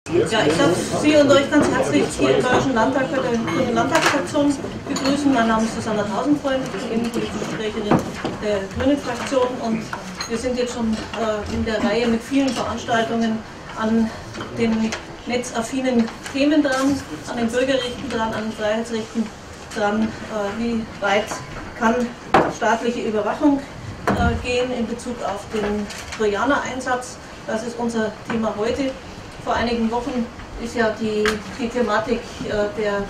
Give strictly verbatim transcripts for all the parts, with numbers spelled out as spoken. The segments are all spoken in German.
Ja, ich darf Sie und euch ganz herzlich hier im Bayerischen Landtag bei der Grünen Landtagsfraktion begrüßen. Mein Name ist Susanna Tausendfreund, ich bin innenpolitische Sprecherin der Grünen Fraktion und wir sind jetzt schon äh, in der Reihe mit vielen Veranstaltungen an den netzaffinen Themen dran, an den Bürgerrechten dran, an den Freiheitsrechten dran. Äh, wie weit kann staatliche Überwachung äh, gehen in Bezug auf den Trojaner-Einsatz? Das ist unser Thema heute. Vor einigen Wochen ist ja die, die Thematik äh, der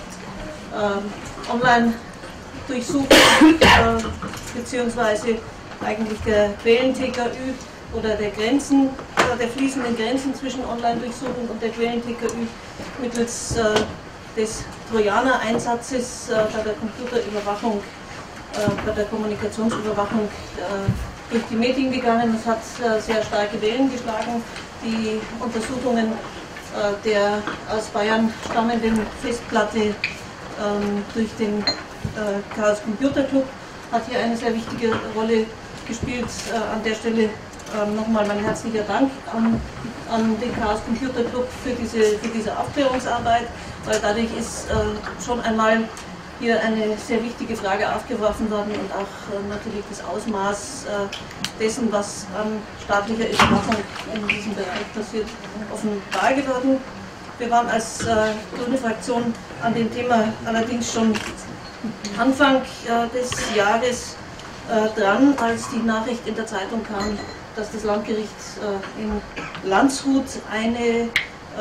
äh, Online-Durchsuchung äh, beziehungsweise eigentlich der Quellen-T K Ü oder der Grenzen, äh, der fließenden Grenzen zwischen Online-Durchsuchung und der Quellen-T K Ü mittels äh, des Trojaner-Einsatzes äh, bei der Computerüberwachung, äh, bei der Kommunikationsüberwachung äh, durch die Medien gegangen. Es hat äh, sehr starke Wellen geschlagen. Die Untersuchungen äh, der aus Bayern stammenden Festplatte ähm, durch den äh, Chaos Computer Club hat hier eine sehr wichtige Rolle gespielt. Äh, an der Stelle äh, nochmal mein herzlicher Dank an, an den Chaos Computer Club für diese, für diese Aufklärungsarbeit, weil dadurch ist äh, schon einmal hier eine sehr wichtige Frage aufgeworfen worden und auch äh, natürlich das Ausmaß äh, dessen, was an staatlicher Überwachung in diesem Bereich passiert, offenbar geworden. Wir waren als äh, Grüne Fraktion an dem Thema allerdings schon Anfang äh, des Jahres äh, dran, als die Nachricht in der Zeitung kam, dass das Landgericht äh, in Landshut eine äh,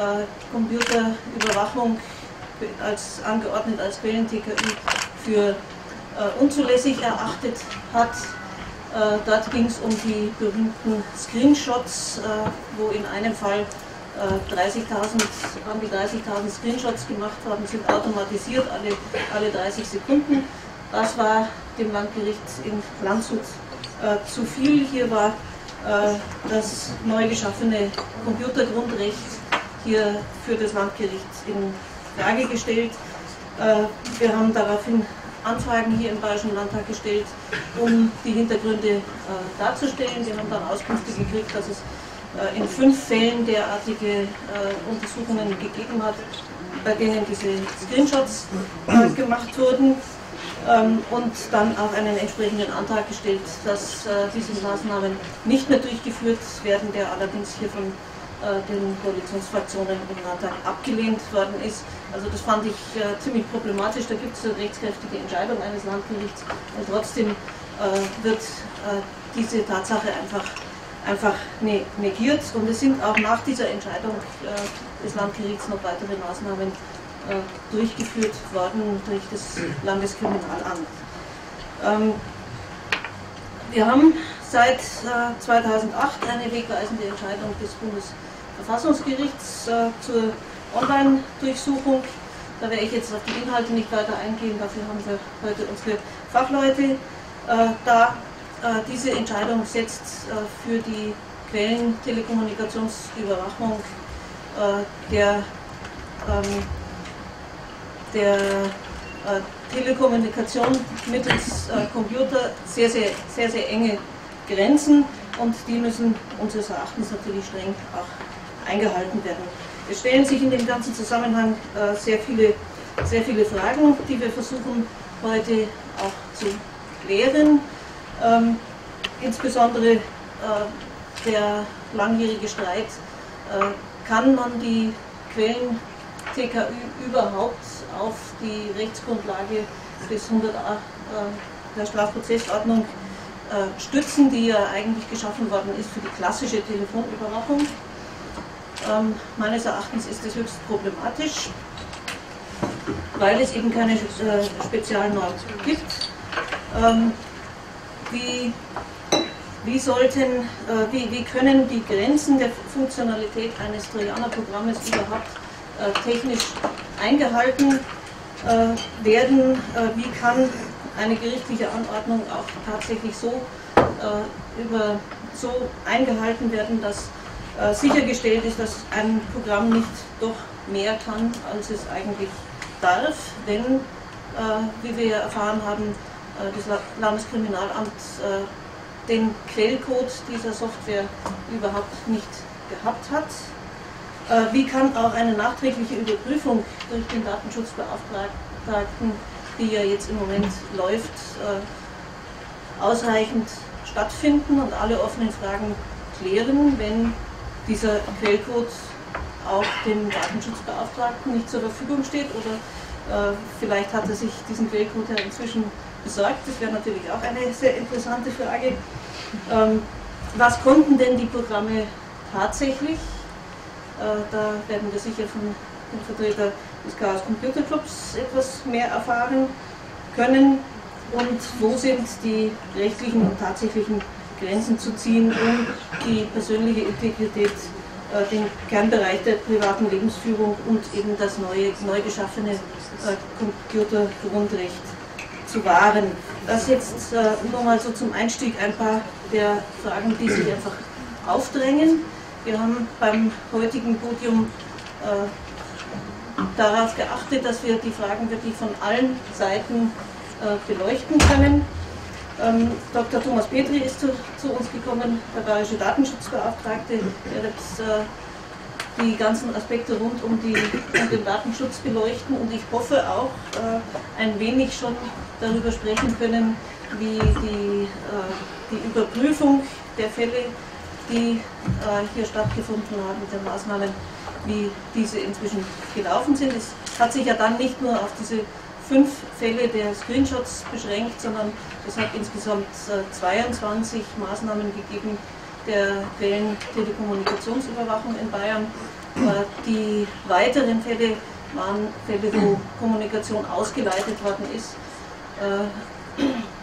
Computerüberwachung als angeordnet als Quellen-T K Ü für äh, unzulässig erachtet hat. Äh, dort ging es um die berühmten Screenshots, äh, wo in einem Fall äh, dreißigtausend, an die dreißigtausend Screenshots gemacht worden sind, automatisiert alle, alle dreißig Sekunden. Das war dem Landgericht in Landshut äh, zu viel. Hier war äh, das neu geschaffene Computergrundrecht hier für das Landgericht in Frage gestellt. Wir haben daraufhin Anfragen hier im Bayerischen Landtag gestellt, um die Hintergründe darzustellen. Wir haben dann Auskünfte gekriegt, dass es in fünf Fällen derartige Untersuchungen gegeben hat, bei denen diese Screenshots gemacht wurden, und dann auch einen entsprechenden Antrag gestellt, dass diese Maßnahmen nicht mehr durchgeführt werden, der allerdings hier von den Koalitionsfraktionen im Landtag abgelehnt worden ist. Also das fand ich äh, ziemlich problematisch. Da gibt es eine rechtskräftige Entscheidung eines Landgerichts und trotzdem äh, wird äh, diese Tatsache einfach, einfach ne negiert. Und es sind auch nach dieser Entscheidung äh, des Landgerichts noch weitere Maßnahmen äh, durchgeführt worden durch das Landeskriminalamt. Ähm, wir haben seit äh, zweitausendacht eine wegweisende Entscheidung des Bundesverfassungsgerichts äh, zur Online-Durchsuchung. Da werde ich jetzt auf die Inhalte nicht weiter eingehen, dafür haben wir heute unsere Fachleute äh, da. Äh, diese Entscheidung setzt äh, für die Quellen-Telekommunikationsüberwachung äh, der, ähm, der äh, Telekommunikation mittels äh, Computer sehr, sehr, sehr, sehr enge Grenzen und die müssen unseres Erachtens natürlich streng auch eingehalten werden. Es stellen sich in dem ganzen Zusammenhang äh, sehr viele, sehr viele Fragen, die wir versuchen heute auch zu klären. Ähm, insbesondere äh, der langjährige Streit, äh, kann man die Quellen-T K Ü überhaupt auf die Rechtsgrundlage des hundert a äh, der Strafprozessordnung äh, stützen, die ja eigentlich geschaffen worden ist für die klassische Telefonüberwachung. Ähm, meines Erachtens ist das höchst problematisch, weil es eben keine äh, Spezialnorm gibt. Ähm, wie, wie, sollten, äh, wie, wie können die Grenzen der Funktionalität eines Trojaner-Programmes überhaupt äh, technisch eingehalten äh, werden? Äh, wie kann eine gerichtliche Anordnung auch tatsächlich so, äh, über, so eingehalten werden, dass äh, sichergestellt ist, dass ein Programm nicht doch mehr kann, als es eigentlich darf, wenn, äh, wie wir ja erfahren haben, äh, das Landeskriminalamt äh, den Quellcode dieser Software überhaupt nicht gehabt hat. Äh, wie kann auch eine nachträgliche Überprüfung durch den Datenschutzbeauftragten, die ja jetzt im Moment läuft, äh, ausreichend stattfinden und alle offenen Fragen klären, wenn dieser Quellcode auch dem Datenschutzbeauftragten nicht zur Verfügung steht, oder äh, vielleicht hat er sich diesen Quellcode ja inzwischen besorgt. Das wäre natürlich auch eine sehr interessante Frage. Ähm, was konnten denn die Programme tatsächlich? Äh, da werden wir sicher von dem Vertreter des Chaos Computer Clubs etwas mehr erfahren können. Und wo sind die rechtlichen und tatsächlichen Grenzen zu ziehen, um die persönliche Integrität, äh, den Kernbereich der privaten Lebensführung und eben das neue, neu geschaffene äh, Computergrundrecht zu wahren. Das jetzt äh, nur mal so zum Einstieg ein paar der Fragen, die sich einfach aufdrängen. Wir haben beim heutigen Podium äh, darauf geachtet, dass wir die Fragen wirklich von allen Seiten äh, beleuchten können. Ähm, Doktor Thomas Petri ist zu, zu uns gekommen, der bayerische Datenschutzbeauftragte, der wird äh, die ganzen Aspekte rund um, die, um den Datenschutz beleuchten, und ich hoffe auch äh, ein wenig schon darüber sprechen können, wie die, äh, die Überprüfung der Fälle, die äh, hier stattgefunden haben mit den Maßnahmen, wie diese inzwischen gelaufen sind. Es hat sich ja dann nicht nur auf diese fünf Fälle der Screenshots beschränkt, sondern es hat insgesamt äh, zweiundzwanzig Maßnahmen gegeben der Quellen Telekommunikationsüberwachung in Bayern. Äh, die weiteren Fälle waren Fälle, wo Kommunikation ausgeleitet worden ist. Äh,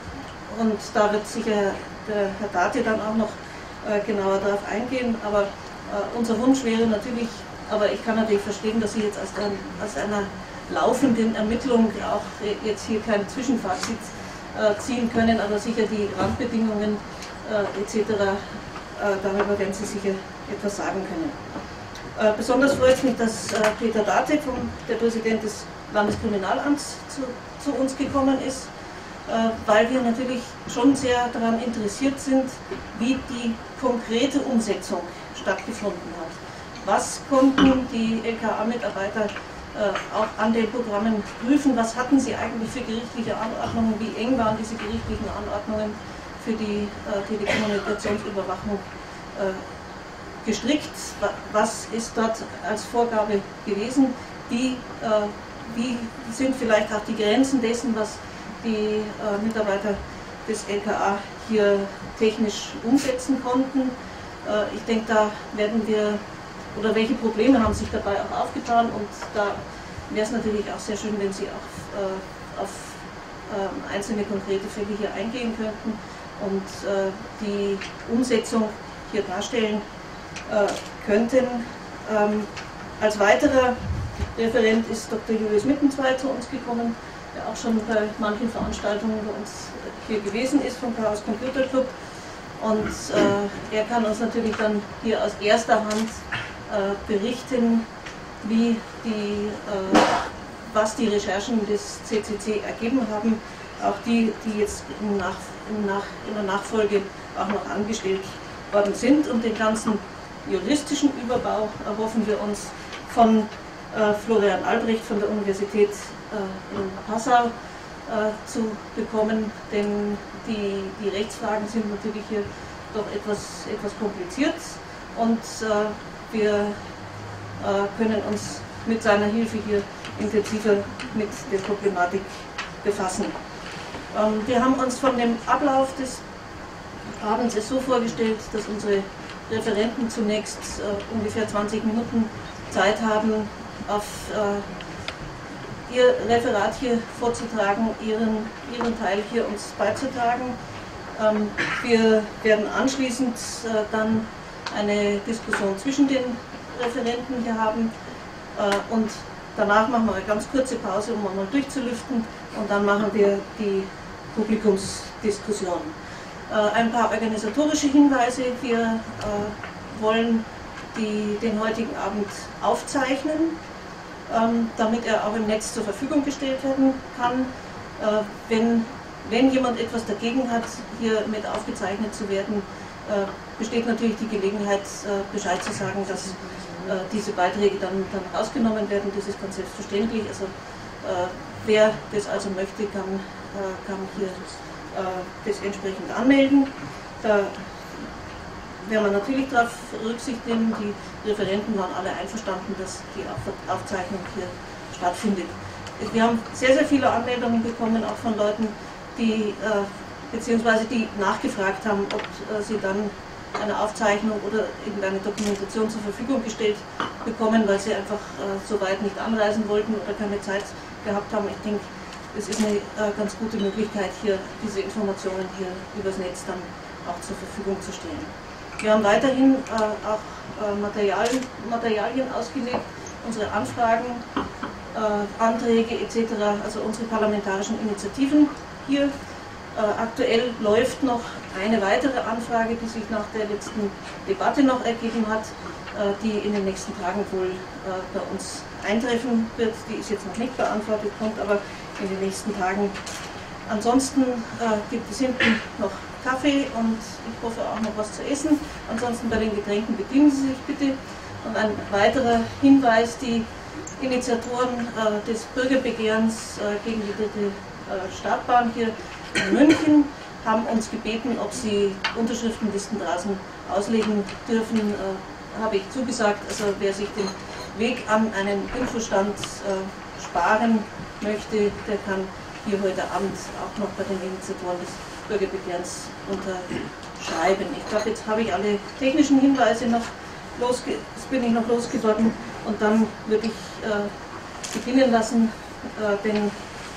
und da wird sicher der Herr Date dann auch noch äh, genauer darauf eingehen. Aber äh, unser Wunsch wäre natürlich, aber ich kann natürlich verstehen, dass Sie jetzt aus, ein, aus einer laufenden Ermittlung auch jetzt hier kein Zwischenfazit äh, ziehen können, aber sicher die Randbedingungen äh, et cetera, äh, darüber werden Sie sicher etwas sagen können. Äh, besonders freut es mich, dass äh, Peter Date, vom, der Präsident des Landeskriminalamts, zu, zu uns gekommen ist, äh, weil wir natürlich schon sehr daran interessiert sind, wie die konkrete Umsetzung stattgefunden hat. Was konnten die L K A-Mitarbeiter Äh, auch an den Programmen prüfen, was hatten sie eigentlich für gerichtliche Anordnungen, wie eng waren diese gerichtlichen Anordnungen für die äh, Telekommunikationsüberwachung äh, gestrickt, was ist dort als Vorgabe gewesen, wie, äh, wie sind vielleicht auch die Grenzen dessen, was die äh, Mitarbeiter des L K A hier technisch umsetzen konnten. Äh, ich denke, da werden wir, oder welche Probleme haben sich dabei auch aufgetan, und da wäre es natürlich auch sehr schön, wenn Sie auch äh, auf äh, einzelne konkrete Fälle hier eingehen könnten und äh, die Umsetzung hier darstellen äh, könnten. Ähm, als weiterer Referent ist Doktor Julius Mittenzweig zu uns gekommen, der auch schon bei manchen Veranstaltungen bei uns hier gewesen ist vom Chaos Computer Club, und äh, er kann uns natürlich dann hier aus erster Hand berichten, wie die, äh, was die Recherchen des C C C ergeben haben, auch die, die jetzt im Nach, im Nach, in der Nachfolge auch noch angestellt worden sind. Und den ganzen juristischen Überbau erhoffen wir uns von äh, Florian Albrecht von der Universität äh, in Passau äh, zu bekommen, denn die, die Rechtsfragen sind natürlich hier doch etwas, etwas kompliziert, und äh, wir äh, können uns mit seiner Hilfe hier intensiver mit der Problematik befassen. Ähm, wir haben uns von dem Ablauf des Abends es so vorgestellt, dass unsere Referenten zunächst äh, ungefähr zwanzig Minuten Zeit haben, auf äh, ihr Referat hier vorzutragen, ihren, ihren Teil hier uns beizutragen. Ähm, wir werden anschließend äh, dann eine Diskussion zwischen den Referenten hier haben, äh, und danach machen wir eine ganz kurze Pause, um einmal durchzulüften, und dann machen wir die Publikumsdiskussion. Äh, ein paar organisatorische Hinweise: Wir äh, wollen die, den heutigen Abend aufzeichnen, ähm, damit er auch im Netz zur Verfügung gestellt werden kann. Äh, wenn, wenn jemand etwas dagegen hat, hier mit aufgezeichnet zu werden, äh, besteht natürlich die Gelegenheit, Bescheid zu sagen, dass diese Beiträge dann, dann rausgenommen werden. Das ist ganz selbstverständlich. Also wer das also möchte, kann, kann hier das entsprechend anmelden. Da werden wir natürlich darauf Rücksicht nehmen. Die Referenten waren alle einverstanden, dass die Aufzeichnung hier stattfindet. Wir haben sehr, sehr viele Anmeldungen bekommen, auch von Leuten, die beziehungsweise die nachgefragt haben, ob sie dann eine Aufzeichnung oder irgendeine Dokumentation zur Verfügung gestellt bekommen, weil sie einfach äh, so weit nicht anreisen wollten oder keine Zeit gehabt haben. Ich denke, es ist eine äh, ganz gute Möglichkeit, hier diese Informationen hier übers Netz dann auch zur Verfügung zu stellen. Wir haben weiterhin äh, auch äh, Materialien, Materialien ausgelegt, unsere Anfragen, äh, Anträge et cetera, also unsere parlamentarischen Initiativen hier. Äh, aktuell läuft noch eine weitere Anfrage, die sich nach der letzten Debatte noch ergeben hat, äh, die in den nächsten Tagen wohl äh, bei uns eintreffen wird. Die ist jetzt noch nicht beantwortet, kommt aber in den nächsten Tagen. Ansonsten äh, gibt es hinten noch Kaffee und ich hoffe auch noch was zu essen. Ansonsten bei den Getränken bedienen Sie sich bitte. Und ein weiterer Hinweis, die Initiatoren äh, des Bürgerbegehrens äh, gegen die dritte äh, Startbahn hier in München haben uns gebeten, ob sie Unterschriftenlisten draußen auslegen dürfen. Äh, habe ich zugesagt, also wer sich den Weg an einen Infostand äh, sparen möchte, der kann hier heute Abend auch noch bei den Initiatoren des Bürgerbegehrens unterschreiben. Ich glaube, jetzt habe ich alle technischen Hinweise noch losge jetzt bin ich noch losgeworden und dann würde ich äh, beginnen lassen, äh, denn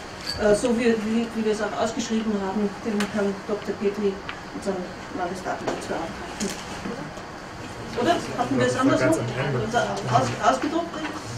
so wie, wie, wie wir es auch ausgeschrieben haben, den Herrn Doktor Petri, unseren Landesdatenschutz beauftragten. Oder? Hatten wir es andersrum? Aus, ausgedruckt?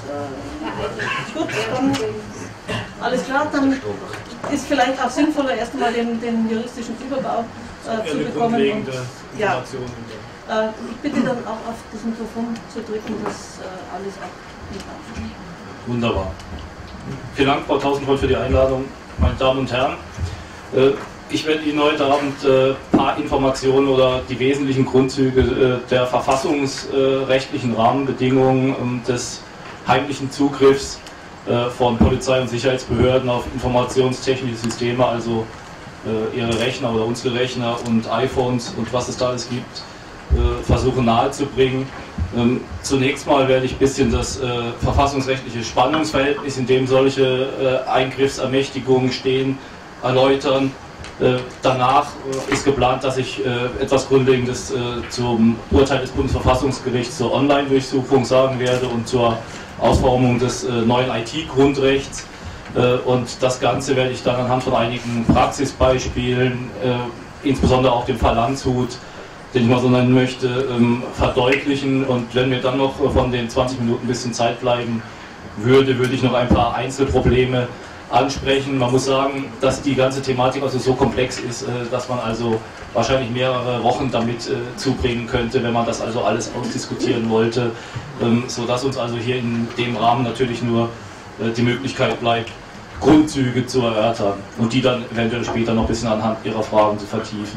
Äh, gut, dann alles klar, dann ist vielleicht auch sinnvoller, erst einmal den, den juristischen Überbau äh, zu bekommen. Und, ja, äh, ich bitte dann auch auf das Mikrofon zu drücken, dass äh, alles auch mit aufnimmt. Wunderbar. Vielen Dank, Frau Tausendvold, für die Einladung, meine Damen und Herren. Ich werde Ihnen heute Abend ein paar Informationen oder die wesentlichen Grundzüge der verfassungsrechtlichen Rahmenbedingungen des heimlichen Zugriffs von Polizei und Sicherheitsbehörden auf informationstechnische Systeme, also ihre Rechner oder unsere Rechner und iPhones und was es da alles gibt, versuchen nahezubringen. Ähm, zunächst mal werde ich ein bisschen das äh, verfassungsrechtliche Spannungsverhältnis, in dem solche äh, Eingriffsermächtigungen stehen, erläutern. Äh, danach äh, ist geplant, dass ich äh, etwas Grundlegendes äh, zum Urteil des Bundesverfassungsgerichts zur Online-Durchsuchung sagen werde und zur Ausformung des äh, neuen I T-Grundrechts. Äh, und das Ganze werde ich dann anhand von einigen Praxisbeispielen, äh, insbesondere auch dem Fall Landshut, den ich mal so nennen möchte, ähm, verdeutlichen. Und wenn mir dann noch von den zwanzig Minuten ein bisschen Zeit bleiben würde, würde ich noch ein paar Einzelprobleme ansprechen. Man muss sagen, dass die ganze Thematik also so komplex ist, äh, dass man also wahrscheinlich mehrere Wochen damit äh, zubringen könnte, wenn man das also alles ausdiskutieren wollte, ähm, sodass uns also hier in dem Rahmen natürlich nur äh, die Möglichkeit bleibt, Grundzüge zu erörtern und die dann eventuell später noch ein bisschen anhand Ihrer Fragen zu vertiefen.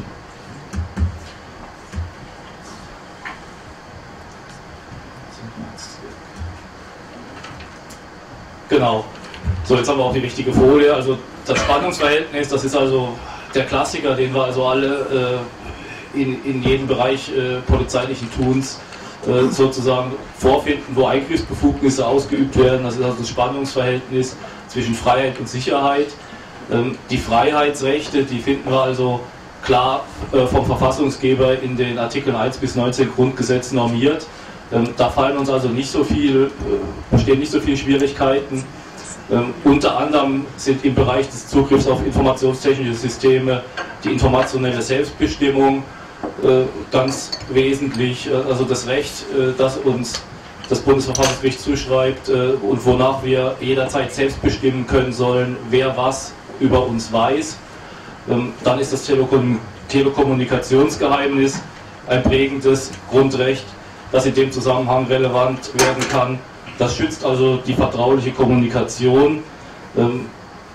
Genau. So, jetzt haben wir auch die richtige Folie. Also das Spannungsverhältnis, das ist also der Klassiker, den wir also alle äh, in, in jedem Bereich äh, polizeilichen Tuns äh, sozusagen vorfinden, wo Eingriffsbefugnisse ausgeübt werden. Das ist also das Spannungsverhältnis zwischen Freiheit und Sicherheit. Ähm, die Freiheitsrechte, die finden wir also klar äh, vom Verfassungsgeber in den Artikeln eins bis neunzehn Grundgesetz normiert. Ähm, da fallen uns also nicht so viel, äh, bestehen nicht so viele Schwierigkeiten. Ähm, unter anderem sind im Bereich des Zugriffs auf informationstechnische Systeme die informationelle Selbstbestimmung äh, ganz wesentlich, äh, also das Recht, äh, das uns das Bundesverfassungsgericht zuschreibt äh, und wonach wir jederzeit selbst bestimmen können sollen, wer was über uns weiß. Ähm, dann ist das Telekom Telekommunikationsgeheimnis ein prägendes Grundrecht, das in dem Zusammenhang relevant werden kann. Das schützt also die vertrauliche Kommunikation.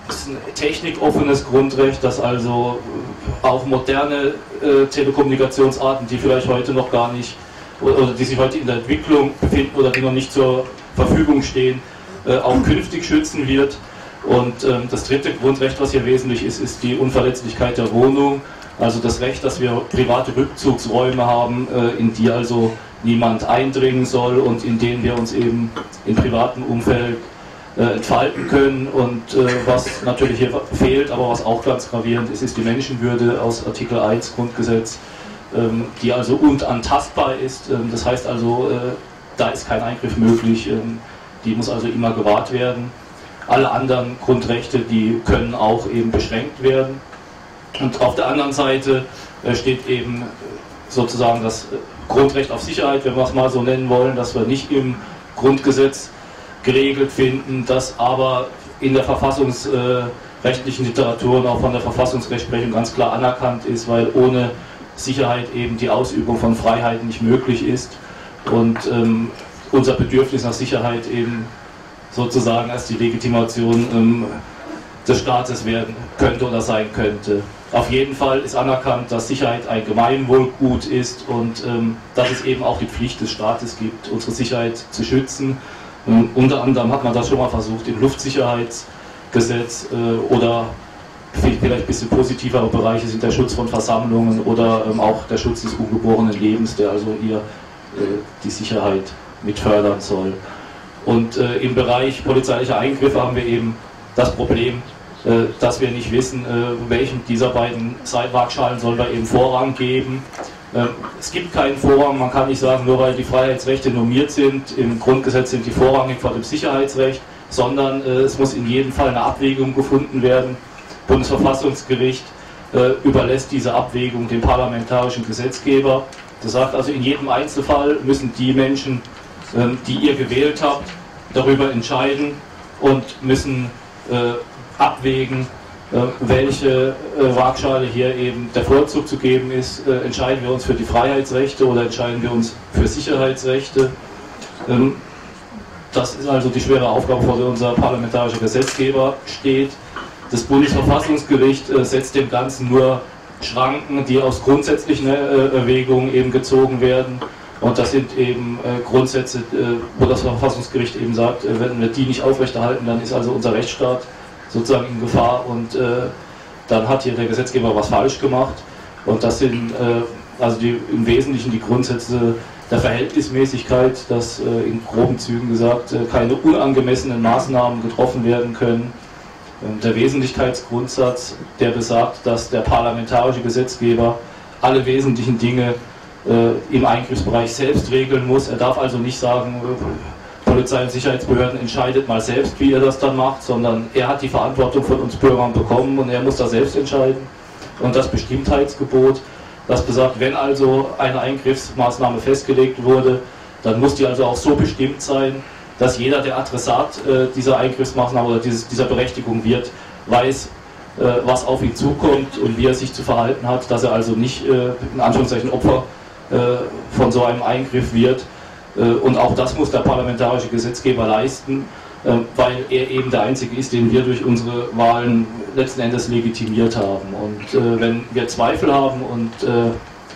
ist ein technikoffenes Grundrecht, das also auch moderne äh, Telekommunikationsarten, die vielleicht heute noch gar nicht oder die sich heute in der Entwicklung befinden oder die noch nicht zur Verfügung stehen, äh, auch künftig schützen wird. Und ähm, das dritte Grundrecht, was hier wesentlich ist, ist die Unverletzlichkeit der Wohnung, also das Recht, dass wir private Rückzugsräume haben, äh, in die also niemand eindringen soll und in denen wir uns eben im privaten Umfeld äh, entfalten können. Und äh, was natürlich hier fehlt, aber was auch ganz gravierend ist, ist die Menschenwürde aus Artikel eins Grundgesetz, ähm, die also unantastbar ist. Ähm, das heißt also, äh, da ist kein Eingriff möglich, ähm, die muss also immer gewahrt werden. Alle anderen Grundrechte, die können auch eben beschränkt werden. Und auf der anderen Seite äh, steht eben sozusagen das Grundrecht auf Sicherheit, wenn wir es mal so nennen wollen, das wir nicht im Grundgesetz geregelt finden, das aber in der verfassungsrechtlichen Literatur und auch von der Verfassungsrechtsprechung ganz klar anerkannt ist, weil ohne Sicherheit eben die Ausübung von Freiheiten nicht möglich ist und ähm, unser Bedürfnis nach Sicherheit eben sozusagen als die Legitimation ähm, des Staates werden könnte oder sein könnte. Auf jeden Fall ist anerkannt, dass Sicherheit ein Gemeinwohlgut ist und ähm, dass es eben auch die Pflicht des Staates gibt, unsere Sicherheit zu schützen. Ähm, unter anderem hat man das schon mal versucht im Luftsicherheitsgesetz äh, oder vielleicht ein bisschen positivere Bereiche sind der Schutz von Versammlungen oder ähm, auch der Schutz des ungeborenen Lebens, der also hier äh, die Sicherheit mit fördern soll. Und äh, im Bereich polizeilicher Eingriffe haben wir eben das Problem, äh, dass wir nicht wissen, äh, welchen dieser beiden Waagschalen soll wir eben Vorrang geben. Äh, es gibt keinen Vorrang, man kann nicht sagen, nur weil die Freiheitsrechte normiert sind, im Grundgesetz sind die vorrangig vor dem Sicherheitsrecht, sondern äh, es muss in jedem Fall eine Abwägung gefunden werden. Bundesverfassungsgericht äh, überlässt diese Abwägung dem parlamentarischen Gesetzgeber. Das sagt also, in jedem Einzelfall müssen die Menschen, äh, die ihr gewählt habt, darüber entscheiden und müssen äh, abwägen, äh, welche äh, Waagschale hier eben der Vorzug zu geben ist. Äh, entscheiden wir uns für die Freiheitsrechte oder entscheiden wir uns für Sicherheitsrechte? Ähm, das ist also die schwere Aufgabe, vor der unser parlamentarischer Gesetzgeber steht. Das Bundesverfassungsgericht äh, setzt dem Ganzen nur Schranken, die aus grundsätzlichen äh, Erwägungen eben gezogen werden. Und das sind eben äh, Grundsätze, äh, wo das Verfassungsgericht eben sagt, äh, wenn wir die nicht aufrechterhalten, dann ist also unser Rechtsstaat sozusagen in Gefahr und äh, dann hat hier der Gesetzgeber was falsch gemacht. Und das sind äh, also die, im Wesentlichen die Grundsätze der Verhältnismäßigkeit, dass äh, in groben Zügen gesagt äh, keine unangemessenen Maßnahmen getroffen werden können. Ähm, der Wesentlichkeitsgrundsatz, der besagt, dass der parlamentarische Gesetzgeber alle wesentlichen Dinge äh, im Eingriffsbereich selbst regeln muss. Er darf also nicht sagen, äh, Polizei und Sicherheitsbehörden entscheidet mal selbst, wie er das dann macht, sondern er hat die Verantwortung von uns Bürgern bekommen und er muss da selbst entscheiden. Und das Bestimmtheitsgebot, das besagt, wenn also eine Eingriffsmaßnahme festgelegt wurde, dann muss die also auch so bestimmt sein, dass jeder, der Adressat äh, dieser Eingriffsmaßnahme oder dieses, dieser Berechtigung wird, weiß, äh, was auf ihn zukommt und wie er sich zu verhalten hat, dass er also nicht äh, in Anführungszeichen Opfer äh, von so einem Eingriff wird. Äh, und auch das muss der parlamentarische Gesetzgeber leisten, äh, weil er eben der Einzige ist, den wir durch unsere Wahlen letzten Endes legitimiert haben. Und äh, wenn wir Zweifel haben und äh,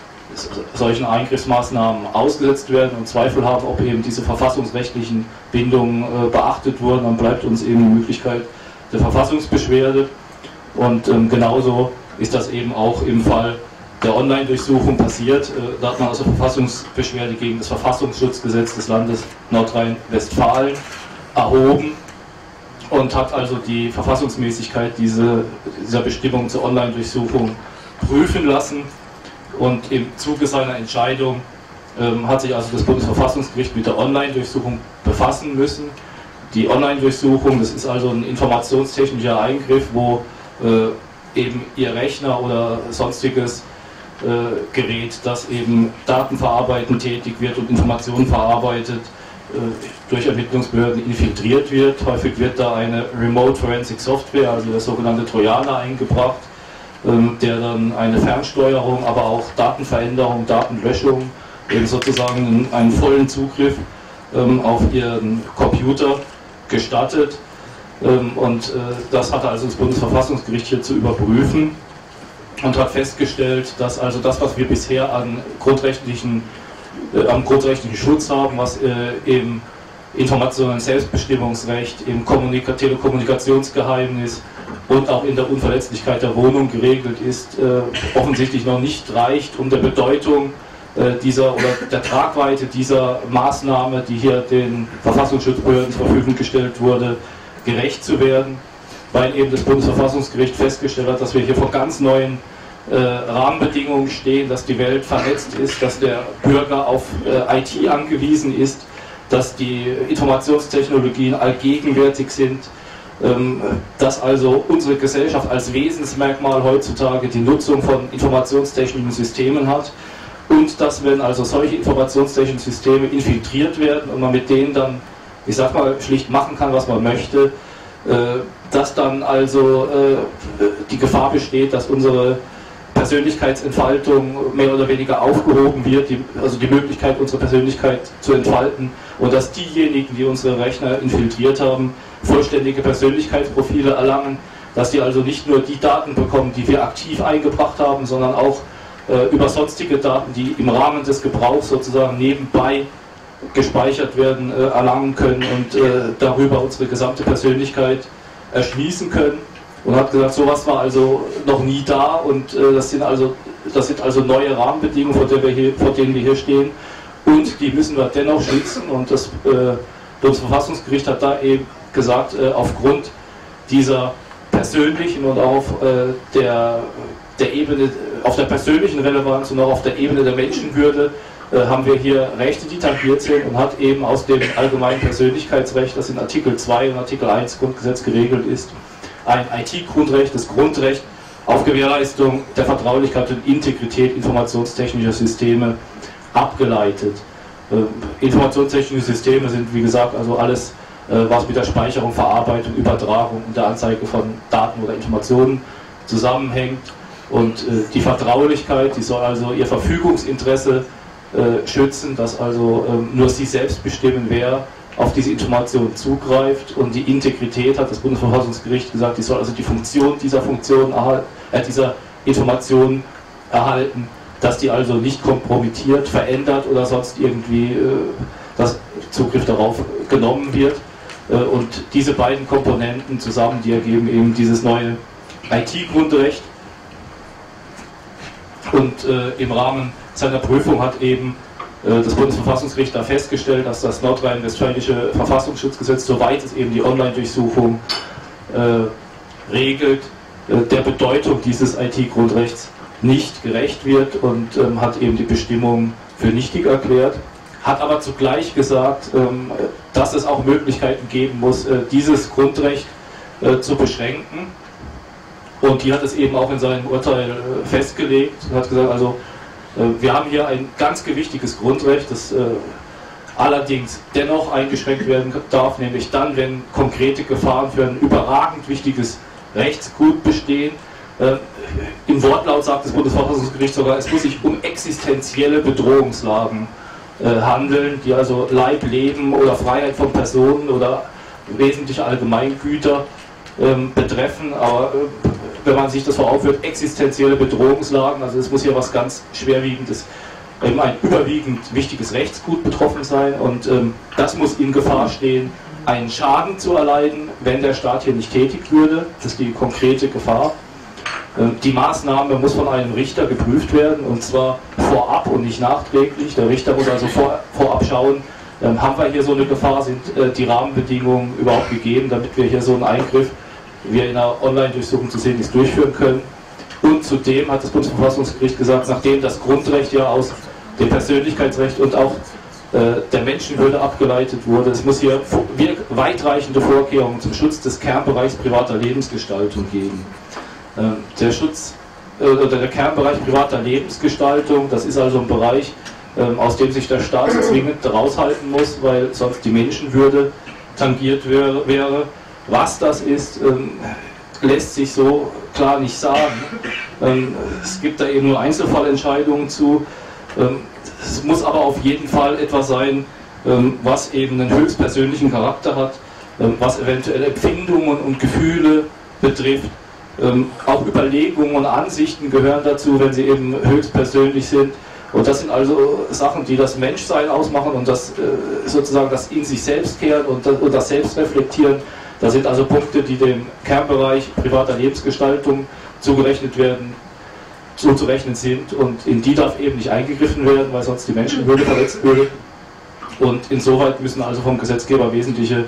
solchen Eingriffsmaßnahmen ausgesetzt werden und Zweifel haben, ob eben diese verfassungsrechtlichen Bindungen äh, beachtet wurden, dann bleibt uns eben die Möglichkeit der Verfassungsbeschwerde. Und ähm, genauso ist das eben auch im Fall der Online-Durchsuchung passiert. Äh, da hat man also Verfassungsbeschwerde gegen das Verfassungsschutzgesetz des Landes Nordrhein-Westfalen erhoben und hat also die Verfassungsmäßigkeit diese, dieser Bestimmung zur Online-Durchsuchung prüfen lassen. Und im Zuge seiner Entscheidung ähm, hat sich also das Bundesverfassungsgericht mit der Online-Durchsuchung befassen müssen. Die Online-Durchsuchung, das ist also ein informationstechnischer Eingriff, wo äh, eben Ihr Rechner oder sonstiges äh, Gerät, das eben Daten verarbeiten tätig wird und Informationen verarbeitet, äh, durch Ermittlungsbehörden infiltriert wird. Häufig wird da eine Remote Forensic Software, also der sogenannte Trojaner, eingebracht, der dann eine Fernsteuerung, aber auch Datenveränderung, Datenlöschung, eben sozusagen einen vollen Zugriff auf Ihren Computer gestattet. Und das hatte also das Bundesverfassungsgericht hier zu überprüfen und hat festgestellt, dass also das, was wir bisher an grundrechtlichen, äh, am grundrechtlichen Schutz haben, was äh, im Informations- und Selbstbestimmungsrecht, im Kommunika- Telekommunikationsgeheimnis und auch in der Unverletzlichkeit der Wohnung geregelt ist, äh, offensichtlich noch nicht reicht, um der Bedeutung äh, dieser oder der Tragweite dieser Maßnahme, die hier den Verfassungsschutzbehörden zur Verfügung gestellt wurde, gerecht zu werden, weil eben das Bundesverfassungsgericht festgestellt hat, dass wir hier vor ganz neuen äh, Rahmenbedingungen stehen, dass die Welt vernetzt ist, dass der Bürger auf äh, I T angewiesen ist, dass die Informationstechnologien allgegenwärtig sind, ähm, dass also unsere Gesellschaft als Wesensmerkmal heutzutage die Nutzung von informationstechnischen Systemen hat und dass, wenn also solche informationstechnischen Systeme infiltriert werden und man mit denen dann, ich sag mal, schlicht machen kann, was man möchte, äh, dass dann also äh, die Gefahr besteht, dass unsere Persönlichkeitsentfaltung mehr oder weniger aufgehoben wird, die, also die Möglichkeit, unsere Persönlichkeit zu entfalten, und dass diejenigen, die unsere Rechner infiltriert haben, vollständige Persönlichkeitsprofile erlangen, dass sie also nicht nur die Daten bekommen, die wir aktiv eingebracht haben, sondern auch äh, über sonstige Daten, die im Rahmen des Gebrauchs sozusagen nebenbei gespeichert werden, äh, erlangen können und äh, darüber unsere gesamte Persönlichkeit erschließen können. Und hat gesagt, sowas war also noch nie da, und äh, das sind also das sind also neue Rahmenbedingungen, vor, der wir hier, vor denen wir hier stehen, und die müssen wir dennoch schützen. Und das äh, Bundesverfassungsgericht hat da eben gesagt, äh, aufgrund dieser persönlichen und auf äh, der, der Ebene, auf der persönlichen Relevanz und auch auf der Ebene der Menschenwürde äh, haben wir hier Rechte, die tangiert sind, und hat eben aus dem allgemeinen Persönlichkeitsrecht, das in Artikel zwei und Artikel eins Grundgesetz geregelt ist, ein I T-Grundrecht, das Grundrecht auf Gewährleistung der Vertraulichkeit und Integrität informationstechnischer Systeme abgeleitet. Äh, informationstechnische Systeme sind, wie gesagt, also alles, äh, was mit der Speicherung, Verarbeitung, Übertragung und der Anzeige von Daten oder Informationen zusammenhängt. Und äh, die Vertraulichkeit, die soll also ihr Verfügungsinteresse äh, schützen, dass also äh, nur sie selbst bestimmen, wer auf diese Information zugreift, und die Integrität, hat das Bundesverfassungsgericht gesagt, die soll also die Funktion dieser Funktion erhalten, äh, dieser Information erhalten, dass die also nicht kompromittiert, verändert oder sonst irgendwie äh, das Zugriff darauf genommen wird. Äh, und diese beiden Komponenten zusammen, die ergeben eben dieses neue I T-Grundrecht. Und äh, im Rahmen seiner Prüfung hat eben das Bundesverfassungsgericht da festgestellt, dass das nordrhein-westfälische Verfassungsschutzgesetz, soweit es eben die Online-Durchsuchung äh, regelt, äh, der Bedeutung dieses I T-Grundrechts nicht gerecht wird, und ähm, hat eben die Bestimmung für nichtig erklärt, hat aber zugleich gesagt, ähm, dass es auch Möglichkeiten geben muss, äh, dieses Grundrecht äh, zu beschränken, und die hat es eben auch in seinem Urteil äh, festgelegt und hat gesagt, also wir haben hier ein ganz gewichtiges Grundrecht, das äh, allerdings dennoch eingeschränkt werden darf, nämlich dann, wenn konkrete Gefahren für ein überragend wichtiges Rechtsgut bestehen. Äh, Im Wortlaut sagt das Bundesverfassungsgericht sogar, es muss sich um existenzielle Bedrohungslagen äh, handeln, die also Leib, Leben oder Freiheit von Personen oder wesentliche Allgemeingüter äh, betreffen, aber äh, wenn man sich das vor Augen führt, existenzielle Bedrohungslagen, also es muss hier was ganz Schwerwiegendes, eben ein überwiegend wichtiges Rechtsgut betroffen sein, und ähm, das muss in Gefahr stehen, einen Schaden zu erleiden, wenn der Staat hier nicht tätig würde. Das ist die konkrete Gefahr. Ähm, die Maßnahme muss von einem Richter geprüft werden, und zwar vorab und nicht nachträglich. Der Richter muss also vor, vorab schauen, ähm, haben wir hier so eine Gefahr, sind äh, die Rahmenbedingungen überhaupt gegeben, damit wir hier so einen Eingriff, wie wir in einer Online-Durchsuchung zu sehen ist, durchführen können. Und zudem hat das Bundesverfassungsgericht gesagt, nachdem das Grundrecht ja aus dem Persönlichkeitsrecht und auch äh, der Menschenwürde abgeleitet wurde, es muss hier weitreichende Vorkehrungen zum Schutz des Kernbereichs privater Lebensgestaltung geben. Äh, der Schutz äh, oder der Kernbereich privater Lebensgestaltung, das ist also ein Bereich, äh, aus dem sich der Staat zwingend raushalten muss, weil sonst die Menschenwürde tangiert wär, wäre. Was das ist, ähm, lässt sich so klar nicht sagen. Ähm, es gibt da eben nur Einzelfallentscheidungen zu. Ähm, es muss aber auf jeden Fall etwas sein, ähm, was eben einen höchstpersönlichen Charakter hat, was eventuell Empfindungen und Gefühle betrifft. Auch Überlegungen und Ansichten gehören dazu, wenn sie eben höchstpersönlich sind. Und das sind also Sachen, die das Menschsein ausmachen und das sozusagen das in sich selbst kehren und das, und das Selbstreflektieren. Das sind also Punkte, die dem Kernbereich privater Lebensgestaltung zugerechnet werden, zuzurechnen sind, und in die darf eben nicht eingegriffen werden, weil sonst die Menschenwürde verletzt würde. Und insoweit müssen also vom Gesetzgeber wesentliche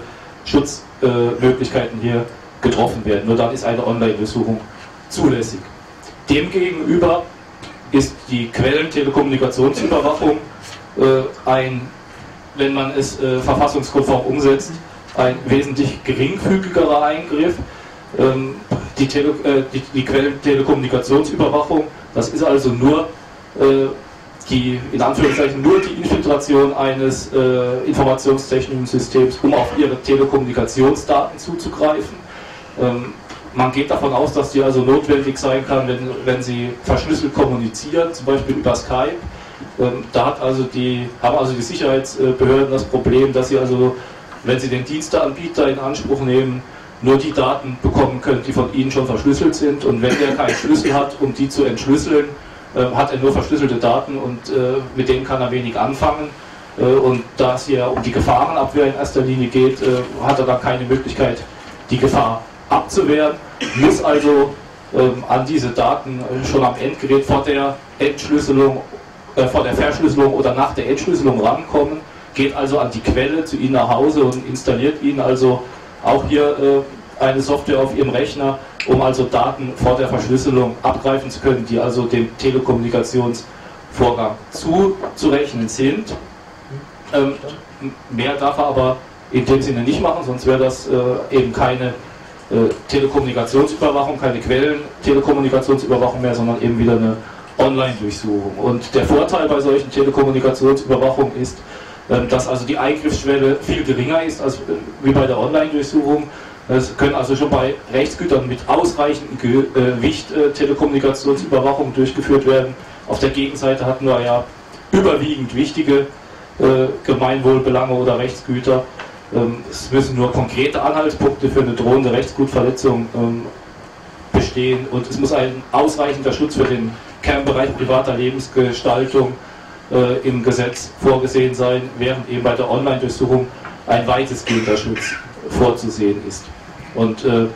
Schutzmöglichkeiten hier getroffen werden. Nur dann ist eine Online-Durchsuchung zulässig. Demgegenüber ist die Quellentelekommunikationsüberwachung äh, ein, wenn man es äh, verfassungskonform umsetzt, ein wesentlich geringfügigerer Eingriff. Ähm, die, Tele äh, die, die Quellentelekommunikationsüberwachung, das ist also nur äh, die, in Anführungszeichen, nur die Infiltration eines äh, informationstechnischen Systems, um auf ihre Telekommunikationsdaten zuzugreifen. Ähm, man geht davon aus, dass die also notwendig sein kann, wenn, wenn sie verschlüsselt kommunizieren, zum Beispiel über Skype. Ähm, da hat also die, haben also die Sicherheitsbehörden das Problem, dass sie also, wenn sie den Diensteanbieter in Anspruch nehmen, nur die Daten bekommen können, die von ihnen schon verschlüsselt sind, und wenn der keinen Schlüssel hat, um die zu entschlüsseln, äh, hat er nur verschlüsselte Daten, und äh, mit denen kann er wenig anfangen. Äh, und da es hier um die Gefahrenabwehr in erster Linie geht, äh, hat er dann keine Möglichkeit, die Gefahr abzuwehren, muss also ähm, an diese Daten schon am Endgerät vor der Entschlüsselung, äh, vor der Verschlüsselung oder nach der Entschlüsselung rankommen, geht also an die Quelle zu Ihnen nach Hause und installiert Ihnen also auch hier äh, eine Software auf Ihrem Rechner, um also Daten vor der Verschlüsselung abgreifen zu können, die also dem Telekommunikationsvorgang zuzurechnen sind. Ähm, mehr darf er aber in dem Sinne nicht machen, sonst wäre das äh, eben keine äh, Telekommunikationsüberwachung, keine Quellen-Telekommunikationsüberwachung mehr, sondern eben wieder eine Online-Durchsuchung. Und der Vorteil bei solchen Telekommunikationsüberwachungen ist, äh, dass also die Eingriffsschwelle viel geringer ist als äh, wie bei der Online-Durchsuchung. Es können also schon bei Rechtsgütern mit ausreichendem Gewicht äh, Telekommunikationsüberwachung durchgeführt werden. Auf der Gegenseite hatten wir ja überwiegend wichtige äh, Gemeinwohlbelange oder Rechtsgüter. Ähm, es müssen nur konkrete Anhaltspunkte für eine drohende Rechtsgutverletzung ähm, bestehen, und es muss ein ausreichender Schutz für den Kernbereich privater Lebensgestaltung äh, im Gesetz vorgesehen sein, während eben bei der Online-Durchsuchung ein weitestgehender Schutz vorzusehen ist. Und äh,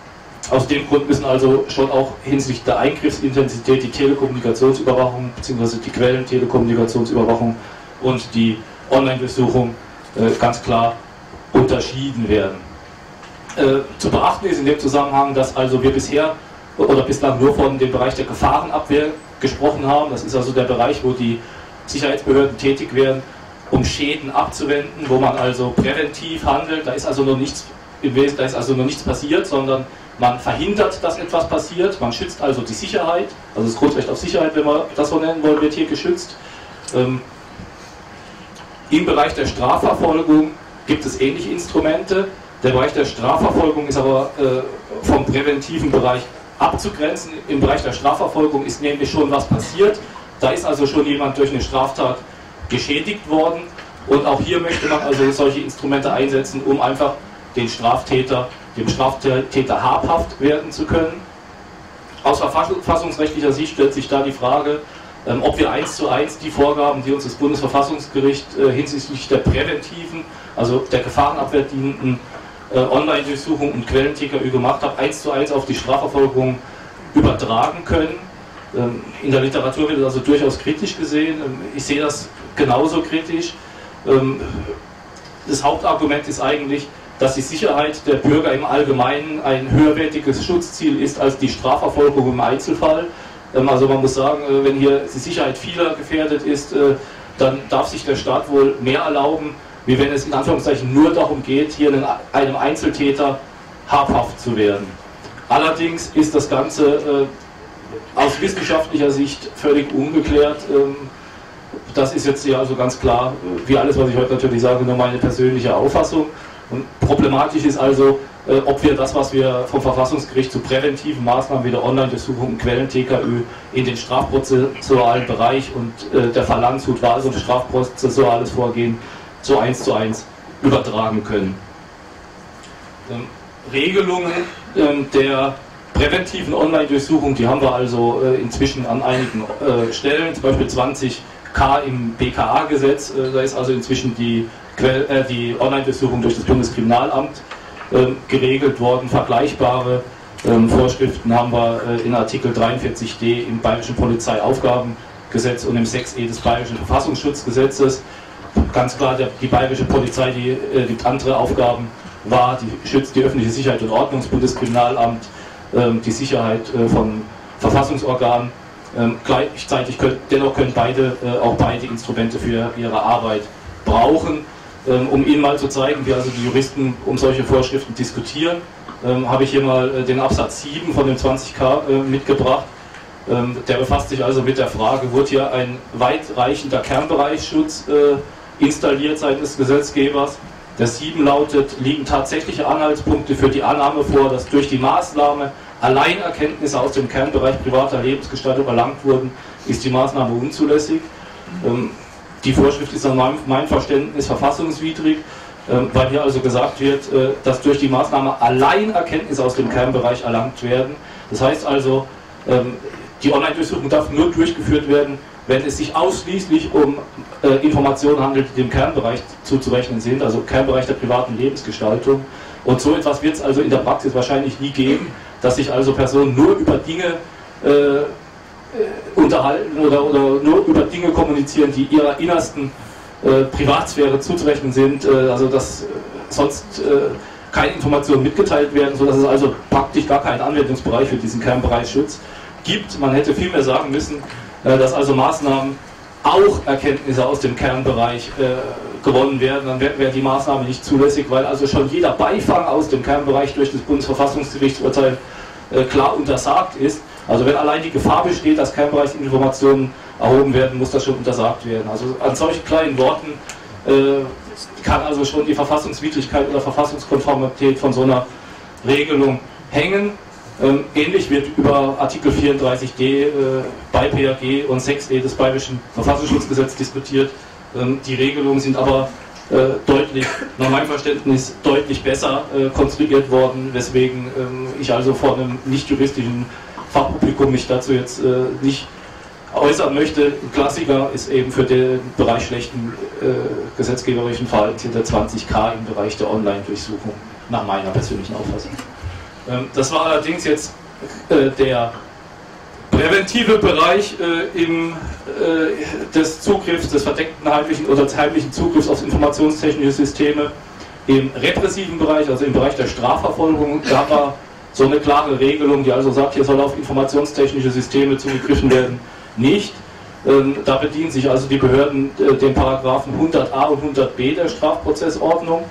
aus dem Grund müssen also schon auch hinsichtlich der Eingriffsintensität die Telekommunikationsüberwachung bzw. die Quellentelekommunikationsüberwachung und die Online-Durchsuchung äh, ganz klar unterschieden werden. Äh, zu beachten ist in dem Zusammenhang, dass also wir bisher oder bislang nur von dem Bereich der Gefahrenabwehr gesprochen haben. Das ist also der Bereich, wo die Sicherheitsbehörden tätig werden, um Schäden abzuwenden, wo man also präventiv handelt. Da ist also noch nichts im Wesentlichen, da ist also noch nichts passiert, sondern man verhindert, dass etwas passiert. Man schützt also die Sicherheit, also das Grundrecht auf Sicherheit, wenn wir das so nennen wollen, wird hier geschützt. Ähm, Im Bereich der Strafverfolgung gibt es ähnliche Instrumente. Der Bereich der Strafverfolgung ist aber äh, vom präventiven Bereich abzugrenzen. Im Bereich der Strafverfolgung ist nämlich schon was passiert. Da ist also schon jemand durch eine Straftat geschädigt worden, und auch hier möchte man also solche Instrumente einsetzen, um einfach den Straftäter, dem Straftäter habhaft werden zu können. Aus verfassungsrechtlicher Sicht stellt sich da die Frage, ähm, ob wir eins zu eins die Vorgaben, die uns das Bundesverfassungsgericht äh, hinsichtlich der präventiven, also der Gefahrenabwehr dienenden äh, Online-Durchsuchung und Quellen-T K Ü gemacht hat, eins zu eins auf die Strafverfolgung übertragen können. Ähm, in der Literatur wird das also durchaus kritisch gesehen. Ähm, ich sehe das genauso kritisch. Ähm, das Hauptargument ist eigentlich, dass die Sicherheit der Bürger im Allgemeinen ein höherwertiges Schutzziel ist als die Strafverfolgung im Einzelfall. Ähm, also man muss sagen, äh, wenn hier die Sicherheit vieler gefährdet ist, äh, dann darf sich der Staat wohl mehr erlauben, wie wenn es in Anführungszeichen nur darum geht, hier einen, einem Einzeltäter habhaft zu werden. Allerdings ist das Ganze äh, aus wissenschaftlicher Sicht völlig ungeklärt. Ähm, das ist jetzt ja also ganz klar, wie alles, was ich heute natürlich sage, nur meine persönliche Auffassung. Und problematisch ist also, äh, ob wir das, was wir vom Verfassungsgericht zu präventiven Maßnahmen wie der Online-Durchsuchung und Quellen-T K Ü in den strafprozessualen Bereich und äh, der Verlandshut war also ein strafprozessuales Vorgehen so eins zu eins übertragen können. Ähm, Regelungen ähm, der präventiven Online-Durchsuchung, die haben wir also äh, inzwischen an einigen äh, Stellen, zum Beispiel zwanzig K im B K A-Gesetz, äh, da ist also inzwischen die, äh, die Online-Durchsuchung durch das Bundeskriminalamt äh, geregelt worden. Vergleichbare äh, Vorschriften haben wir äh, in Artikel dreiundvierzig d im Bayerischen Polizeiaufgabengesetz und im sechs e des Bayerischen Verfassungsschutzgesetzes. Ganz klar, der, die Bayerische Polizei, die äh, gibt andere Aufgaben wahr, die schützt die öffentliche Sicherheit und Ordnung, das Bundeskriminalamt ähm, die Sicherheit äh, von Verfassungsorganen. Ähm, gleichzeitig können, dennoch können beide äh, auch beide Instrumente für ihre Arbeit brauchen. Ähm, um Ihnen mal zu zeigen, wie also die Juristen um solche Vorschriften diskutieren, ähm, habe ich hier mal äh, den Absatz sieben von dem zwanzig K äh, mitgebracht. Ähm, der befasst sich also mit der Frage, wurde hier ein weitreichender Kernbereichsschutz äh, installiert seitens des Gesetzgebers. Der sieben lautet, liegen tatsächliche Anhaltspunkte für die Annahme vor, dass durch die Maßnahme allein Erkenntnisse aus dem Kernbereich privater Lebensgestaltung erlangt wurden, ist die Maßnahme unzulässig. Ähm, die Vorschrift ist nach meinem Verständnis verfassungswidrig, ähm, weil hier also gesagt wird, äh, dass durch die Maßnahme allein Erkenntnisse aus dem Kernbereich erlangt werden. Das heißt also, ähm, die Online-Durchsuchung darf nur durchgeführt werden, wenn es sich ausschließlich um äh, Informationen handelt, die dem Kernbereich zuzurechnen sind, also Kernbereich der privaten Lebensgestaltung. Und so etwas wird es also in der Praxis wahrscheinlich nie geben, dass sich also Personen nur über Dinge äh, unterhalten oder, oder nur über Dinge kommunizieren, die ihrer innersten äh, Privatsphäre zuzurechnen sind, äh, also dass äh, sonst äh, keine Informationen mitgeteilt werden, sodass es also praktisch gar keinen Anwendungsbereich für diesen Kernbereichsschutz gibt. Man hätte vielmehr sagen müssen, äh, dass also Maßnahmen auch Erkenntnisse aus dem Kernbereich äh, gewonnen werden, dann wäre wär die Maßnahme nicht zulässig, weil also schon jeder Beifang aus dem Kernbereich durch das Bundesverfassungsgerichtsurteil äh, klar untersagt ist. Also wenn allein die Gefahr besteht, dass Kernbereichsinformationen erhoben werden, muss das schon untersagt werden. Also an solchen kleinen Worten äh, kann also schon die Verfassungswidrigkeit oder Verfassungskonformität von so einer Regelung hängen. Ähm, ähnlich wird über Artikel vierunddreißig d äh, bei P A G und sechs e des Bayerischen Verfassungsschutzgesetzes diskutiert. Ähm, die Regelungen sind aber äh, deutlich, nach meinem Verständnis, deutlich besser äh, konstruiert worden, weswegen ähm, ich also vor einem nicht juristischen Fachpublikum mich dazu jetzt äh, nicht äußern möchte. Ein Klassiker ist eben für den Bereich schlechten äh, gesetzgeberischen Verhaltens hinter zwanzig K im Bereich der Online-Durchsuchung, nach meiner persönlichen Auffassung. Ähm, das war allerdings jetzt äh, der präventive Bereich äh, im, äh, des Zugriffs, des verdeckten heimlichen oder des heimlichen Zugriffs auf informationstechnische Systeme. Im repressiven Bereich, also im Bereich der Strafverfolgung, gab er so eine klare Regelung, die also sagt, hier soll auf informationstechnische Systeme zugegriffen werden, nicht. Ähm, da bedienen sich also die Behörden äh, den Paragraphen hundert a und hundert b der Strafprozessordnung.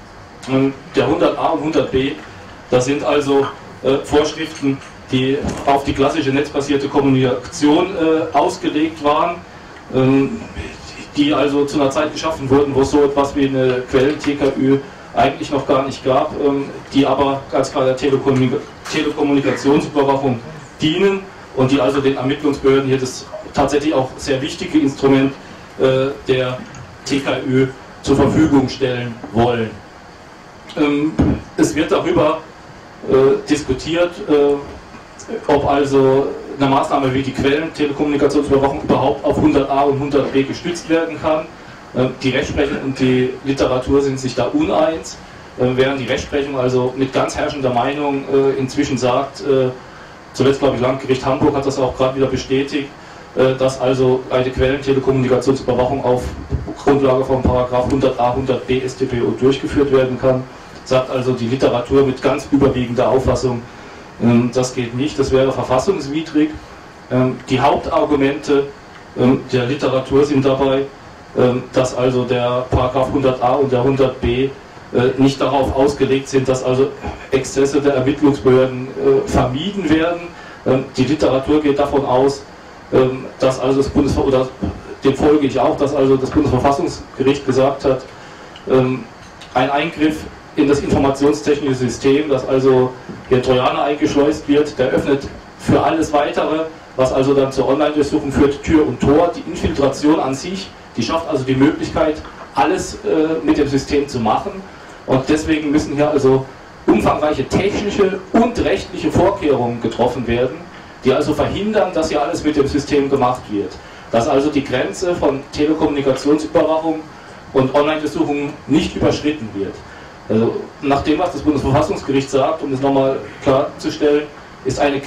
Ähm, der hundert a und hundert b, das sind also äh, Vorschriften, die auf die klassische netzbasierte Kommunikation äh, ausgelegt waren, ähm, die also zu einer Zeit geschaffen wurden, wo es so etwas wie eine Quellen-T K Ü eigentlich noch gar nicht gab, ähm, die aber ganz klar der Telekommunik Telekommunikationsüberwachung dienen und die also den Ermittlungsbehörden hier das tatsächlich auch sehr wichtige Instrument äh, der T K Ü zur Verfügung stellen wollen. Ähm, es wird darüber äh, diskutiert, äh, ob also eine Maßnahme wie die Quellen-Telekommunikationsüberwachung überhaupt auf hundert a und hundert b gestützt werden kann. Die Rechtsprechung und die Literatur sind sich da uneins, während die Rechtsprechung also mit ganz herrschender Meinung inzwischen sagt, zuletzt glaube ich Landgericht Hamburg hat das auch gerade wieder bestätigt, dass also eine Quellen-Telekommunikationsüberwachung auf Grundlage von Paragraph hundert a, hundert b S t p O durchgeführt werden kann. Sagt also die Literatur mit ganz überwiegender Auffassung, das geht nicht, das wäre verfassungswidrig. Die Hauptargumente der Literatur sind dabei, dass also der Paragraph hundert a und der hundert b nicht darauf ausgelegt sind, dass also Exzesse der Ermittlungsbehörden vermieden werden. Die Literatur geht davon aus, dass also das Bundesver oder dem folge ich auch, dass also das Bundesverfassungsgericht gesagt hat, ein Eingriff in das informationstechnische System, dass also der Trojaner eingeschleust wird, der öffnet für alles Weitere, was also dann zur Online-Durchsuchung führt, Tür und Tor. Die Infiltration an sich, die schafft also die Möglichkeit, alles äh, mit dem System zu machen. Und deswegen müssen hier also umfangreiche technische und rechtliche Vorkehrungen getroffen werden, die also verhindern, dass hier alles mit dem System gemacht wird. Dass also die Grenze von Telekommunikationsüberwachung und Online-Durchsuchungen nicht überschritten wird. Also nach dem, was das Bundesverfassungsgericht sagt, um es nochmal klarzustellen, ist eine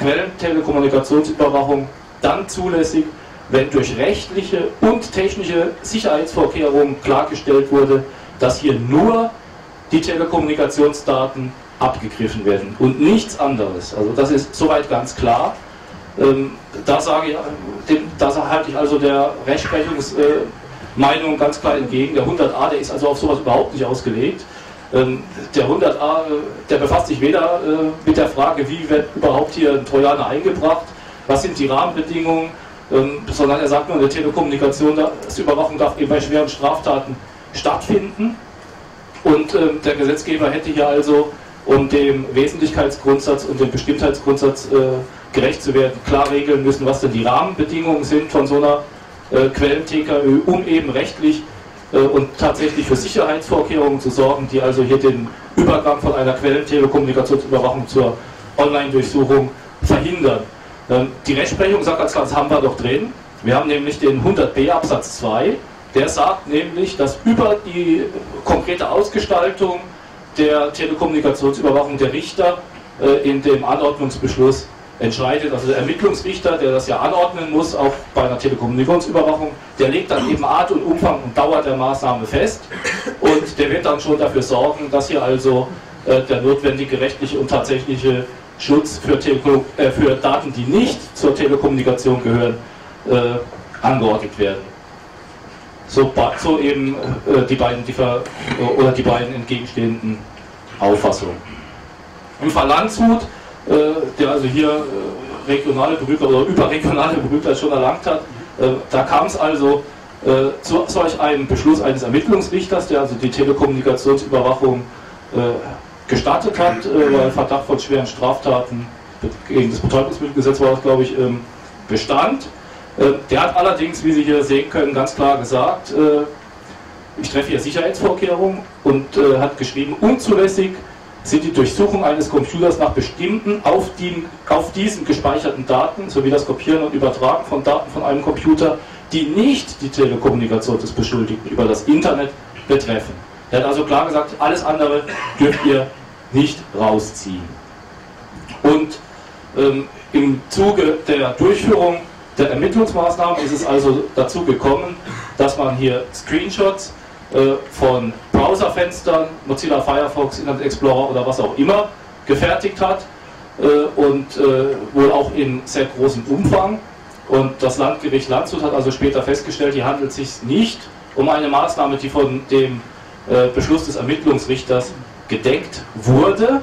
Quellentelekommunikationsüberwachung dann zulässig, wenn durch rechtliche und technische Sicherheitsvorkehrungen klargestellt wurde, dass hier nur die Telekommunikationsdaten abgegriffen werden und nichts anderes. Also das ist soweit ganz klar. Ähm, da, sage ich, dem, da halte ich also der Rechtsprechungsmeinung äh, ganz klar entgegen. Der hundert a, der ist also auf sowas überhaupt nicht ausgelegt. Ähm, der hundert a, der befasst sich weder äh, mit der Frage, wie wird überhaupt hier ein Trojaner eingebracht, was sind die Rahmenbedingungen, ähm, sondern er sagt nur, eine Telekommunikationsüberwachung darf eben bei schweren Straftaten stattfinden. Und ähm, der Gesetzgeber hätte hier also, um dem Wesentlichkeitsgrundsatz und dem Bestimmtheitsgrundsatz äh, gerecht zu werden, klar regeln müssen, was denn die Rahmenbedingungen sind von so einer äh, Quellen-T K Ö, um eben rechtlich äh, und tatsächlich für Sicherheitsvorkehrungen zu sorgen, die also hier den Übergang von einer Quellentelekommunikationsüberwachung zur Online-Durchsuchung verhindern. Ähm, die Rechtsprechung sagt ganz klar, das haben wir doch drin. Wir haben nämlich den hundert b Absatz zwei, der sagt nämlich, dass über die konkrete Ausgestaltung der Telekommunikationsüberwachung der Richter äh, in dem Anordnungsbeschluss entscheidet. Also der Ermittlungsrichter, der das ja anordnen muss, auch bei einer Telekommunikationsüberwachung, der legt dann eben Art und Umfang und Dauer der Maßnahme fest und der wird dann schon dafür sorgen, dass hier also äh, der notwendige rechtliche und tatsächliche Schutz für, Telekom äh, für Daten, die nicht zur Telekommunikation gehören, äh, angeordnet werden. So, so eben äh, die beiden Differ oder die beiden entgegenstehenden Auffassungen. Im Fall Landshut, äh, der also hier äh, regionale Berühmtheit oder überregionale Berühmtheit schon erlangt hat, äh, da kam es also äh, zu solch einem Beschluss eines Ermittlungsrichters, der also die Telekommunikationsüberwachung äh, gestattet hat, äh, weil Verdacht von schweren Straftaten gegen das Betäubungsmittelgesetz war das, glaube ich, ähm, bestand. Der hat allerdings, wie Sie hier sehen können, ganz klar gesagt, äh, ich treffe hier Sicherheitsvorkehrungen und äh, hat geschrieben, unzulässig sind die Durchsuchung eines Computers nach bestimmten auf, die, auf diesen gespeicherten Daten sowie das Kopieren und Übertragen von Daten von einem Computer, die nicht die Telekommunikation des Beschuldigten über das Internet betreffen. Er hat also klar gesagt, alles andere dürft ihr nicht rausziehen. Und ähm, im Zuge der Durchführung der Ermittlungsmaßnahmen ist es also dazu gekommen, dass man hier Screenshots äh, von Browserfenstern, Mozilla Firefox, Internet Explorer oder was auch immer gefertigt hat äh, und äh, wohl auch in sehr großem Umfang. Und das Landgericht Landshut hat also später festgestellt, hier handelt es sich nicht um eine Maßnahme, die von dem äh, Beschluss des Ermittlungsrichters gedeckt wurde.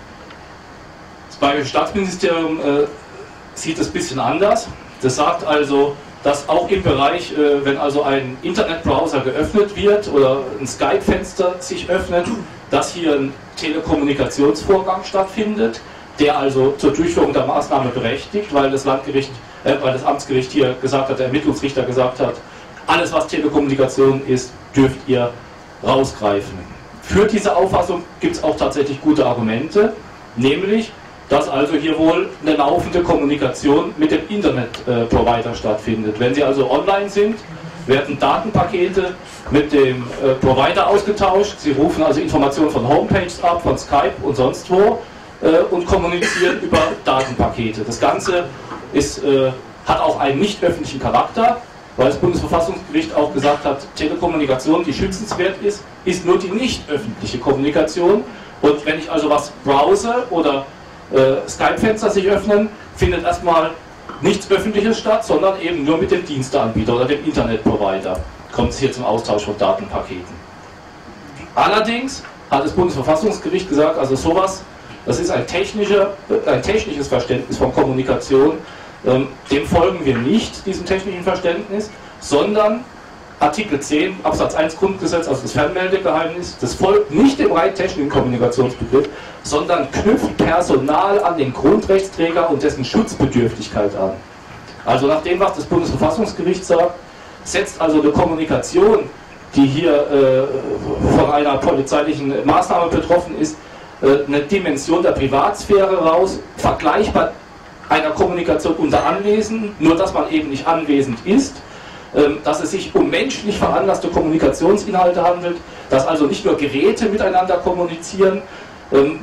Das Bayerische Staatsministerium äh, sieht es ein bisschen anders. Das sagt also, dass auch im Bereich, äh, wenn also ein Internetbrowser geöffnet wird oder ein Skype-Fenster sich öffnet, dass hier ein Telekommunikationsvorgang stattfindet, der also zur Durchführung der Maßnahme berechtigt, weil das Landgericht, äh, weil das Amtsgericht hier gesagt hat, der Ermittlungsrichter gesagt hat, alles was Telekommunikation ist, dürft ihr rausgreifen. Für diese Auffassung gibt es auch tatsächlich gute Argumente, nämlich, dass also hier wohl eine laufende Kommunikation mit dem Internetprovider äh, stattfindet. Wenn Sie also online sind, werden Datenpakete mit dem äh, Provider ausgetauscht. Sie rufen also Informationen von Homepages ab, von Skype und sonst wo äh, und kommunizieren über Datenpakete. Das Ganze ist, äh, hat auch einen nicht öffentlichen Charakter, weil das Bundesverfassungsgericht auch gesagt hat, Telekommunikation, die schützenswert ist, ist nur die nicht öffentliche Kommunikation. Und wenn ich also was browse oder Äh, Skype-Fenster sich öffnen, findet erstmal nichts Öffentliches statt, sondern eben nur mit dem Diensteanbieter oder dem Internetprovider kommt es hier zum Austausch von Datenpaketen. Allerdings hat das Bundesverfassungsgericht gesagt, also sowas, das ist ein, technischer, ein technisches Verständnis von Kommunikation, ähm, dem folgen wir nicht, diesem technischen Verständnis, sondern Artikel zehn Absatz eins Grundgesetz, also das Fernmeldegeheimnis, das folgt nicht dem rein technischen Kommunikationsbegriff, sondern knüpft Personal an den Grundrechtsträger und dessen Schutzbedürftigkeit an. Also nach dem, was das Bundesverfassungsgericht sagt, setzt also eine Kommunikation, die hier äh, von einer polizeilichen Maßnahme betroffen ist, äh, eine Dimension der Privatsphäre raus, vergleichbar einer Kommunikation unter Anwesenden, nur dass man eben nicht anwesend ist, ähm, dass es sich um menschlich veranlasste Kommunikationsinhalte handelt, dass also nicht nur Geräte miteinander kommunizieren. Ähm,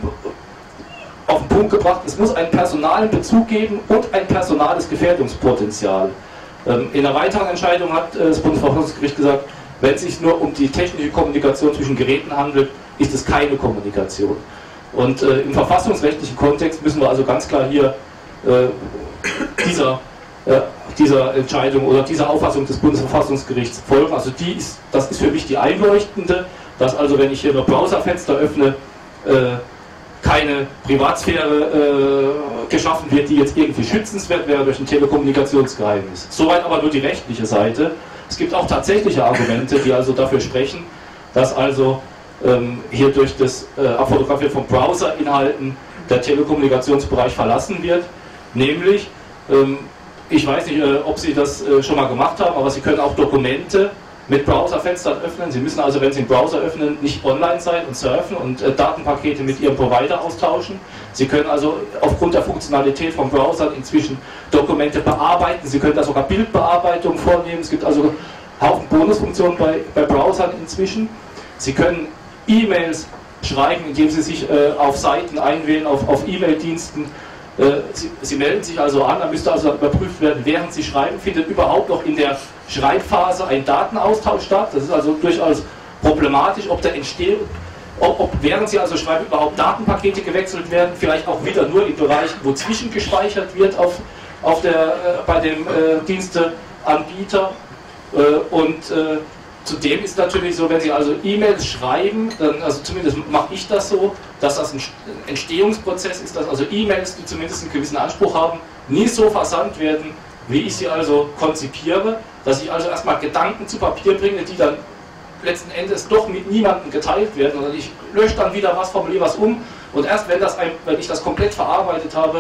auf den Punkt gebracht, es muss einen personalen Bezug geben und ein personales Gefährdungspotenzial. Ähm, in einer weiteren Entscheidung hat äh, das Bundesverfassungsgericht gesagt, wenn es sich nur um die technische Kommunikation zwischen Geräten handelt, ist es keine Kommunikation. Und äh, im verfassungsrechtlichen Kontext müssen wir also ganz klar hier äh, dieser, äh, dieser Entscheidung oder dieser Auffassung des Bundesverfassungsgerichts folgen. Also die ist, das ist für mich die einleuchtende, dass also wenn ich hier ein Browserfenster öffne, äh, keine Privatsphäre äh, geschaffen wird, die jetzt irgendwie schützenswert wäre durch ein Telekommunikationsgeheimnis. Soweit aber nur die rechtliche Seite. Es gibt auch tatsächliche Argumente, die also dafür sprechen, dass also ähm, hier durch das äh, Abfotografieren von Browserinhalten der Telekommunikationsbereich verlassen wird. Nämlich, ähm, ich weiß nicht, äh, ob Sie das äh, schon mal gemacht haben, aber Sie können auch Dokumente mit Browserfenstern öffnen. Sie müssen also, wenn Sie einen Browser öffnen, nicht online sein und surfen und äh, Datenpakete mit Ihrem Provider austauschen. Sie können also aufgrund der Funktionalität von Browsern inzwischen Dokumente bearbeiten. Sie können da sogar Bildbearbeitung vornehmen. Es gibt also Haufen Bonusfunktionen bei, bei Browsern inzwischen. Sie können E-Mails schreiben, indem Sie sich äh, auf Seiten einwählen, auf, auf E-Mail-Diensten. Sie, Sie melden sich also an, da müsste also überprüft werden, während Sie schreiben, findet überhaupt noch in der Schreibphase ein Datenaustausch statt. Das ist also durchaus problematisch, ob der entsteht, ob, ob während Sie also schreiben überhaupt Datenpakete gewechselt werden, vielleicht auch wieder nur in Bereichen, wo zwischengespeichert wird auf, auf der, äh, bei dem äh, Diensteanbieter. Äh, und äh, Zudem ist natürlich so, wenn Sie also E-Mails schreiben, dann, also zumindest mache ich das so, dass das ein Entstehungsprozess ist, dass also E-Mails, die zumindest einen gewissen Anspruch haben, nie so versandt werden, wie ich sie also konzipiere, dass ich also erstmal Gedanken zu Papier bringe, die dann letzten Endes doch mit niemandem geteilt werden, oder ich lösche dann wieder was, formuliere was um und erst wenn, das ein, wenn ich das komplett verarbeitet habe,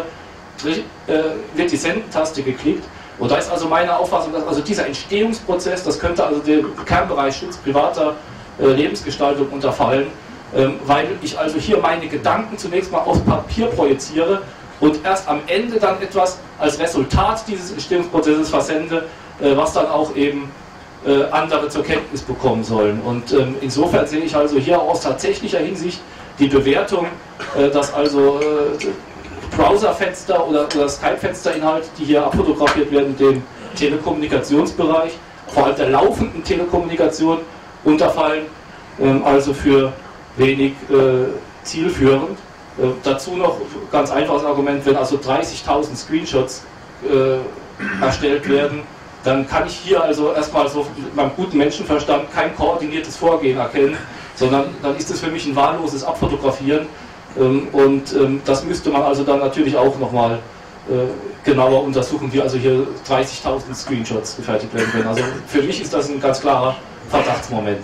wird die Senden-Taste geklickt. Und da ist also meine Auffassung, dass also dieser Entstehungsprozess, das könnte also den Kernbereich Schutz privater äh, Lebensgestaltung unterfallen, ähm, weil ich also hier meine Gedanken zunächst mal auf Papier projiziere und erst am Ende dann etwas als Resultat dieses Entstehungsprozesses versende, äh, was dann auch eben äh, andere zur Kenntnis bekommen sollen. Und ähm, insofern sehe ich also hier aus tatsächlicher Hinsicht die Bewertung, äh, dass also äh, Browserfenster oder, oder Skype-Fensterinhalte, die hier abfotografiert werden, dem Telekommunikationsbereich, vor allem der laufenden Telekommunikation, unterfallen, ähm, also für wenig äh, zielführend. Äh, dazu noch ganz einfaches Argument, wenn also dreißigtausend Screenshots äh, erstellt werden, dann kann ich hier also erstmal so mit meinem guten Menschenverstand kein koordiniertes Vorgehen erkennen, sondern dann ist es für mich ein wahlloses Abfotografieren. Und ähm, das müsste man also dann natürlich auch nochmal äh, genauer untersuchen, wie also hier dreißigtausend Screenshots gefertigt werden können. Also für mich ist das ein ganz klarer Verdachtsmoment.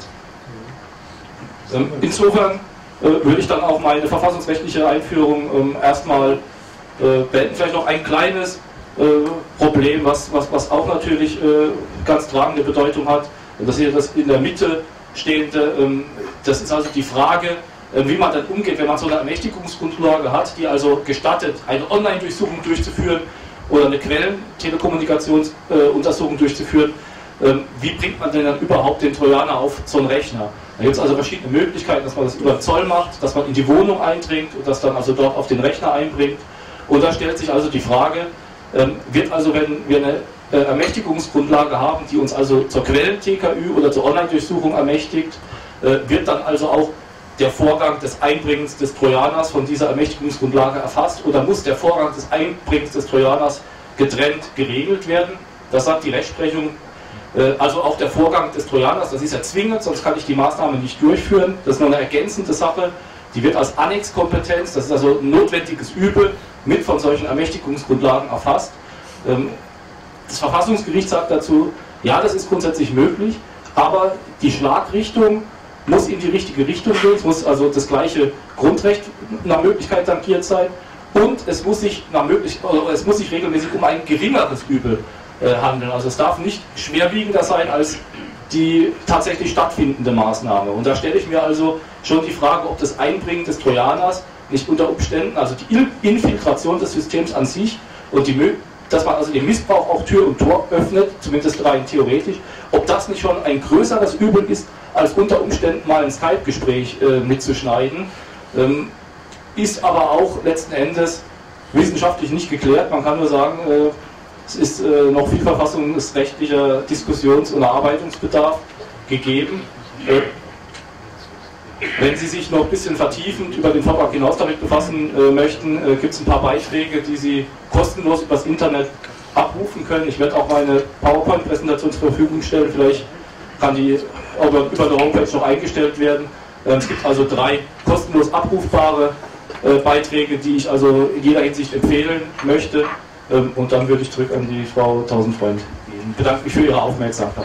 Ähm, insofern äh, würde ich dann auch meine verfassungsrechtliche Einführung ähm, erstmal äh, beenden. Vielleicht noch ein kleines äh, Problem, was, was, was auch natürlich äh, ganz tragende Bedeutung hat. Und das hier das in der Mitte stehende, ähm, das ist also die Frage, wie man dann umgeht, wenn man so eine Ermächtigungsgrundlage hat, die also gestattet, eine Online-Durchsuchung durchzuführen oder eine Quellentelekommunikationsuntersuchung äh, durchzuführen. Ähm, wie bringt man denn dann überhaupt den Trojaner auf so einen Rechner? Da gibt es also verschiedene Möglichkeiten, dass man das über den Zoll macht, dass man in die Wohnung eindringt und das dann also dort auf den Rechner einbringt. Und da stellt sich also die Frage, ähm, wird also, wenn wir eine äh, Ermächtigungsgrundlage haben, die uns also zur Quellen-T K Ü oder zur Online-Durchsuchung ermächtigt, äh, wird dann also auch der Vorgang des Einbringens des Trojaners von dieser Ermächtigungsgrundlage erfasst oder muss der Vorgang des Einbringens des Trojaners getrennt geregelt werden? Das sagt die Rechtsprechung. Also auch der Vorgang des Trojaners, das ist ja zwingend, sonst kann ich die Maßnahme nicht durchführen. Das ist nur eine ergänzende Sache. Die wird als Annexkompetenz, das ist also ein notwendiges Übel, mit von solchen Ermächtigungsgrundlagen erfasst. Das Verfassungsgericht sagt dazu, ja, das ist grundsätzlich möglich, aber die Schlagrichtung muss in die richtige Richtung gehen, es muss also das gleiche Grundrecht nach Möglichkeit tangiert sein und es muss sich, nach möglich, oder es muss sich regelmäßig um ein geringeres Übel äh, handeln. Also es darf nicht schwerwiegender sein als die tatsächlich stattfindende Maßnahme. Und da stelle ich mir also schon die Frage, ob das Einbringen des Trojaners nicht unter Umständen, also die Infiltration des Systems an sich und die, dass man also dem Missbrauch auch Tür und Tor öffnet, zumindest rein theoretisch, ob das nicht schon ein größeres Übel ist, als unter Umständen mal ein Skype-Gespräch äh, mitzuschneiden, ähm, ist aber auch letzten Endes wissenschaftlich nicht geklärt. Man kann nur sagen, äh, es ist äh, noch viel verfassungsrechtlicher Diskussions- und Erarbeitungsbedarf gegeben. Äh, wenn Sie sich noch ein bisschen vertiefend über den Vortrag hinaus damit befassen äh, möchten, äh, gibt es ein paar Beiträge, die Sie kostenlos übers Internet abrufen können. Ich werde auch meine PowerPoint-Präsentation zur Verfügung stellen. Vielleicht kann die über, über der Homepage noch eingestellt werden. Äh, es gibt also drei kostenlos abrufbare äh, Beiträge, die ich also in jeder Hinsicht empfehlen möchte. Ähm, und dann würde ich zurück an die Frau Tausendfreund gehen. Ich bedanke mich für Ihre Aufmerksamkeit.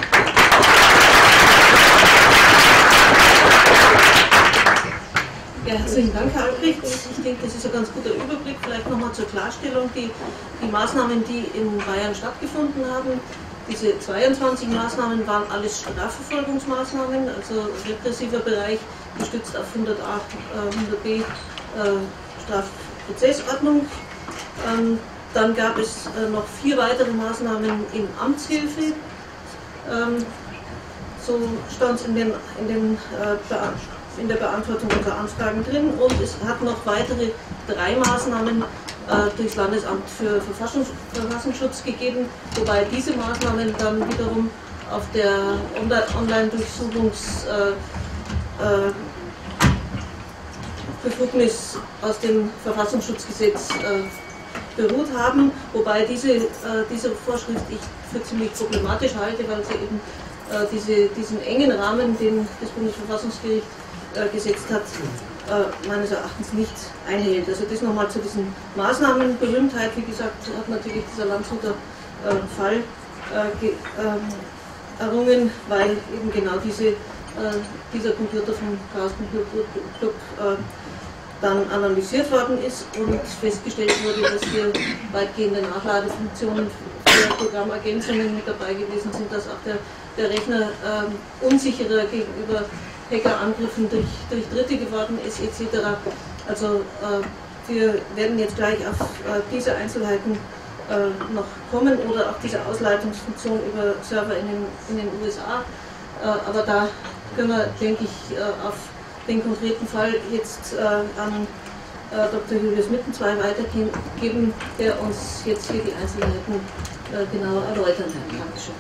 Ja, herzlichen Dank, Herr Albrecht. Ich denke, das ist ein ganz guter Überblick. Vielleicht nochmal zur Klarstellung. Die, die Maßnahmen, die in Bayern stattgefunden haben, diese zweiundzwanzig Maßnahmen waren alles Strafverfolgungsmaßnahmen, also repressiver Bereich, gestützt auf hundert a, äh, hundert b äh, Strafprozessordnung. Ähm, dann gab es äh, noch vier weitere Maßnahmen in Amtshilfe. Ähm, so stand es in, den, in, den, äh, in der Beantwortung unserer Anfragen drin, und es hat noch weitere drei Maßnahmen äh, durchs Landesamt für Verfassungs Verfassungsschutz gegeben, wobei diese Maßnahmen dann wiederum auf der Online-Durchsuchungs äh, äh, Befugnis aus dem Verfassungsschutzgesetz äh, beruht haben, wobei diese, äh, diese Vorschrift ich für ziemlich problematisch halte, weil sie eben äh, diese, diesen engen Rahmen, den das Bundesverfassungsgericht äh, gesetzt hat, äh, meines Erachtens nicht einhält. Also das nochmal zu diesen Maßnahmen. Berühmtheit, wie gesagt, hat natürlich dieser Landshuter äh, Fall äh, ge, äh, errungen, weil eben genau diese, äh, dieser Computer vom Chaos Computer Club äh, dann analysiert worden ist und festgestellt wurde, dass hier weitgehende Nachladefunktionen für Programmergänzungen mit dabei gewesen sind, dass auch der, der Rechner ähm, unsicherer gegenüber Hackerangriffen durch, durch Dritte geworden ist, et cetera. Also äh, wir werden jetzt gleich auf äh, diese Einzelheiten äh, noch kommen oder auch diese Ausleitungsfunktion über Server in den, in den U S A. Äh, aber da können wir, denke ich, äh, auf den konkreten Fall jetzt äh, an äh, Doktor Julius Mittenzweig weitergeben, der uns jetzt hier die Einzelheiten äh, genauer erläutern kann. Dankeschön.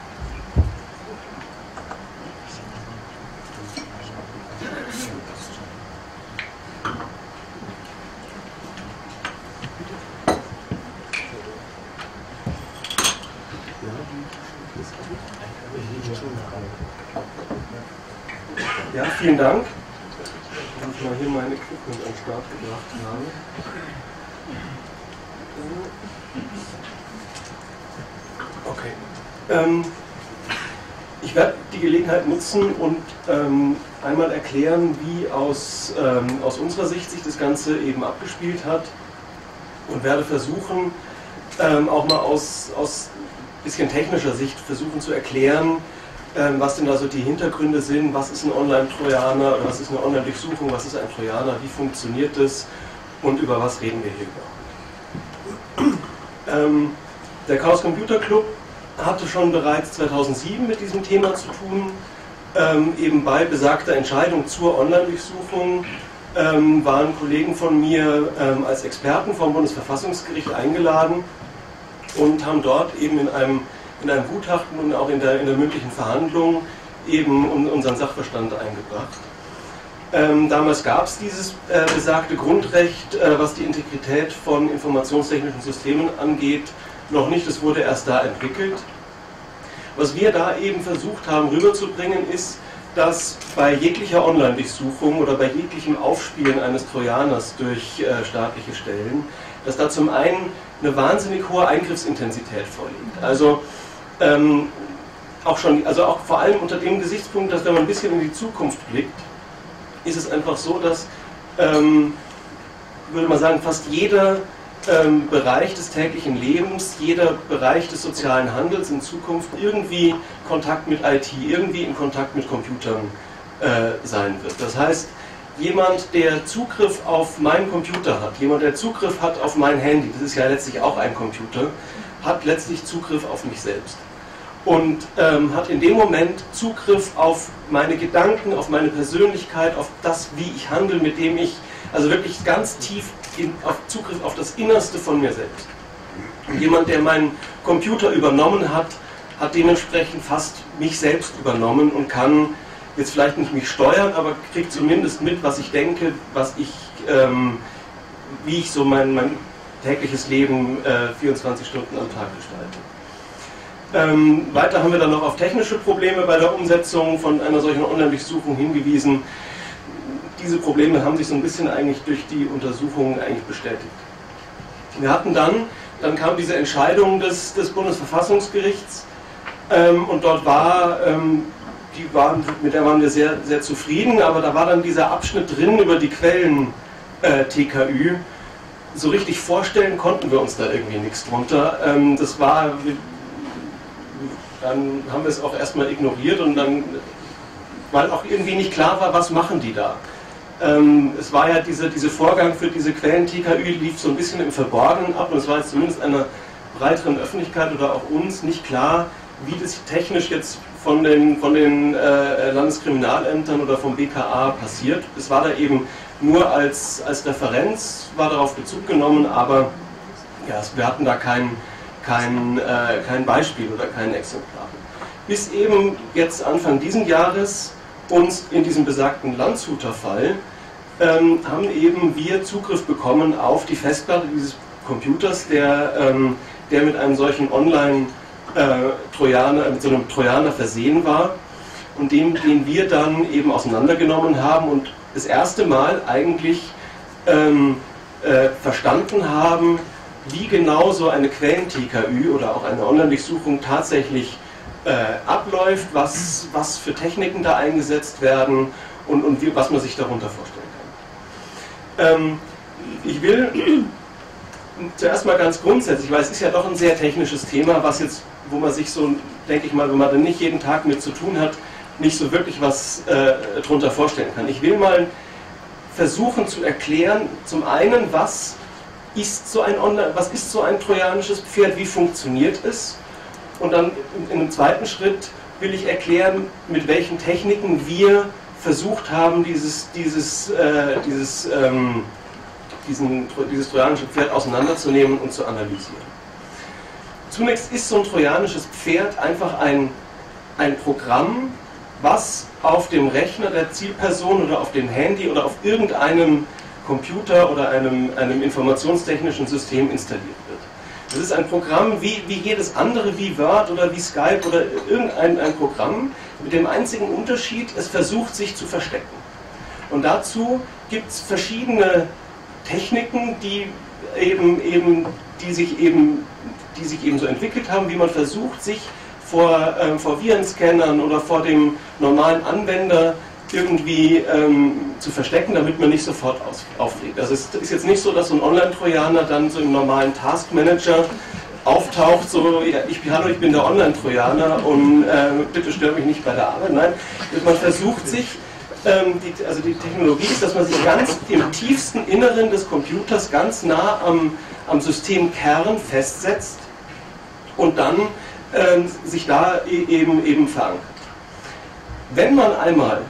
Ja, vielen Dank. Ich mal hier mein Equipment an den Start gebracht habe. Okay. Ähm, ich werde die Gelegenheit nutzen und ähm, einmal erklären, wie aus, ähm, aus unserer Sicht sich das Ganze eben abgespielt hat, und werde versuchen, ähm, auch mal aus, aus bisschen technischer Sicht versuchen zu erklären, ähm, was denn da so die Hintergründe sind, was ist ein Online-Trojaner, oder was ist eine Online-Durchsuchung, was ist ein Trojaner, wie funktioniert das und über was reden wir hier überhaupt. Ähm, der Chaos Computer Club hatte schon bereits zweitausendsieben mit diesem Thema zu tun, ähm, eben bei besagter Entscheidung zur Online-Durchsuchung ähm, waren Kollegen von mir ähm, als Experten vom Bundesverfassungsgericht eingeladen und haben dort eben in einem, in einem Gutachten und auch in der, in der mündlichen Verhandlung eben unseren Sachverstand eingebracht. Ähm, damals gab es dieses äh, besagte Grundrecht, äh, was die Integrität von informationstechnischen Systemen angeht, noch nicht. Es wurde erst da entwickelt. Was wir da eben versucht haben rüberzubringen, ist, dass bei jeglicher Online-Durchsuchung oder bei jeglichem Aufspielen eines Trojaners durch äh, staatliche Stellen, dass da zum einen eine wahnsinnig hohe Eingriffsintensität vorliegt. Also ähm, auch schon, also auch vor allem unter dem Gesichtspunkt, dass wenn man ein bisschen in die Zukunft blickt, ist es einfach so, dass, ähm, würde man sagen, fast jeder ähm, Bereich des täglichen Lebens, jeder Bereich des sozialen Handels in Zukunft irgendwie Kontakt mit I T, irgendwie in Kontakt mit Computern äh, sein wird. Das heißt, jemand, der Zugriff auf meinen Computer hat, jemand, der Zugriff hat auf mein Handy, das ist ja letztlich auch ein Computer, hat letztlich Zugriff auf mich selbst. Und ähm, hat in dem Moment Zugriff auf meine Gedanken, auf meine Persönlichkeit, auf das, wie ich handle, mit dem ich, also wirklich ganz tief in, auf Zugriff auf das Innerste von mir selbst. Und jemand, der meinen Computer übernommen hat, hat dementsprechend fast mich selbst übernommen und kann jetzt vielleicht nicht mich steuern, aber kriegt zumindest mit, was ich denke, was ich, ähm, wie ich so mein, mein tägliches Leben äh, vierundzwanzig Stunden am Tag gestalte. Ähm, weiter haben wir dann noch auf technische Probleme bei der Umsetzung von einer solchen Online-Durchsuchung hingewiesen. Diese Probleme haben sich so ein bisschen eigentlich durch die Untersuchungen eigentlich bestätigt. Wir hatten dann, dann kam diese Entscheidung des, des Bundesverfassungsgerichts ähm, und dort war, ähm, die waren, mit der waren wir sehr, sehr zufrieden, aber da war dann dieser Abschnitt drin über die Quellen äh, T K Ü. So richtig vorstellen konnten wir uns da irgendwie nichts drunter. Ähm, das war... Dann haben wir es auch erstmal ignoriert und dann, weil auch irgendwie nicht klar war, was machen die da. Ähm, es war ja dieser diese Vorgang für diese Quellen T K Ü lief so ein bisschen im Verborgenen ab und es war jetzt zumindest einer breiteren Öffentlichkeit oder auch uns nicht klar, wie das technisch jetzt von den, von den äh, Landeskriminalämtern oder vom B K A passiert. Es war da eben nur als, als Referenz, war darauf Bezug genommen, aber ja, wir hatten da keinen Kein, äh, kein Beispiel oder kein Exemplar. Bis eben jetzt Anfang diesen Jahres uns in diesem besagten Landshuter Fall ähm, haben eben wir Zugriff bekommen auf die Festplatte dieses Computers, der, ähm, der mit einem solchen Online-Trojaner, äh, mit so einem Trojaner versehen war und den, den wir dann eben auseinandergenommen haben und das erste Mal eigentlich ähm, äh, verstanden haben, wie genau so eine Quellen-T K Ü oder auch eine Online-Durchsuchung tatsächlich äh, abläuft, was, was für Techniken da eingesetzt werden und, und wie, was man sich darunter vorstellen kann. Ähm, ich will zuerst mal ganz grundsätzlich, weil es ist ja doch ein sehr technisches Thema, was jetzt, wo man sich so, denke ich mal, wenn man dann nicht jeden Tag mit zu tun hat, nicht so wirklich was äh, darunter vorstellen kann. Ich will mal versuchen zu erklären, zum einen, was Ist so ein Online, was ist so ein trojanisches Pferd, wie funktioniert es? Und dann in einem zweiten Schritt will ich erklären, mit welchen Techniken wir versucht haben, dieses, dieses, äh, dieses, ähm, diesen, dieses trojanische Pferd auseinanderzunehmen und zu analysieren. Zunächst ist so ein trojanisches Pferd einfach ein, ein Programm, was auf dem Rechner der Zielperson oder auf dem Handy oder auf irgendeinem Computer oder einem, einem informationstechnischen System installiert wird. Das ist ein Programm wie, wie jedes andere, wie Word oder wie Skype oder irgendein ein Programm, mit dem einzigen Unterschied, es versucht sich zu verstecken. Und dazu gibt es verschiedene Techniken, die, eben, eben, die, sich eben, die sich eben so entwickelt haben, wie man versucht, sich vor, äh, vor Virenscannern oder vor dem normalen Anwender irgendwie ähm, zu verstecken, damit man nicht sofort aus, auflegt. Also es ist jetzt nicht so, dass so ein Online-Trojaner dann so im normalen Task-Manager auftaucht, so, ja, ich, hallo, ich bin der Online-Trojaner und äh, bitte stört mich nicht bei der Arbeit. Nein, man versucht sich, ähm, die, also die Technologie ist, dass man sich ganz im tiefsten Inneren des Computers ganz nah am, am Systemkern festsetzt und dann ähm, sich da eben, eben verankert. Wenn man einmal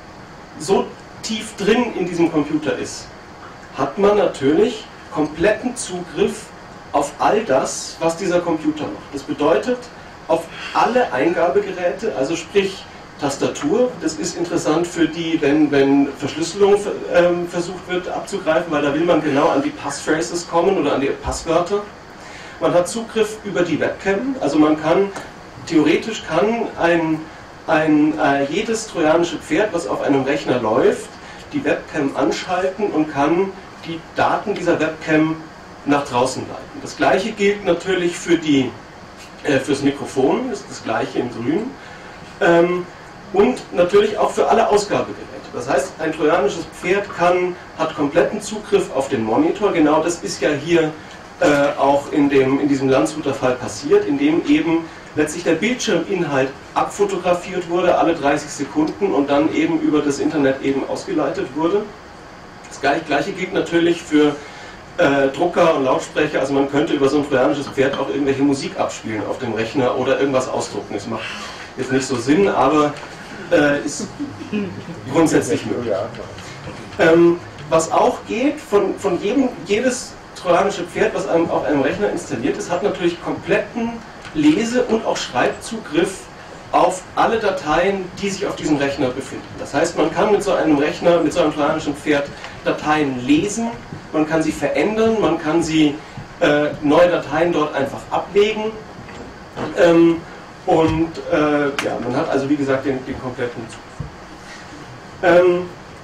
so tief drin in diesem Computer ist, hat man natürlich kompletten Zugriff auf all das, was dieser Computer macht. Das bedeutet, auf alle Eingabegeräte, also sprich Tastatur, das ist interessant für die, wenn, wenn Verschlüsselung ähm, versucht wird abzugreifen, weil da will man genau an die Passphrases kommen oder an die Passwörter. Man hat Zugriff über die Webcam, also man kann, theoretisch kann ein Ein, äh, jedes trojanische Pferd, was auf einem Rechner läuft, die Webcam anschalten und kann die Daten dieser Webcam nach draußen leiten. Das gleiche gilt natürlich für die, äh, fürs Mikrofon, das ist das gleiche in grün, ähm, und natürlich auch für alle Ausgabegeräte. Das heißt, ein trojanisches Pferd kann, hat kompletten Zugriff auf den Monitor, genau das ist ja hier äh, auch in, dem, in diesem Landshuter Fall passiert, in dem eben letztlich der Bildschirminhalt abfotografiert wurde, alle dreißig Sekunden, und dann eben über das Internet eben ausgeleitet wurde. Das gleiche gilt natürlich für äh, Drucker und Lautsprecher, also man könnte über so ein trojanisches Pferd auch irgendwelche Musik abspielen auf dem Rechner oder irgendwas ausdrucken. Das macht jetzt nicht so Sinn, aber äh, ist grundsätzlich möglich. Ähm, was auch geht, von, von jedem, jedes trojanische Pferd, was einem auf einem Rechner installiert ist, hat natürlich kompletten Lese- und auch Schreibzugriff auf alle Dateien, die sich auf diesem Rechner befinden. Das heißt, man kann mit so einem Rechner, mit so einem trojanischen Pferd Dateien lesen, man kann sie verändern, man kann sie äh, neue Dateien dort einfach ablegen ähm, und äh, ja, man hat also wie gesagt den, den kompletten Zugriff. Ähm,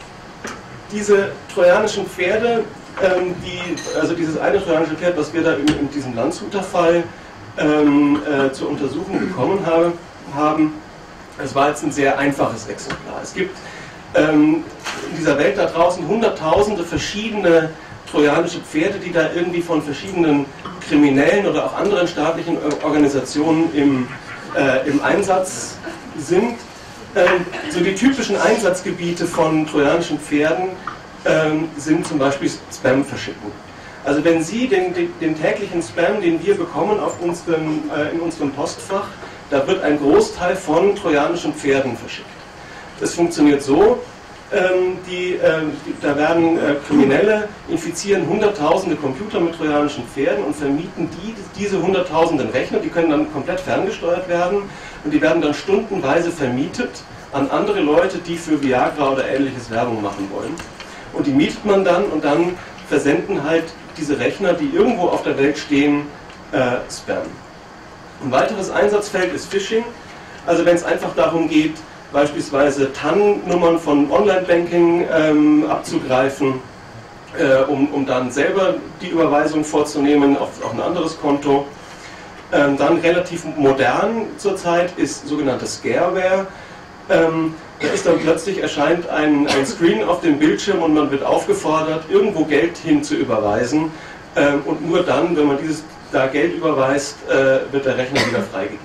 diese trojanischen Pferde, ähm, die, also dieses eine trojanische Pferd, was wir da in, in diesem Landshuter-Fall ähm, äh, zur Untersuchung bekommen habe, haben, es war jetzt ein sehr einfaches Exemplar. Es gibt ähm, in dieser Welt da draußen hunderttausende verschiedene trojanische Pferde, die da irgendwie von verschiedenen kriminellen oder auch anderen staatlichen Organisationen im, äh, im Einsatz sind. Ähm, so die typischen Einsatzgebiete von trojanischen Pferden ähm, sind zum Beispiel Spam verschicken. Also wenn Sie den, den, den täglichen Spam, den wir bekommen auf unserem, äh, in unserem Postfach, da wird ein Großteil von trojanischen Pferden verschickt. Das funktioniert so, ähm, die, äh, die, da werden äh, Kriminelle infizieren hunderttausende Computer mit trojanischen Pferden und vermieten die, diese hunderttausenden Rechner, die können dann komplett ferngesteuert werden und die werden dann stundenweise vermietet an andere Leute, die für Viagra oder ähnliches Werbung machen wollen. Und die mietet man dann und dann versenden halt diese Rechner, die irgendwo auf der Welt stehen, äh, Spam. Ein weiteres Einsatzfeld ist Phishing, also wenn es einfach darum geht, beispielsweise T A N-Nummern von Online-Banking ähm, abzugreifen, äh, um, um dann selber die Überweisung vorzunehmen auf, auf ein anderes Konto. Ähm, dann relativ modern zurzeit ist sogenannte Scareware. Ähm, da ist dann plötzlich erscheint ein, ein Screen auf dem Bildschirm und man wird aufgefordert, irgendwo Geld hin zu überweisen. Ähm, und nur dann, wenn man dieses da Geld überweist, äh, wird der Rechner wieder freigegeben.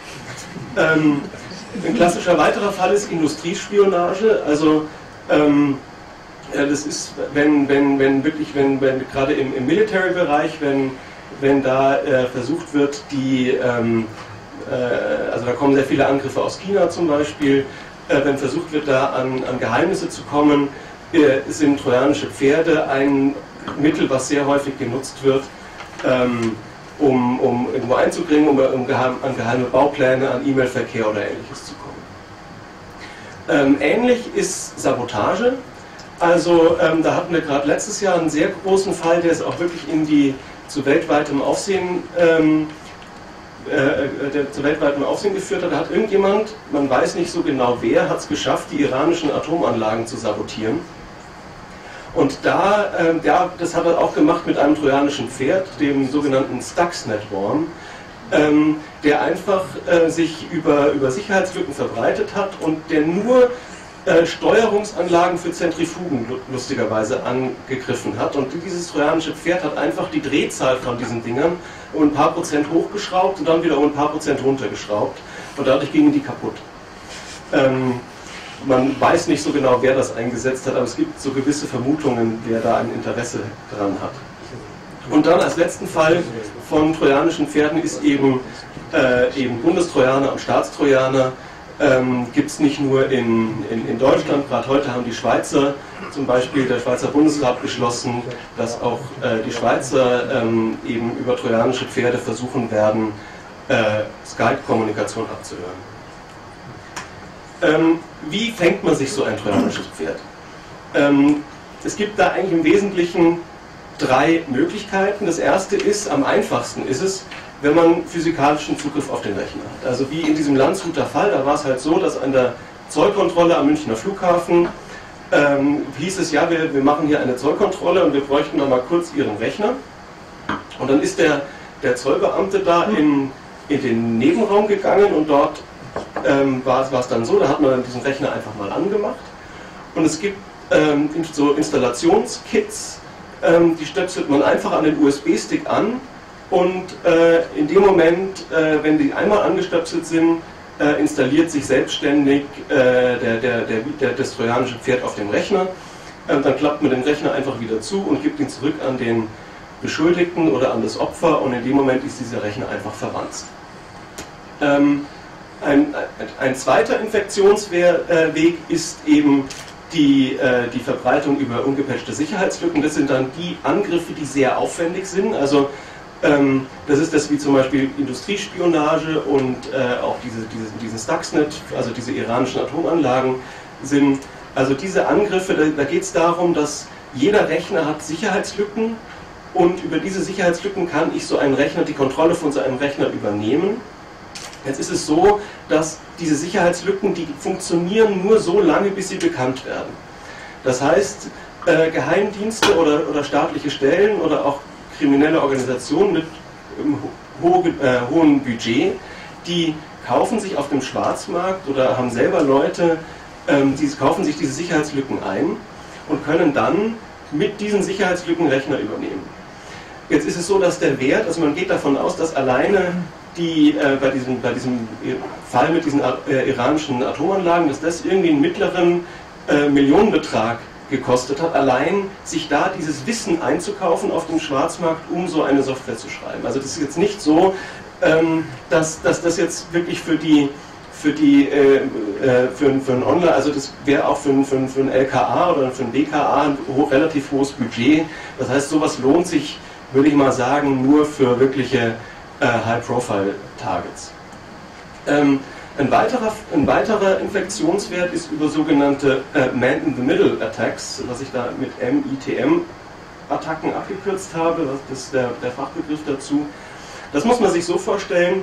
Ähm, ein klassischer weiterer Fall ist Industriespionage. Also ähm, ja, das ist, wenn, wenn, wenn wirklich, wenn, wenn gerade im, im Military-Bereich, wenn, wenn da äh, versucht wird, die, ähm, äh, also da kommen sehr viele Angriffe aus China zum Beispiel, äh, wenn versucht wird, da an, an Geheimnisse zu kommen, äh, sind trojanische Pferde ein Mittel, was sehr häufig genutzt wird, ähm, um, um irgendwo einzubringen, um, um geheim, an geheime Baupläne, an E-Mail-Verkehr oder ähnliches zu kommen. Ähm, ähnlich ist Sabotage. Also ähm, da hatten wir gerade letztes Jahr einen sehr großen Fall, der es auch wirklich in die zu weltweitem Aufsehen, ähm, äh, der zu weltweitem Aufsehen geführt hat. Da hat irgendjemand, man weiß nicht so genau wer, hat es geschafft, die iranischen Atomanlagen zu sabotieren. Und da, äh, der, das hat er auch gemacht mit einem trojanischen Pferd, dem sogenannten Stuxnet-Worm, ähm, der einfach äh, sich über, über Sicherheitslücken verbreitet hat und der nur äh, Steuerungsanlagen für Zentrifugen lustigerweise angegriffen hat. Und dieses trojanische Pferd hat einfach die Drehzahl von diesen Dingern um ein paar Prozent hochgeschraubt und dann wieder um ein paar Prozent runtergeschraubt. Und dadurch gingen die kaputt. Ähm, Man weiß nicht so genau, wer das eingesetzt hat, aber es gibt so gewisse Vermutungen, wer da ein Interesse dran hat. Und dann als letzten Fall von trojanischen Pferden ist eben, äh, eben Bundestrojaner und Staatstrojaner. Ähm, gibt es nicht nur in, in, in Deutschland, gerade heute haben die Schweizer, zum Beispiel der Schweizer Bundesrat beschlossen, dass auch äh, die Schweizer ähm, eben über trojanische Pferde versuchen werden, äh, Skype-Kommunikation abzuhören. Ähm, wie fängt man sich so ein trojanisches Pferd? Ähm, es gibt da eigentlich im Wesentlichen drei Möglichkeiten. Das erste ist, am einfachsten ist es, wenn man physikalischen Zugriff auf den Rechner hat. Also wie in diesem Landshuter Fall, da war es halt so, dass an der Zollkontrolle am Münchner Flughafen ähm, hieß es, ja, wir, wir machen hier eine Zollkontrolle und wir bräuchten noch mal kurz Ihren Rechner. Und dann ist der, der Zollbeamte da in, in den Nebenraum gegangen und dort ähm, war es dann so, da hat man dann diesen Rechner einfach mal angemacht. Und es gibt ähm, so Installationskits, ähm, die stöpselt man einfach an den U S B-Stick an und äh, in dem Moment, äh, wenn die einmal angestöpselt sind, äh, installiert sich selbstständig äh, der, der, der, der, das trojanische Pferd auf dem Rechner. Äh, dann klappt man den Rechner einfach wieder zu und gibt ihn zurück an den Beschuldigten oder an das Opfer, und in dem Moment ist dieser Rechner einfach verwanzt. Ähm, ein, ein zweiter Infektionsweg ist eben die, äh, die Verbreitung über ungepatchte Sicherheitslücken. Das sind dann die Angriffe, die sehr aufwendig sind. Also ähm, das ist das wie zum Beispiel Industriespionage und äh, auch diese, diese, diesen Stuxnet, also diese iranischen Atomanlagen sind. Also diese Angriffe, da, da geht es darum, dass jeder Rechner hat Sicherheitslücken, und über diese Sicherheitslücken kann ich so einen Rechner, die Kontrolle von so einem Rechner übernehmen. Jetzt ist es so, dass diese Sicherheitslücken, die funktionieren nur so lange, bis sie bekannt werden. Das heißt, äh, Geheimdienste oder, oder staatliche Stellen oder auch kriminelle Organisationen mit ähm, ho äh, hohem Budget, die kaufen sich auf dem Schwarzmarkt oder haben selber Leute, ähm, die kaufen sich diese Sicherheitslücken ein und können dann mit diesen Sicherheitslücken Rechner übernehmen. Jetzt ist es so, dass der Wert, also man geht davon aus, dass alleine die äh, bei, diesem, bei diesem Fall mit diesen äh, iranischen Atomanlagen, dass das irgendwie einen mittleren äh, Millionenbetrag gekostet hat, allein sich da dieses Wissen einzukaufen auf dem Schwarzmarkt, um so eine Software zu schreiben. Also das ist jetzt nicht so, ähm, dass, dass das jetzt wirklich für die für die äh, äh, für, für ein Online, also das wäre auch für ein, für, ein, für ein L K A oder für ein B K A ein ho relativ hohes Budget. Das heißt, sowas lohnt sich, würde ich mal sagen, nur für wirkliche äh, High-Profile-Targets. Ähm, ein, weiterer, ein weiterer Infektionswert ist über sogenannte äh, Man-in-the-Middle-Attacks, was ich da mit M I T M-Attacken abgekürzt habe, das ist der, der Fachbegriff dazu. Das muss man sich so vorstellen,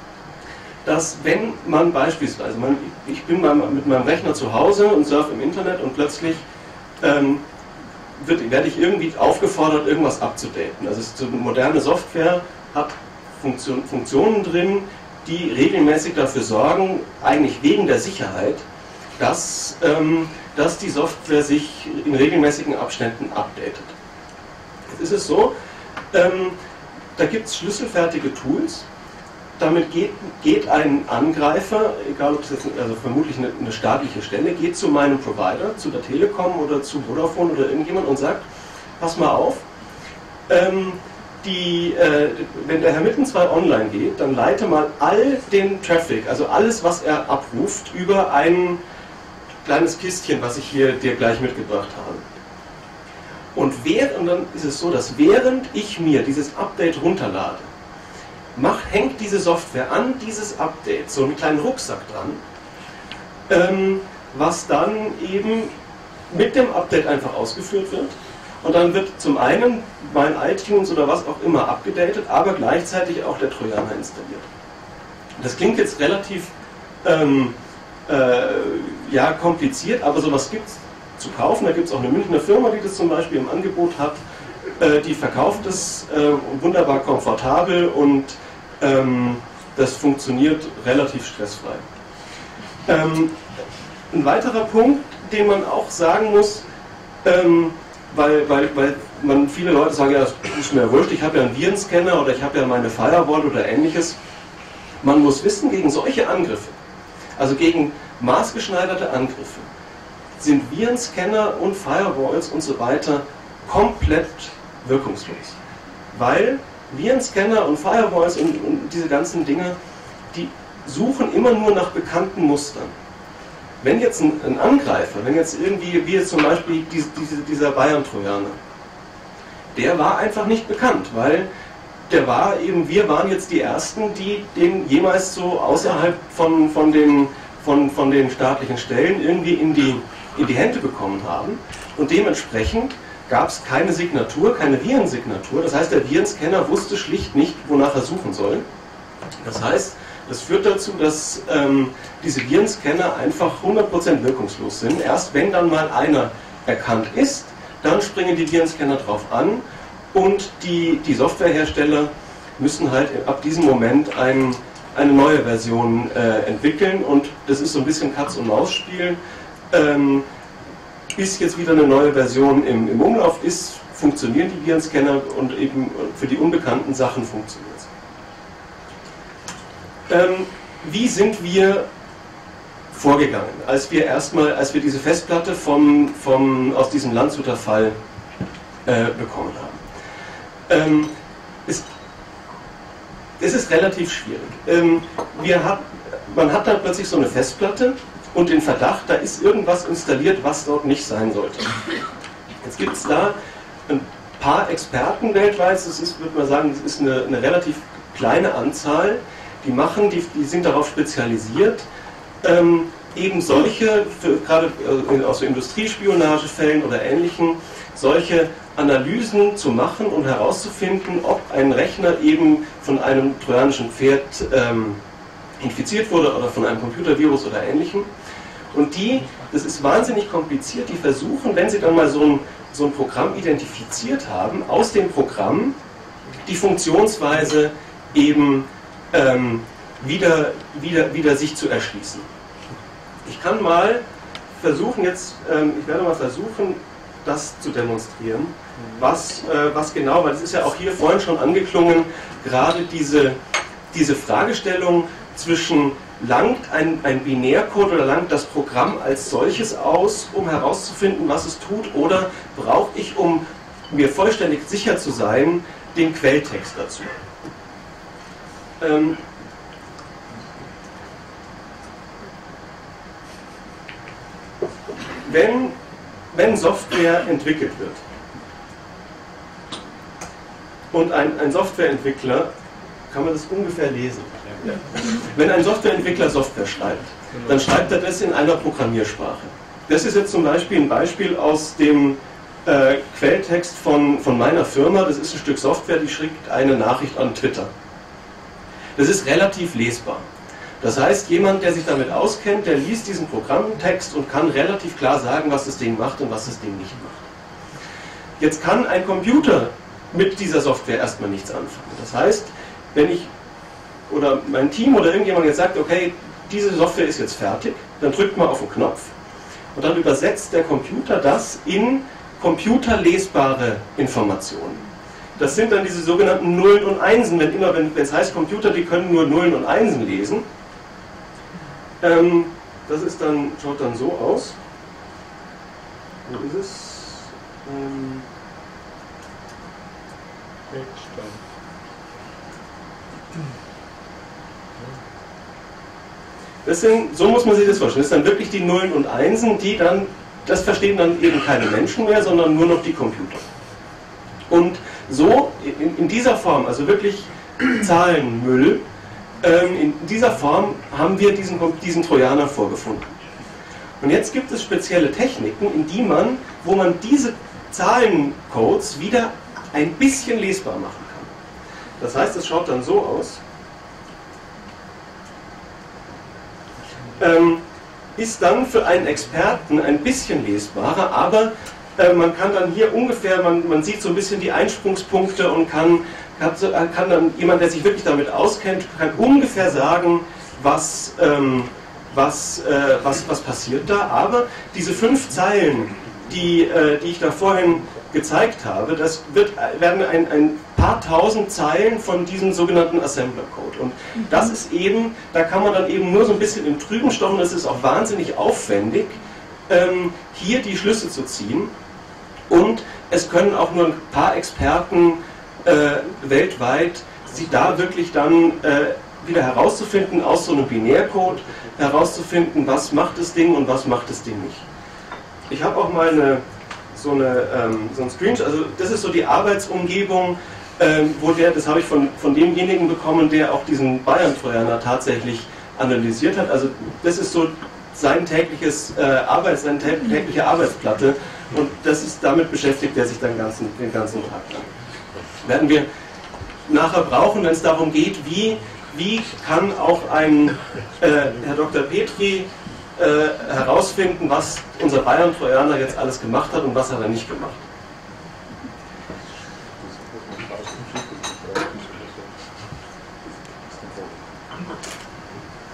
dass wenn man beispielsweise, man, ich bin mit meinem Rechner zu Hause und surfe im Internet und plötzlich ähm, wird, werde ich irgendwie aufgefordert, irgendwas abzudaten. Also so eine moderne Software hat Funktion, Funktionen drin, die regelmäßig dafür sorgen, eigentlich wegen der Sicherheit, dass, ähm, dass die Software sich in regelmäßigen Abständen updatet. Jetzt ist es so, ähm, da gibt es schlüsselfertige Tools. Damit geht, geht ein Angreifer, egal ob es jetzt, also vermutlich eine, eine staatliche Stelle, geht zu meinem Provider, zu der Telekom oder zu Vodafone oder irgendjemand und sagt, pass mal auf, ähm, die, äh, wenn der Herr Mittenzweig online geht, dann leite mal all den Traffic, also alles, was er abruft, über ein kleines Kistchen, was ich hier dir gleich mitgebracht habe. Und, während, und dann ist es so, dass während ich mir dieses Update runterlade, Macht, hängt diese Software an dieses Update, so einen kleinen Rucksack dran, ähm, was dann eben mit dem Update einfach ausgeführt wird. Und dann wird zum einen mein iTunes oder was auch immer abgedatet, aber gleichzeitig auch der Trojaner installiert. Das klingt jetzt relativ ähm, äh, ja, kompliziert, aber sowas gibt es zu kaufen. Da gibt es auch eine Münchner Firma, die das zum Beispiel im Angebot hat. Äh, die verkauft es äh, wunderbar komfortabel und ähm, das funktioniert relativ stressfrei. Ähm, ein weiterer Punkt, den man auch sagen muss, ähm, weil, weil, weil man viele Leute sagen, ja, das ist mir wurscht, ich habe ja einen Virenscanner oder ich habe ja meine Firewall oder ähnliches. Man muss wissen, gegen solche Angriffe, also gegen maßgeschneiderte Angriffe, sind Virenscanner und Firewalls und so weiter komplett wirkungslos. Weil Virenscanner und Firewalls und, und diese ganzen Dinge, die suchen immer nur nach bekannten Mustern. Wenn jetzt ein, ein Angreifer, wenn jetzt irgendwie, wie jetzt zum Beispiel diese, diese, dieser Bayern-Trojaner, der war einfach nicht bekannt, weil der war eben, wir waren jetzt die Ersten, die den jemals so außerhalb von, von, den, von, von den staatlichen Stellen irgendwie in die, in die Hände bekommen haben. Und dementsprechend gab es keine Signatur, keine Virensignatur. Das heißt, der Virenscanner wusste schlicht nicht, wonach er suchen soll. Das heißt, das führt dazu, dass ähm, diese Virenscanner einfach hundert Prozent wirkungslos sind. Erst wenn dann mal einer erkannt ist, dann springen die Virenscanner drauf an und die, die Softwarehersteller müssen halt ab diesem Moment ein, eine neue Version äh, entwickeln, und das ist so ein bisschen Katz-und-Maus-Spiel. Ähm, bis jetzt wieder eine neue Version im, im Umlauf ist, funktionieren die Virenscanner und eben für die unbekannten Sachen funktioniert es. Ähm, wie sind wir vorgegangen, als wir erstmal, als wir diese Festplatte vom, vom, aus diesem Landshuter Fall äh, bekommen haben? Ähm, es, es ist relativ schwierig. Ähm, wir hat, man hat dann plötzlich so eine Festplatte und den Verdacht, da ist irgendwas installiert, was dort nicht sein sollte. Jetzt gibt es da ein paar Experten weltweit, das ist, würde man sagen, das ist eine, eine relativ kleine Anzahl, die machen, die, die sind darauf spezialisiert, ähm, eben solche, für, gerade äh, aus so Industriespionagefällen oder ähnlichen, solche Analysen zu machen und herauszufinden, ob ein Rechner eben von einem trojanischen Pferd ähm, infiziert wurde oder von einem Computervirus oder ähnlichem. Und die, das ist wahnsinnig kompliziert, die versuchen, wenn sie dann mal so ein, so ein Programm identifiziert haben, aus dem Programm die Funktionsweise eben ähm, wieder, wieder, wieder sich zu erschließen. Ich kann mal versuchen, jetzt, ähm, ich werde mal versuchen, das zu demonstrieren, was, äh, was genau, weil das ist ja auch hier vorhin schon angeklungen, gerade diese, diese Fragestellung zwischen langt ein, ein Binärcode oder langt das Programm als solches aus, um herauszufinden, was es tut, oder brauche ich, um mir vollständig sicher zu sein, den Quelltext dazu. Ähm, wenn, wenn Software entwickelt wird und ein, ein Softwareentwickler, kann man das ungefähr lesen. Ja. Wenn ein Softwareentwickler Software schreibt, dann schreibt er das in einer Programmiersprache. Das ist jetzt zum Beispiel ein Beispiel aus dem äh, Quelltext von, von meiner Firma. Das ist ein Stück Software, die schickt eine Nachricht an Twitter. Das ist relativ lesbar. Das heißt, jemand, der sich damit auskennt, der liest diesen Programmtext und kann relativ klar sagen, was das Ding macht und was das Ding nicht macht. Jetzt kann ein Computer mit dieser Software erstmal nichts anfangen. Das heißt, wenn ich oder mein Team oder irgendjemand jetzt sagt, okay, diese Software ist jetzt fertig, dann drückt man auf den Knopf und dann übersetzt der Computer das in computerlesbare Informationen. Das sind dann diese sogenannten Nullen und Einsen, wenn immer, wenn es heißt Computer, die können nur Nullen und Einsen lesen. Ähm, das ist dann, schaut dann so aus. Wo ist es? Ähm, Das sind, so muss man sich das vorstellen. Das sind dann wirklich die Nullen und Einsen, die dann, das verstehen dann eben keine Menschen mehr, sondern nur noch die Computer. Und so in, in dieser Form, also wirklich Zahlenmüll, ähm, in dieser Form haben wir diesen, diesen Trojaner vorgefunden. Und jetzt gibt es spezielle Techniken, in die man, wo man diese Zahlencodes wieder ein bisschen lesbar machen kann. Das heißt, es schaut dann so aus. Ähm, ist dann für einen Experten ein bisschen lesbarer, aber äh, man kann dann hier ungefähr, man, man sieht so ein bisschen die Einsprungspunkte und kann, kann, kann dann jemand, der sich wirklich damit auskennt, kann ungefähr sagen, was, ähm, was, äh, was, was passiert da. Aber diese fünf Zeilen, die, äh, die ich da vorhin gezeigt habe, das wird, werden ein, ein paar tausend Zeilen von diesem sogenannten Assembler-Code. Und das ist eben, da kann man dann eben nur so ein bisschen im Trüben stochen, das ist auch wahnsinnig aufwendig, ähm, hier die Schlüsse zu ziehen. Und es können auch nur ein paar Experten äh, weltweit, sich da wirklich dann äh, wieder herauszufinden, aus so einem Binärcode, herauszufinden, was macht das Ding und was macht das Ding nicht. Ich habe auch mal eine so, eine, ähm, so ein Screenshot, also das ist so die Arbeitsumgebung, ähm, wo der, das habe ich von, von demjenigen bekommen, der auch diesen Bayern-Trojaner tatsächlich analysiert hat. Also das ist so sein tägliches äh, Arbeit, seine tägliche Arbeitsplatte und das ist, damit beschäftigt er sich dann ganzen, den ganzen Tag lang. Werden wir nachher brauchen, wenn es darum geht, wie, wie kann auch ein äh, Herr Doktor Petri Äh, herausfinden, was unser Bayern-Trojaner jetzt alles gemacht hat und was hat er nicht gemacht.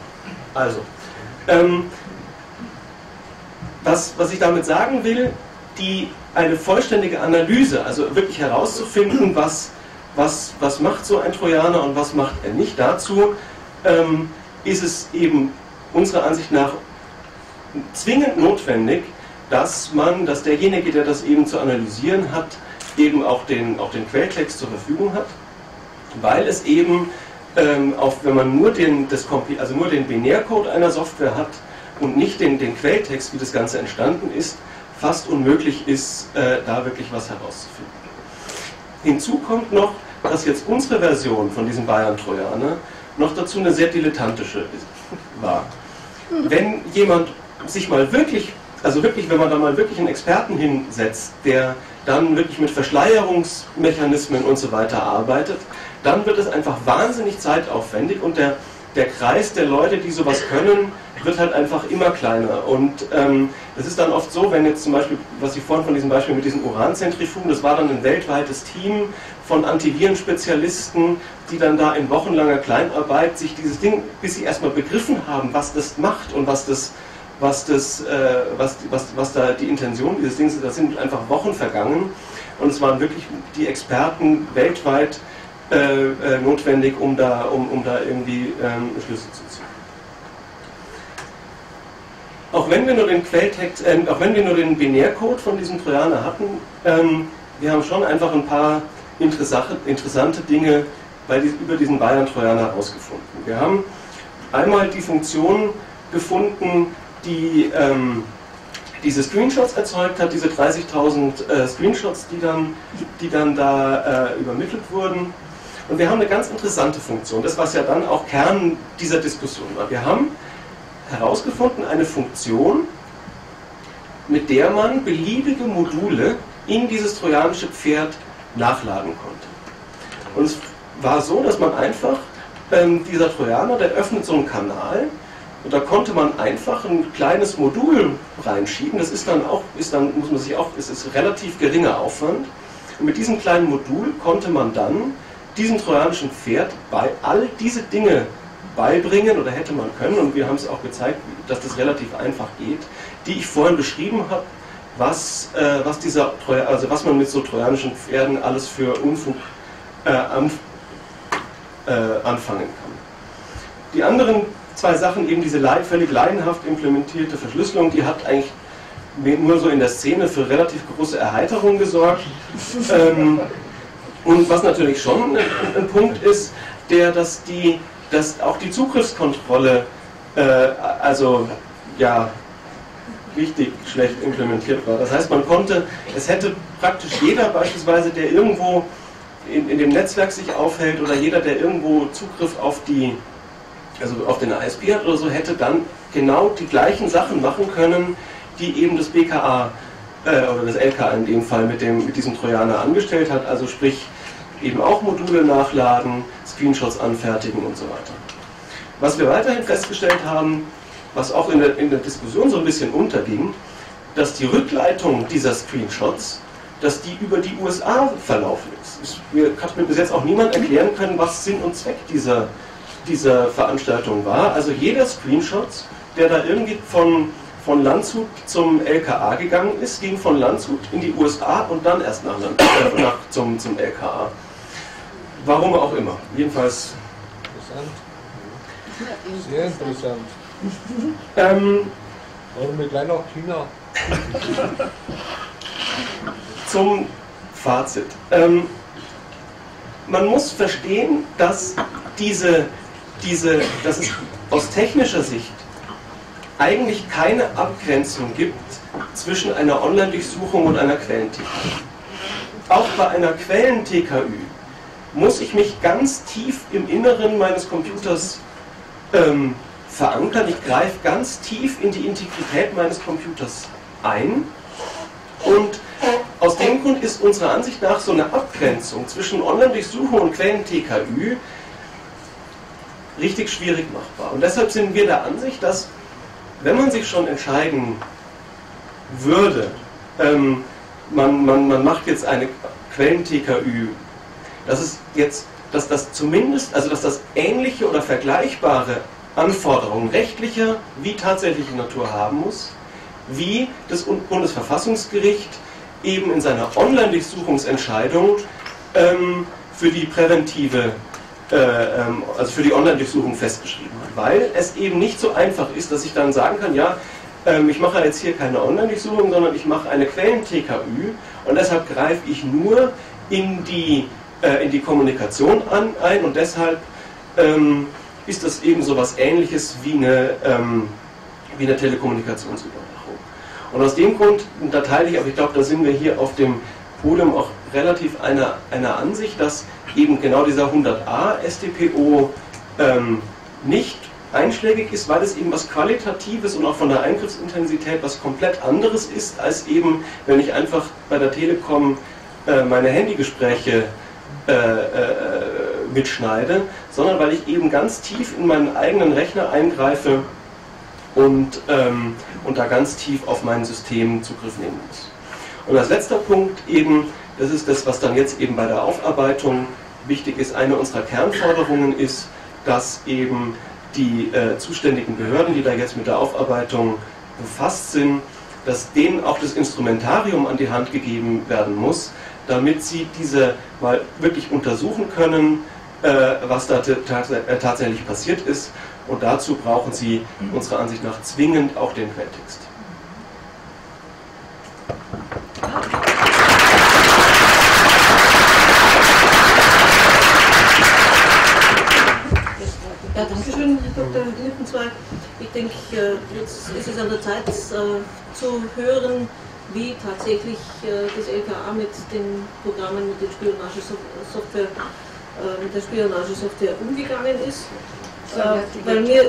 Also, ähm, was, was ich damit sagen will, die eine vollständige Analyse, also wirklich herauszufinden, was, was, was macht so ein Trojaner und was macht er nicht, dazu ähm, ist es eben unserer Ansicht nach zwingend notwendig, dass man, dass derjenige, der das eben zu analysieren hat, eben auch den, auch den Quelltext zur Verfügung hat, weil es eben, ähm, auch wenn man nur den, das, also nur den Binärcode einer Software hat und nicht den, den Quelltext, wie das Ganze entstanden ist, fast unmöglich ist, äh, da wirklich was herauszufinden. Hinzu kommt noch, dass jetzt unsere Version von diesem Bayern-Trojaner noch dazu eine sehr dilettantische war. Wenn jemand sich mal wirklich, also wirklich, wenn man da mal wirklich einen Experten hinsetzt, der dann wirklich mit Verschleierungsmechanismen und so weiter arbeitet, dann wird es einfach wahnsinnig zeitaufwendig und der, der Kreis der Leute, die sowas können, wird halt einfach immer kleiner. Und ähm, das ist dann oft so, wenn jetzt zum Beispiel, was ich vorhin von diesem Beispiel mit diesen Uranzentrifugen, das war dann ein weltweites Team von Antivirenspezialisten, die dann da in wochenlanger Kleinarbeit sich dieses Ding, bis sie erstmal begriffen haben, was das macht und was das, was das, äh, was, was, was da die Intention dieses Dings ist, da sind einfach Wochen vergangen und es waren wirklich die Experten weltweit äh, äh, notwendig, um da, um, um da irgendwie ähm, Schlüsse zu ziehen. Auch wenn wir nur den Quelltext, äh, auch wenn wir nur den Binärcode von diesem Trojaner hatten, ähm, wir haben schon einfach ein paar interessante, interessante Dinge bei die, über diesen Bayern-Trojaner herausgefunden. Wir haben einmal die Funktion gefunden, die ähm, diese Screenshots erzeugt hat, diese dreißigtausend äh, Screenshots, die dann, die dann da äh, übermittelt wurden. Und wir haben eine ganz interessante Funktion, das was ja dann auch Kern dieser Diskussion war. Wir haben herausgefunden eine Funktion, mit der man beliebige Module in dieses trojanische Pferd nachladen konnte. Und es war so, dass man einfach, ähm, dieser Trojaner, der öffnet so einen Kanal und da konnte man einfach ein kleines Modul reinschieben. Das ist dann auch, ist dann, muss man sich auch, es ist relativ geringer Aufwand. Und mit diesem kleinen Modul konnte man dann diesem trojanischen Pferd bei all diese Dinge beibringen oder hätte man können, und wir haben es auch gezeigt, dass das relativ einfach geht, die ich vorhin beschrieben habe, was, äh, was, dieser, also was man mit so trojanischen Pferden alles für Unfug äh, anf äh, anfangen kann. Die anderen zwei Sachen, eben diese leid, völlig laienhaft implementierte Verschlüsselung, die hat eigentlich nur so in der Szene für relativ große Erheiterung gesorgt. ähm, und was natürlich schon ein, ein Punkt ist, der, dass die dass auch die Zugriffskontrolle äh, also ja richtig schlecht implementiert war. Das heißt, man konnte, es hätte praktisch jeder beispielsweise, der irgendwo in, in dem Netzwerk sich aufhält oder jeder, der irgendwo Zugriff auf die, also auf den I S P hat oder so, hätte dann genau die gleichen Sachen machen können, die eben das B K A äh, oder das L K A in dem Fall mit, dem, mit diesem Trojaner angestellt hat, also sprich eben auch Module nachladen, Screenshots anfertigen und so weiter. Was wir weiterhin festgestellt haben, was auch in der, in der Diskussion so ein bisschen unterging, dass die Rückleitung dieser Screenshots, dass die über die U S A verlaufen ist. Mir hat mir bis jetzt auch niemand erklären können, was Sinn und Zweck dieser, dieser Veranstaltung war. Also jeder Screenshot, der da irgendwie von, von Landshut zum L K A gegangen ist, ging von Landshut in die U S A und dann erst nach, äh, nach zum, zum L K A. Warum auch immer. Jedenfalls. Interessant. Sehr interessant. Ähm, Warum nicht gleich nach China? Zum Fazit. Ähm, man muss verstehen, dass diese, diese, dass es aus technischer Sicht eigentlich keine Abgrenzung gibt zwischen einer Online-Durchsuchung und einer Quellen-T K Ü. Auch bei einer Quellen-T K Ü muss ich mich ganz tief im Inneren meines Computers ähm, verankern. Ich greife ganz tief in die Integrität meines Computers ein. Und aus dem Grund ist unserer Ansicht nach so eine Abgrenzung zwischen Online-Durchsuchung und Quellen-T K Ü richtig schwierig machbar. Und deshalb sind wir der Ansicht, dass, wenn man sich schon entscheiden würde, ähm, man, man, man macht jetzt eine Quellen-T K Ü, dass es jetzt, dass das zumindest, also dass das ähnliche oder vergleichbare Anforderungen rechtlicher wie tatsächlicher Natur haben muss, wie das Bundesverfassungsgericht eben in seiner Online-Durchsuchungsentscheidung ähm, für die präventive, äh, ähm, also für die Online-Durchsuchung festgeschrieben hat. Weil es eben nicht so einfach ist, dass ich dann sagen kann, ja, ähm, ich mache jetzt hier keine Online-Durchsuchung, sondern ich mache eine Quellen-T K Ü und deshalb greife ich nur in die, äh, in die Kommunikation an, ein und deshalb ähm, ist das eben so etwas Ähnliches wie eine, ähm, wie eine Telekommunikationsüberwachung. Und aus dem Grund, da teile ich, aber ich glaube, da sind wir hier auf dem Podium auch relativ einer, einer Ansicht, dass eben genau dieser hundert a S D P O ähm, nicht einschlägig ist, weil es eben was Qualitatives und auch von der Eingriffsintensität was komplett anderes ist, als eben, wenn ich einfach bei der Telekom äh, meine Handygespräche äh, äh, mitschneide, sondern weil ich eben ganz tief in meinen eigenen Rechner eingreife und, ähm, und da ganz tief auf mein System Zugriff nehmen muss. Und als letzter Punkt eben, das ist das, was dann jetzt eben bei der Aufarbeitung wichtig ist, eine unserer Kernforderungen ist, dass eben die äh, zuständigen Behörden, die da jetzt mit der Aufarbeitung befasst sind, dass denen auch das Instrumentarium an die Hand gegeben werden muss, damit sie diese mal wirklich untersuchen können, äh, was da tatsächlich passiert ist. Und dazu brauchen sie unserer Ansicht nach zwingend auch den Quelltext. Ja, danke schön, Herr Doktor Lippenzweig. Ich denke, jetzt ist es an der Zeit zu hören, wie tatsächlich das L K A mit den Programmen, mit den Spionagesoftware, mit der Spionagesoftware umgegangen ist. Weil mir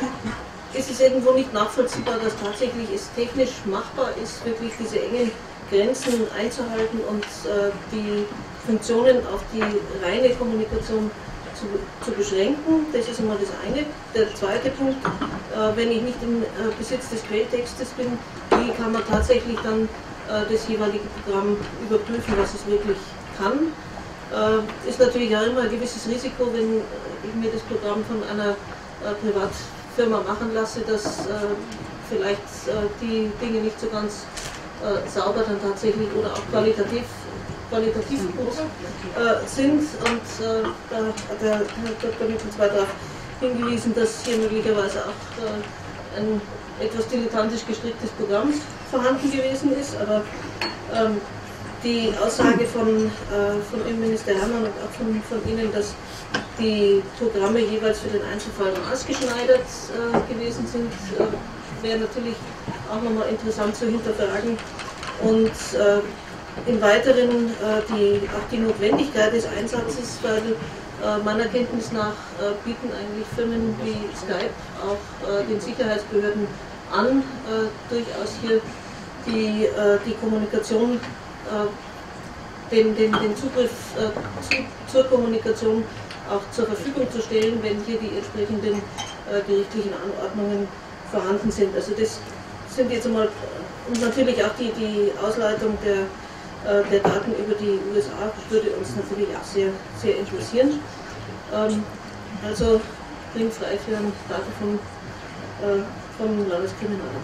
ist es irgendwo nicht nachvollziehbar, dass tatsächlich es technisch machbar ist, wirklich diese engen Grenzen einzuhalten und die Funktionen auf die reine Kommunikation Zu, zu beschränken. Das ist einmal das eine. Der zweite Punkt, äh, wenn ich nicht im äh, Besitz des Quelltextes bin, wie kann man tatsächlich dann äh, das jeweilige Programm überprüfen, was es wirklich kann. Äh, ist natürlich auch immer ein gewisses Risiko, wenn ich mir das Programm von einer äh, Privatfirma machen lasse, dass äh, vielleicht äh, die Dinge nicht so ganz äh, sauber dann tatsächlich oder auch qualitativ qualitativ gut äh, sind und äh, da hat der Herr Doktor Lippenzweig darauf hingewiesen, dass hier möglicherweise auch äh, ein etwas dilettantisch gestricktes Programm vorhanden gewesen ist, aber ähm, die Aussage von, äh, von Innenminister Hermann und auch von, von Ihnen, dass die Programme jeweils für den Einzelfall maßgeschneidert äh, gewesen sind, äh, wäre natürlich auch nochmal interessant zu hinterfragen und äh, im Weiteren äh, die, auch die Notwendigkeit des Einsatzes, weil äh, meiner Kenntnis nach äh, bieten eigentlich Firmen wie Skype auch äh, den Sicherheitsbehörden an, äh, durchaus hier die, äh, die Kommunikation, äh, den, den, den Zugriff äh, zu, zur Kommunikation auch zur Verfügung zu stellen, wenn hier die entsprechenden äh, gerichtlichen Anordnungen vorhanden sind. Also das sind jetzt einmal, und natürlich auch die, die Ausleitung der der Daten über die U S A würde uns natürlich auch sehr, sehr interessieren. Ähm, also ringfrei für Daten vom, äh, vom Landeskriminalamt.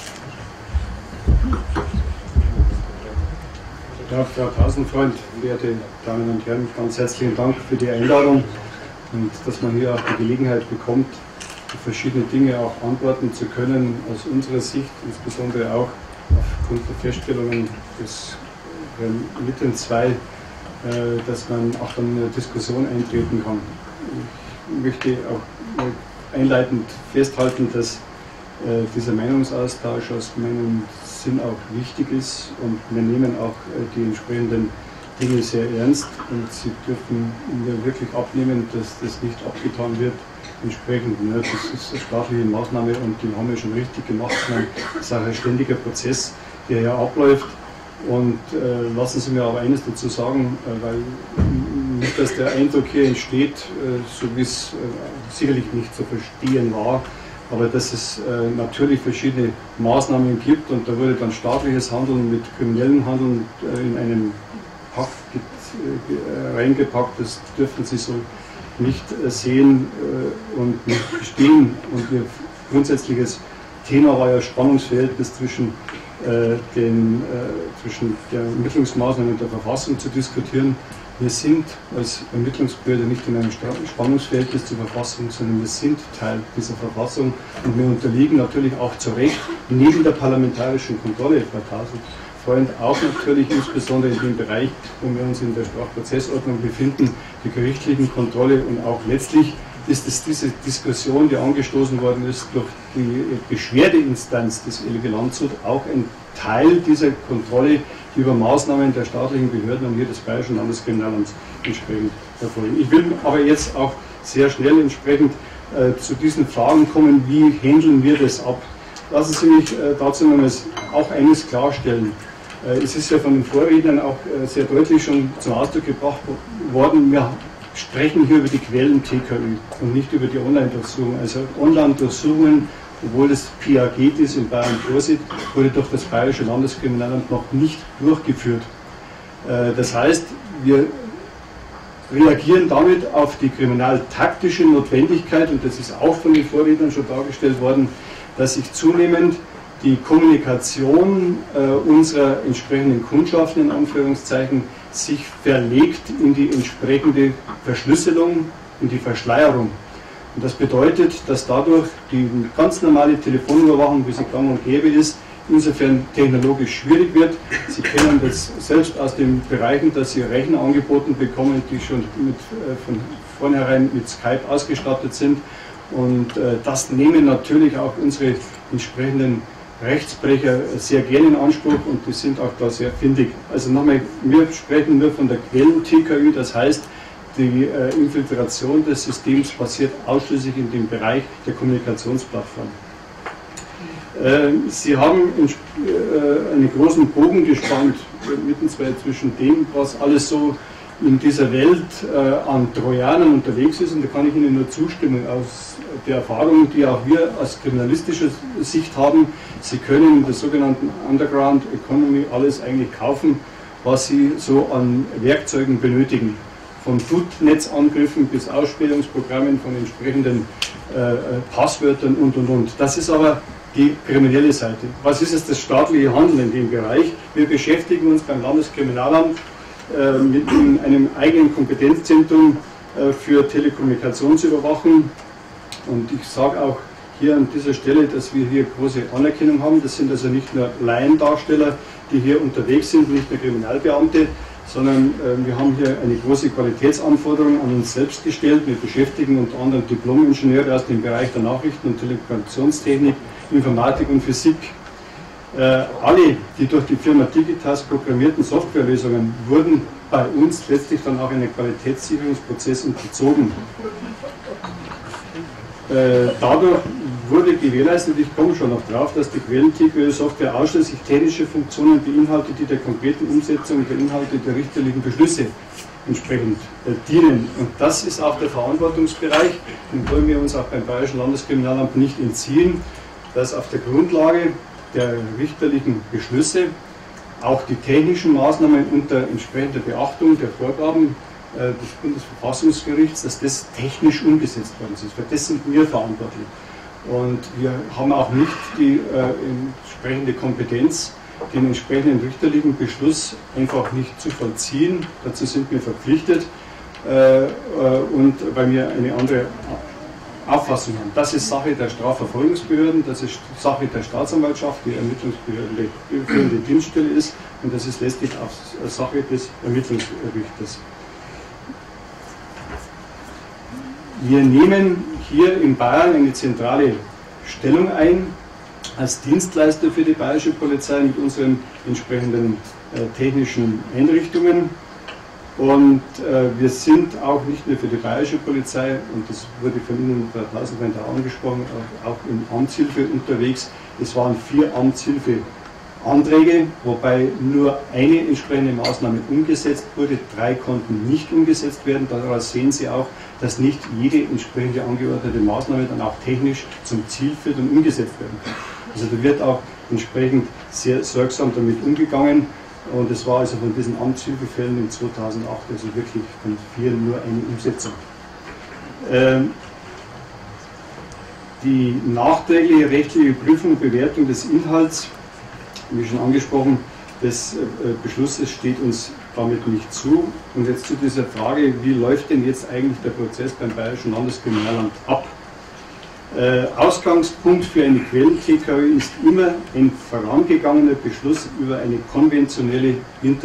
Ja, Frau Pausenfreund, werte Damen und Herren, ganz herzlichen Dank für die Einladung und dass man hier auch die Gelegenheit bekommt, verschiedene Dinge auch antworten zu können aus unserer Sicht, insbesondere auch aufgrund der Feststellungen des Mitten zwei, dass man auch dann in eine Diskussion eintreten kann. Ich möchte auch einleitend festhalten, dass dieser Meinungsaustausch aus meinem Sinn auch wichtig ist und wir nehmen auch die entsprechenden Dinge sehr ernst und Sie dürfen mir wirklich abnehmen, dass das nicht abgetan wird. Entsprechend, ne, das ist eine staatliche Maßnahme und die haben wir schon richtig gemacht, sondern das ist auch ein ständiger Prozess, der hier abläuft. Und äh, lassen Sie mir aber eines dazu sagen, äh, weil nicht, dass der Eindruck hier entsteht, äh, so wie es äh, sicherlich nicht zu verstehen war, aber dass es äh, natürlich verschiedene Maßnahmen gibt und da wurde dann staatliches Handeln mit kriminellem Handeln äh, in einem Pakt äh, reingepackt, das dürfen Sie so nicht äh, sehen äh, und nicht verstehen. Und Ihr grundsätzliches Thema war ja Spannungsverhältnis zwischen äh, den, äh, zwischen der Ermittlungsmaßnahmen und der Verfassung zu diskutieren. Wir sind als Ermittlungsbehörde nicht in einem Spannungsverhältnis zur Verfassung, sondern wir sind Teil dieser Verfassung und wir unterliegen natürlich auch zu Recht neben der parlamentarischen Kontrolle, Frau Tausend-Freund, auch natürlich insbesondere in dem Bereich, wo wir uns in der Strafprozessordnung befinden, der gerichtlichen Kontrolle, und auch letztlich ist es diese Diskussion, die angestoßen worden ist durch die Beschwerdeinstanz des L G Landshut, auch ein Teil dieser Kontrolle, die über Maßnahmen der staatlichen Behörden und hier des Bayerischen Landeskriminalamts entsprechend erfolgen. Ich will aber jetzt auch sehr schnell entsprechend äh, zu diesen Fragen kommen, wie handeln wir das ab? Lassen Sie mich äh, dazu noch auch eines klarstellen. Äh, es ist ja von den Vorrednern auch äh, sehr deutlich schon zum Ausdruck gebracht worden, wir sprechen hier über die Quellen T K Ü und nicht über die Online-Durchsuchungen. Also Online-Durchsuchungen, obwohl das P A G dies in Bayern vorsieht, wurde durch das Bayerische Landeskriminalamt noch nicht durchgeführt. Das heißt, wir reagieren damit auf die kriminaltaktische Notwendigkeit, und das ist auch von den Vorrednern schon dargestellt worden, dass sich zunehmend die Kommunikation unserer entsprechenden Kundschaften in Anführungszeichen sich verlegt in die entsprechende Verschlüsselung, in die Verschleierung. Und das bedeutet, dass dadurch die ganz normale Telefonüberwachung, wie sie gang und gäbe ist, insofern technologisch schwierig wird. Sie kennen das selbst aus den Bereichen, dass Sie Rechner angeboten bekommen, die schon mit, äh, von vornherein mit Skype ausgestattet sind. Und äh, das nehmen natürlich auch unsere entsprechenden Rechtsbrecher sehr gerne in Anspruch, und die sind auch da sehr findig. Also nochmal, wir sprechen nur von der Quellen-T K Ü, das heißt, die äh, Infiltration des Systems passiert ausschließlich in dem Bereich der Kommunikationsplattform. Äh, Sie haben in, äh, einen großen Bogen gespannt, mittenzwischen zwischen dem, was alles so in dieser Welt äh, an Trojanern unterwegs ist, und da kann ich Ihnen nur zustimmen aus der Erfahrung, die auch wir aus kriminalistischer Sicht haben. Sie können in der sogenannten Underground Economy alles eigentlich kaufen, was Sie so an Werkzeugen benötigen. Von Bootnetzangriffen bis Ausspähungsprogrammen, von entsprechenden äh, Passwörtern und und und. Das ist aber die kriminelle Seite. Was ist jetzt das staatliche Handeln in dem Bereich? Wir beschäftigen uns beim Landeskriminalamt äh, mit einem eigenen Kompetenzzentrum äh, für Telekommunikationsüberwachung. Und ich sage auch hier an dieser Stelle, dass wir hier große Anerkennung haben. Das sind also nicht nur Laiendarsteller, die hier unterwegs sind, nicht nur Kriminalbeamte, sondern äh, wir haben hier eine große Qualitätsanforderung an uns selbst gestellt. Wir beschäftigen unter anderem Diplom-Ingenieure aus dem Bereich der Nachrichten- und Telekommunikationstechnik, Informatik und Physik. Äh, alle, die durch die Firma Digitas programmierten Softwarelösungen, wurden bei uns letztlich dann auch in einen Qualitätssicherungsprozess unterzogen. Äh, dadurch wurde gewährleistet, ich komme schon noch drauf, dass die Quellen-T K Ü-Software ausschließlich technische Funktionen beinhaltet, die der konkreten Umsetzung der Inhalte der richterlichen Beschlüsse entsprechend äh, dienen. Und das ist auch der Verantwortungsbereich, den wollen wir uns auch beim Bayerischen Landeskriminalamt nicht entziehen, dass auf der Grundlage der richterlichen Beschlüsse auch die technischen Maßnahmen unter entsprechender Beachtung der Vorgaben äh, des Bundesverfassungsgerichts, dass das technisch umgesetzt worden ist. Für das sind wir verantwortlich. Und wir haben auch nicht die äh, entsprechende Kompetenz, den entsprechenden richterlichen Beschluss einfach nicht zu vollziehen. Dazu sind wir verpflichtet äh, äh, und weil wir eine andere Auffassung haben. Das ist Sache der Strafverfolgungsbehörden, das ist Sache der Staatsanwaltschaft, die Ermittlungsbehörde, die führende Dienststelle ist, und das ist letztlich auch Sache des Ermittlungsrichters. Wir nehmen hier in Bayern eine zentrale Stellung ein als Dienstleister für die Bayerische Polizei mit unseren entsprechenden äh, technischen Einrichtungen. Und äh, wir sind auch nicht nur für die Bayerische Polizei, und das wurde von Ihnen, Frau Tausend-Freund, auch angesprochen, auch, auch in Amtshilfe unterwegs. Es waren vier Amtshilfeanträge, wobei nur eine entsprechende Maßnahme umgesetzt wurde, drei konnten nicht umgesetzt werden. Daraus sehen Sie auch, dass nicht jede entsprechende angeordnete Maßnahme dann auch technisch zum Ziel führt und umgesetzt werden kann. Also da wird auch entsprechend sehr sorgsam damit umgegangen. Und es war also von diesen Amtshilfefällen in zweitausendacht also wirklich von vier nur eine Umsetzung. Ähm, die nachträgliche rechtliche Prüfung und Bewertung des Inhalts wie schon angesprochen, des Beschlusses steht uns damit nicht zu. Und jetzt zu dieser Frage, wie läuft denn jetzt eigentlich der Prozess beim Bayerischen Landeskriminalamt ab? Äh, Ausgangspunkt für eine Quellen-T K Ö ist immer ein vorangegangener Beschluss über eine konventionelle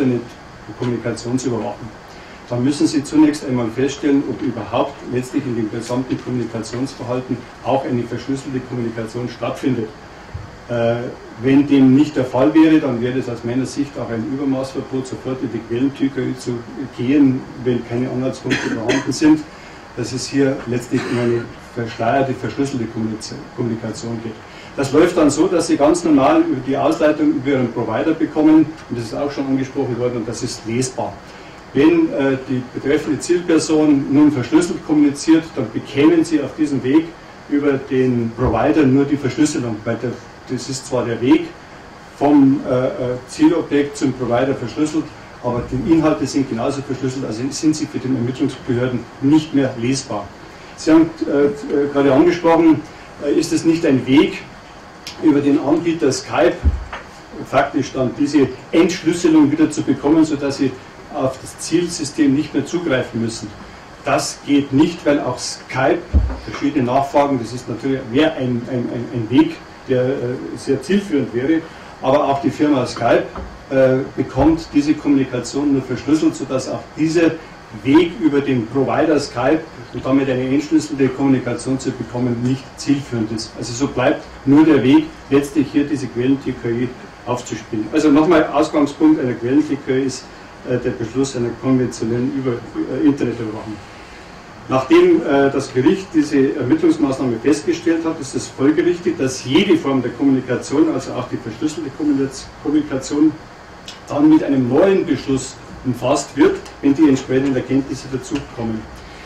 Internet-Kommunikationsüberwachung. Da müssen Sie zunächst einmal feststellen, ob überhaupt letztlich in dem gesamten Kommunikationsverhalten auch eine verschlüsselte Kommunikation stattfindet. Äh, wenn dem nicht der Fall wäre, dann wäre es aus meiner Sicht auch ein Übermaßverbot, sofort in die Quellen-T K Ö zu gehen, wenn keine Anhaltspunkte vorhanden sind, dass es hier letztlich um eine verschleierte, verschlüsselte Kommunikation geht. Das läuft dann so, dass Sie ganz normal über die Ausleitung über Ihren Provider bekommen, und das ist auch schon angesprochen worden, und das ist lesbar. Wenn äh, die betreffende Zielperson nun verschlüsselt kommuniziert, dann bekämen Sie auf diesem Weg über den Provider nur die Verschlüsselung, weil der, das ist zwar der Weg vom äh, Zielobjekt zum Provider verschlüsselt, aber die Inhalte sind genauso verschlüsselt, also sind sie für die Ermittlungsbehörden nicht mehr lesbar. Sie haben äh, gerade angesprochen, äh, ist es nicht ein Weg über den Anbieter Skype, faktisch dann diese Entschlüsselung wieder zu bekommen, sodass Sie auf das Zielsystem nicht mehr zugreifen müssen. Das geht nicht, weil auch Skype, verschiedene Nachfragen, das ist natürlich wäre ein, ein, ein, ein Weg, der äh, sehr zielführend wäre, aber auch die Firma Skype äh, bekommt diese Kommunikation nur verschlüsselt, sodass auch dieser Weg über den Provider Skype und damit eine entschlüsselte Kommunikation zu bekommen nicht zielführend ist. Also so bleibt nur der Weg, letztlich hier diese Quellen-T K Ö aufzuspielen. Also nochmal, Ausgangspunkt einer Quellen-T K Ö ist äh, der Beschluss einer konventionellen Über äh, Internetüberwachung. Nachdem äh, das Gericht diese Ermittlungsmaßnahme festgestellt hat, ist es folgerichtig, dass jede Form der Kommunikation, also auch die verschlüsselte Kommunikation, dann mit einem neuen Beschluss umfasst wird, wenn die entsprechenden Erkenntnisse dazukommen.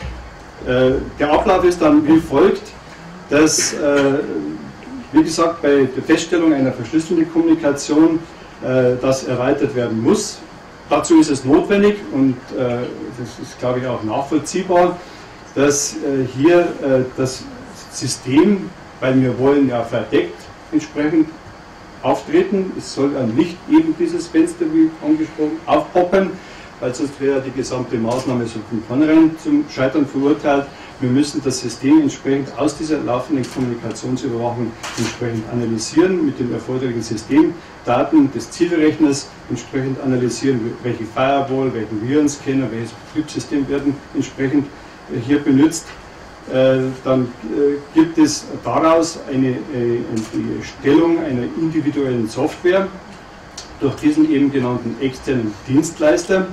Äh, der Ablauf ist dann wie folgt, dass, äh, wie gesagt, bei der Feststellung einer verschlüsselten Kommunikation äh, das erweitert werden muss. Dazu ist es notwendig, und äh, das ist, glaube ich, auch nachvollziehbar, dass äh, hier äh, das System, weil wir wollen ja verdeckt entsprechend auftreten, es soll ja nicht eben dieses Fenster, wie angesprochen, aufpoppen, weil sonst wäre die gesamte Maßnahme so von vornherein zum Scheitern verurteilt. Wir müssen das System entsprechend aus dieser laufenden Kommunikationsüberwachung entsprechend analysieren, mit den erforderlichen Systemdaten des Zielrechners entsprechend analysieren, welche Firewall, welchen Virenscanner, welches Betriebssystem werden entsprechend hier benutzt. Dann gibt es daraus eine, eine Erstellung einer individuellen Software durch diesen eben genannten externen Dienstleister.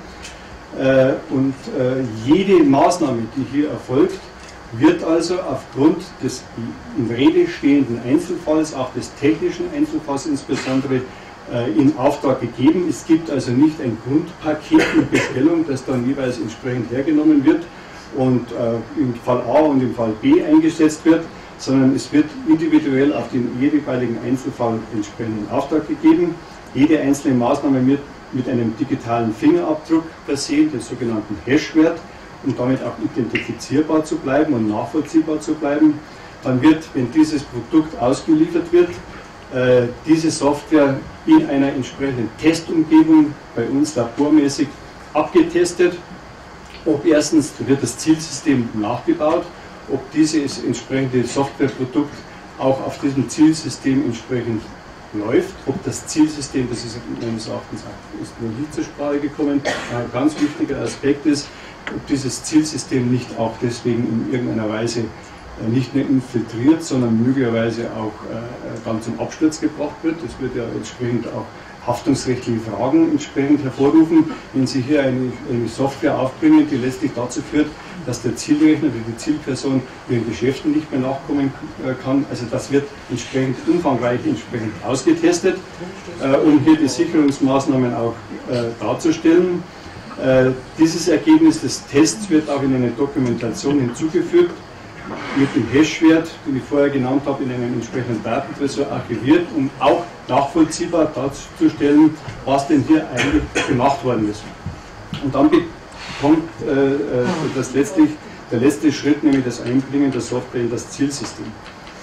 Und jede Maßnahme, die hier erfolgt, wird also aufgrund des in Rede stehenden Einzelfalls, auch des technischen Einzelfalls insbesondere, in Auftrag gegeben. Es gibt also nicht ein Grundpaket mit Bestellung, das dann jeweils entsprechend hergenommen wird und äh, im Fall A und im Fall B eingesetzt wird, sondern es wird individuell auf den jeweiligen Einzelfall entsprechend in Auftrag gegeben. Jede einzelne Maßnahme wird mit einem digitalen Fingerabdruck versehen, den sogenannten Hashwert, um damit auch identifizierbar zu bleiben und nachvollziehbar zu bleiben. Dann wird, wenn dieses Produkt ausgeliefert wird, äh, diese Software in einer entsprechenden Testumgebung bei uns labormäßig abgetestet. Ob erstens wird das Zielsystem nachgebaut, ob dieses entsprechende Softwareprodukt auch auf diesem Zielsystem entsprechend läuft, ob das Zielsystem, das ist meines Erachtens ist noch nicht zur Sprache gekommen, ein ganz wichtiger Aspekt ist, ob dieses Zielsystem nicht auch deswegen in irgendeiner Weise nicht nur infiltriert, sondern möglicherweise auch dann zum Absturz gebracht wird. Das wird ja entsprechend auch haftungsrechtliche Fragen entsprechend hervorrufen, wenn Sie hier eine, eine Software aufbringen, die letztlich dazu führt, dass der Zielrechner oder die Zielperson ihren Geschäften nicht mehr nachkommen kann. Also das wird entsprechend umfangreich entsprechend ausgetestet, äh, um hier die Sicherungsmaßnahmen auch äh, darzustellen. Äh, dieses Ergebnis des Tests wird auch in eine Dokumentation hinzugefügt, mit dem Hashwert, den ich vorher genannt habe, in einem entsprechenden Datentresor archiviert, um auch nachvollziehbar darzustellen, was denn hier eigentlich gemacht worden ist. Und dann kommt äh, das letztlich, der letzte Schritt, nämlich das Einbringen der Software in das Zielsystem.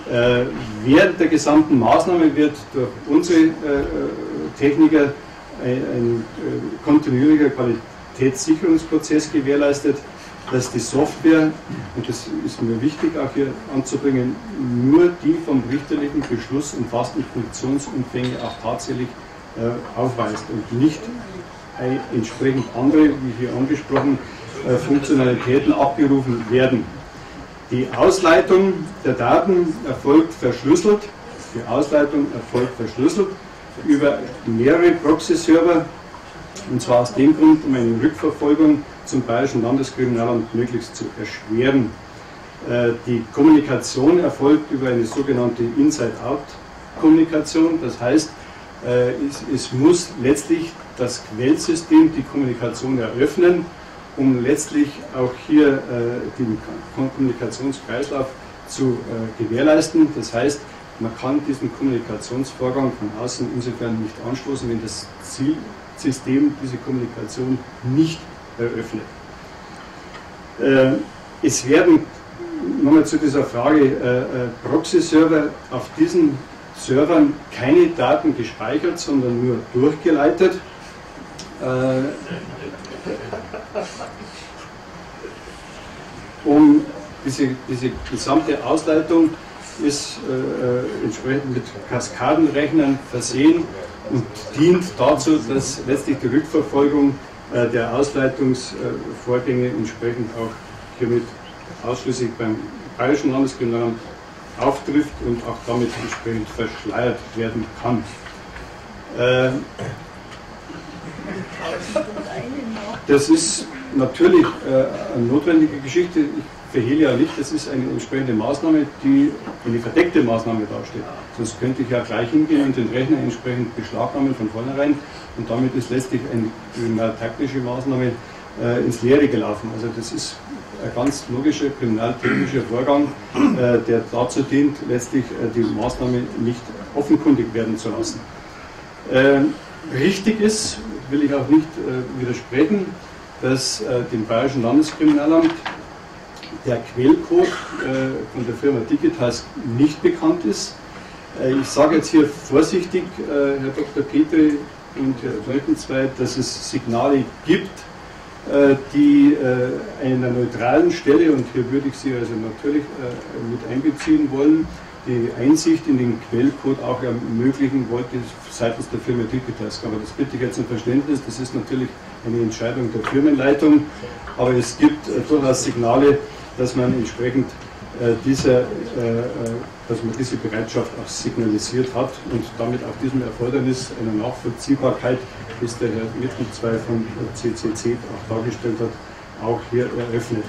Äh, während der gesamten Maßnahme wird durch unsere äh, Techniker ein, ein äh, kontinuierlicher Qualitätssicherungsprozess gewährleistet, dass die Software, und das ist mir wichtig auch hier anzubringen, nur die vom richterlichen Beschluss umfassten Funktionsumfänge auch tatsächlich äh, aufweist und nicht ein, entsprechend andere, wie hier angesprochen, äh, Funktionalitäten abgerufen werden. Die Ausleitung der Daten erfolgt verschlüsselt, die Ausleitung erfolgt verschlüsselt über mehrere Proxy-Server, und zwar aus dem Grund, um eine Rückverfolgung zum Bayerischen Landeskriminalamt möglichst zu erschweren. Die Kommunikation erfolgt über eine sogenannte Inside-Out-Kommunikation, das heißt, es muss letztlich das Quellsystem die Kommunikation eröffnen, um letztlich auch hier den Kommunikationskreislauf zu gewährleisten. Das heißt, man kann diesen Kommunikationsvorgang von außen insofern nicht anstoßen, wenn das Zielsystem diese Kommunikation nicht eröffnet. Äh, es werden, nochmal zu dieser Frage, äh, äh, Proxy-Server, auf diesen Servern keine Daten gespeichert, sondern nur durchgeleitet. Äh, um diese, diese gesamte Ausleitung ist äh, entsprechend mit Kaskadenrechnern versehen und dient dazu, dass letztlich die Rückverfolgung äh, der Ausleitungsvorgänge entsprechend auch hiermit ausschließlich beim Bayerischen Landeskriminalamt auftrifft und auch damit entsprechend verschleiert werden kann. Äh, das ist natürlich äh, eine notwendige Geschichte. Ich verhehle ja nicht, das ist eine entsprechende Maßnahme, die eine verdeckte Maßnahme dasteht. Sonst könnte ich ja gleich hingehen und den Rechner entsprechend beschlagnahmen von vornherein und damit ist letztlich eine kriminaltaktische Maßnahme äh, ins Leere gelaufen. Also das ist ein ganz logischer kriminaltechnischer Vorgang, äh, der dazu dient, letztlich äh, die Maßnahme nicht offenkundig werden zu lassen. Äh, richtig ist, will ich auch nicht äh, widersprechen, dass äh, dem Bayerischen Landeskriminalamt der Quellcode äh, von der Firma Digitas nicht bekannt ist. Äh, ich sage jetzt hier vorsichtig, äh, Herr Doktor Petri und Herr Leutenzweit, dass es Signale gibt, äh, die äh, einer neutralen Stelle, und hier würde ich Sie also natürlich äh, mit einbeziehen wollen, die Einsicht in den Quellcode auch ermöglichen wollte seitens der Firma Digitas. Aber das bitte ich jetzt um Verständnis, das ist natürlich eine Entscheidung der Firmenleitung, aber es gibt äh, durchaus Signale, dass man entsprechend äh, dieser, äh, dass man diese Bereitschaft auch signalisiert hat und damit auch diesem Erfordernis einer Nachvollziehbarkeit, das der Herr Mittenzweig von C C C auch dargestellt hat, auch hier eröffnet.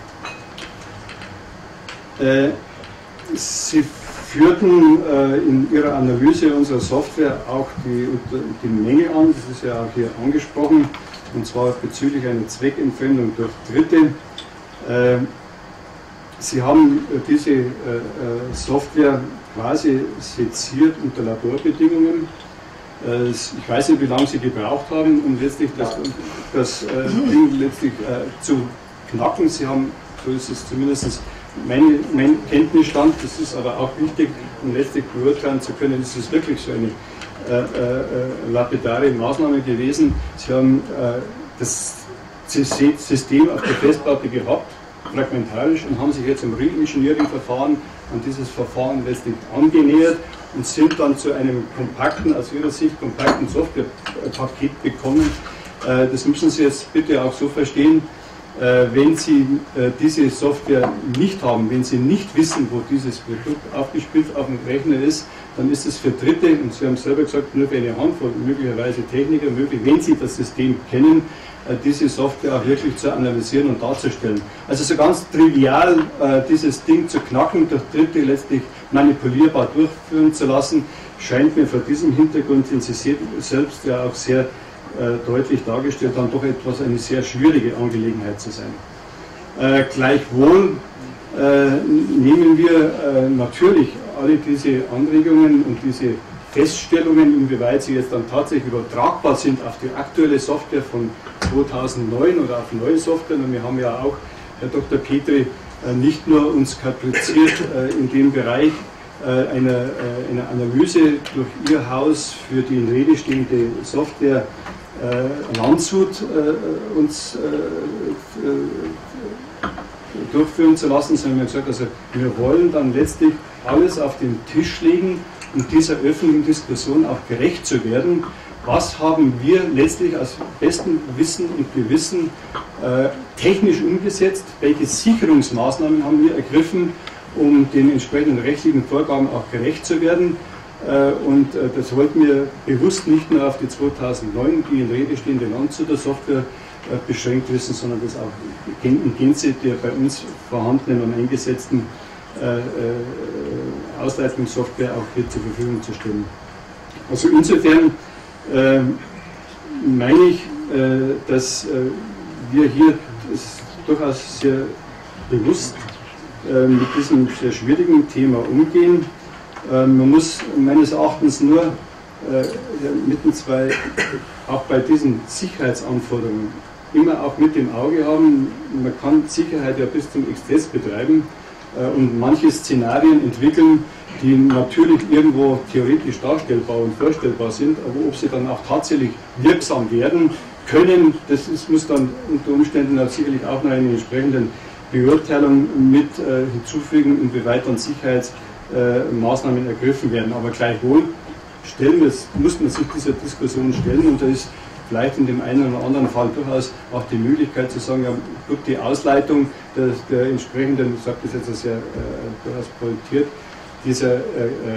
Äh, Sie führten äh, in Ihrer Analyse unserer Software auch die, die Menge an, das ist ja auch hier angesprochen, und zwar bezüglich einer Zweckentfremdung durch Dritte. Äh, Sie haben diese äh, Software quasi seziert unter Laborbedingungen. Äh, ich weiß nicht, wie lange Sie gebraucht haben, um letztlich das, das äh, Ding letztlich äh, zu knacken. Sie haben, so ist es zumindest mein, mein Kenntnisstand, das ist aber auch wichtig, um letztlich beurteilen zu können, ist es wirklich so eine äh, äh, lapidare Maßnahme gewesen. Sie haben äh, das System auf der Festplatte gehabt, fragmentarisch, und haben sich jetzt im Re-Engineering-Verfahren an dieses Verfahren letztlich angenähert und sind dann zu einem kompakten, aus Ihrer Sicht kompakten Softwarepaket gekommen. Das müssen Sie jetzt bitte auch so verstehen, wenn Sie diese Software nicht haben, wenn Sie nicht wissen, wo dieses Produkt aufgespielt auf dem Rechner ist, dann ist es für Dritte, und Sie haben es selber gesagt, nur für eine Handvoll möglicherweise Techniker möglich, wenn Sie das System kennen, diese Software auch wirklich zu analysieren und darzustellen. Also so ganz trivial äh, dieses Ding zu knacken, durch Dritte letztlich manipulierbar durchführen zu lassen, scheint mir vor diesem Hintergrund, den Sie selbst ja auch sehr äh, deutlich dargestellt haben, doch etwas eine sehr schwierige Angelegenheit zu sein. Äh, gleichwohl äh, nehmen wir äh, natürlich alle diese Anregungen und diese Feststellungen, inwieweit sie jetzt dann tatsächlich übertragbar sind auf die aktuelle Software von zweitausendneun oder auf neue Software. Und wir haben ja auch, Herr Doktor Petri, nicht nur uns kapriziert in dem Bereich äh, einer, äh, einer Analyse durch Ihr Haus für die in Rede stehende Software äh, Landshut äh, uns äh, durchführen zu lassen, sondern wir haben gesagt, also wir wollen dann letztlich alles auf den Tisch legen, um dieser öffentlichen Diskussion auch gerecht zu werden. Was haben wir letztlich aus bestem Wissen und Gewissen äh, technisch umgesetzt? Welche Sicherungsmaßnahmen haben wir ergriffen, um den entsprechenden rechtlichen Vorgaben auch gerecht zu werden? Äh, und äh, das wollten wir bewusst nicht nur auf die zweitausendneun, die in Rede stehende Landshuter Software äh, beschränkt wissen, sondern das auch in Gänze der bei uns vorhandenen und eingesetzten äh, äh, Ausleitungssoftware auch hier zur Verfügung zu stellen. Also insofern äh, meine ich, äh, dass äh, wir hier das durchaus sehr bewusst äh, mit diesem sehr schwierigen Thema umgehen. Äh, man muss meines Erachtens nur äh, mitten zwei, auch bei diesen Sicherheitsanforderungen, immer auch mit dem Auge haben, man kann Sicherheit ja bis zum Exzess betreiben und manche Szenarien entwickeln, die natürlich irgendwo theoretisch darstellbar und vorstellbar sind, aber ob sie dann auch tatsächlich wirksam werden können, das ist, muss dann unter Umständen auch sicherlich auch noch eine entsprechende Beurteilung mit äh, hinzufügen, inwieweit dann Sicherheitsmaßnahmen äh, ergriffen werden. Aber gleichwohl stellen wir es, muss man sich dieser Diskussion stellen, und da ist vielleicht in dem einen oder anderen Fall durchaus auch die Möglichkeit zu sagen, ja, gut, die Ausleitung der, der entsprechenden, ich sage das jetzt sehr äh, durchaus pointiert, dieser äh,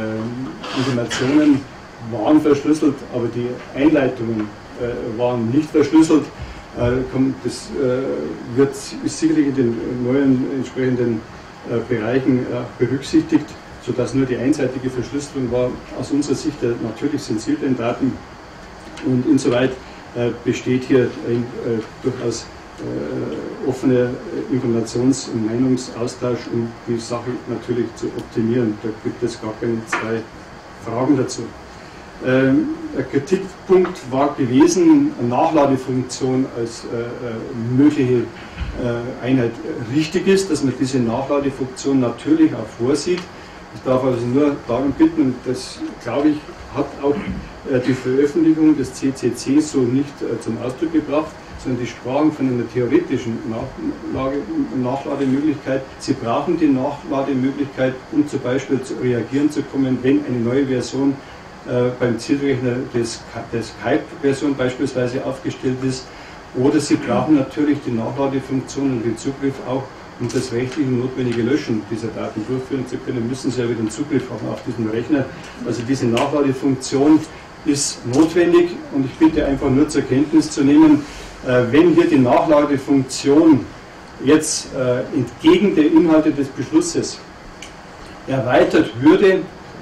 äh, Informationen waren verschlüsselt, aber die Einleitungen äh, waren nicht verschlüsselt. Äh, kommt, das äh, wird, ist sicherlich in den neuen entsprechenden äh, Bereichen äh, berücksichtigt, sodass nur die einseitige Verschlüsselung war aus unserer Sicht der natürlich sensiblen Daten, und insoweit Äh, besteht hier ein äh, durchaus äh, offener Informations- und Meinungsaustausch, um die Sache natürlich zu optimieren. Da gibt es gar keine zwei Fragen dazu. Ähm, ein Kritikpunkt war gewesen, eine Nachladefunktion als äh, äh, mögliche äh, Einheit richtig ist, dass man diese Nachladefunktion natürlich auch vorsieht. Ich darf also nur darum bitten, und das glaube ich hat auch äh, die Veröffentlichung des C C C so nicht äh, zum Ausdruck gebracht, sondern die sprachen von einer theoretischen Nachlage, Nachlademöglichkeit. Sie brauchen die Nachlademöglichkeit, um zum Beispiel zu reagieren zu kommen, wenn eine neue Version äh, beim Zielrechner des, der Skype-Version beispielsweise aufgestellt ist. Oder Sie brauchen natürlich die Nachladefunktion und den Zugriff auch, um das rechtlich notwendige Löschen dieser Daten durchführen zu können, müssen Sie ja wieder einen Zugriff haben auf diesen Rechner. Also diese Nachladefunktion ist notwendig, und ich bitte einfach nur zur Kenntnis zu nehmen, äh, wenn hier die Nachladefunktion jetzt äh, entgegen der Inhalte des Beschlusses erweitert würde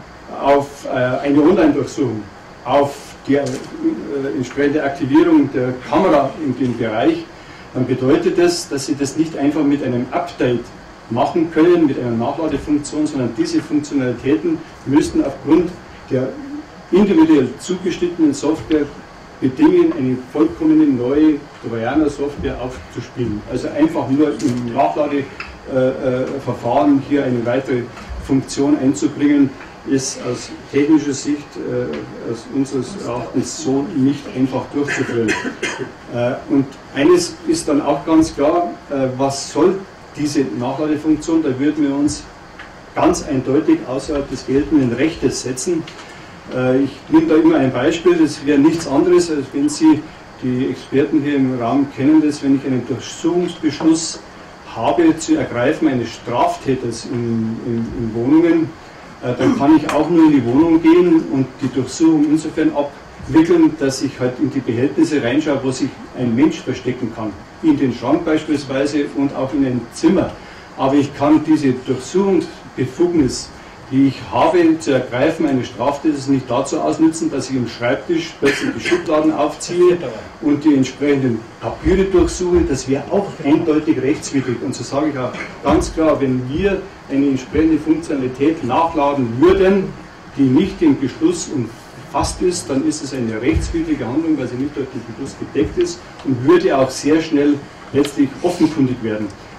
auf äh, eine Online-Durchsuchung, auf die äh, entsprechende Aktivierung der Kamera in dem Bereich, dann bedeutet das, dass Sie das nicht einfach mit einem Update machen können, mit einer Nachladefunktion, sondern diese Funktionalitäten müssten aufgrund der individuell zugeschnittenen Software bedingen, eine vollkommene neue Trojaner-Software aufzuspielen. Also einfach nur im Nachladeverfahren äh, hier eine weitere Funktion einzubringen, ist aus technischer Sicht, äh, aus unseres Erachtens so nicht einfach durchzuführen. Äh, und eines ist dann auch ganz klar, äh, was soll diese Nachladefunktion? Da würden wir uns ganz eindeutig außerhalb des geltenden Rechtes setzen. Äh, ich nehme da immer ein Beispiel, das wäre nichts anderes, als wenn Sie, die Experten hier im Raum kennen das, wenn ich einen Durchsuchungsbeschluss habe zu ergreifen eines Straftäters in, in, in Wohnungen, dann kann ich auch nur in die Wohnung gehen und die Durchsuchung insofern abwickeln, dass ich halt in die Behältnisse reinschaue, wo sich ein Mensch verstecken kann. In den Schrank beispielsweise und auch in ein Zimmer. Aber ich kann diese Durchsuchungsbefugnis, die ich habe, zu ergreifen eines Straftäters, nicht dazu ausnutzen, dass ich im Schreibtisch plötzlich die Schubladen aufziehe und die entsprechenden Papiere durchsuche. Das wäre auch eindeutig rechtswidrig. Und so sage ich auch ganz klar, wenn wir eine entsprechende Funktionalität nachladen würden, die nicht im Beschluss umfasst ist, dann ist es eine rechtswidrige Handlung, weil sie nicht durch den Beschluss gedeckt ist und würde auch sehr schnell letztlich offenkundig werden.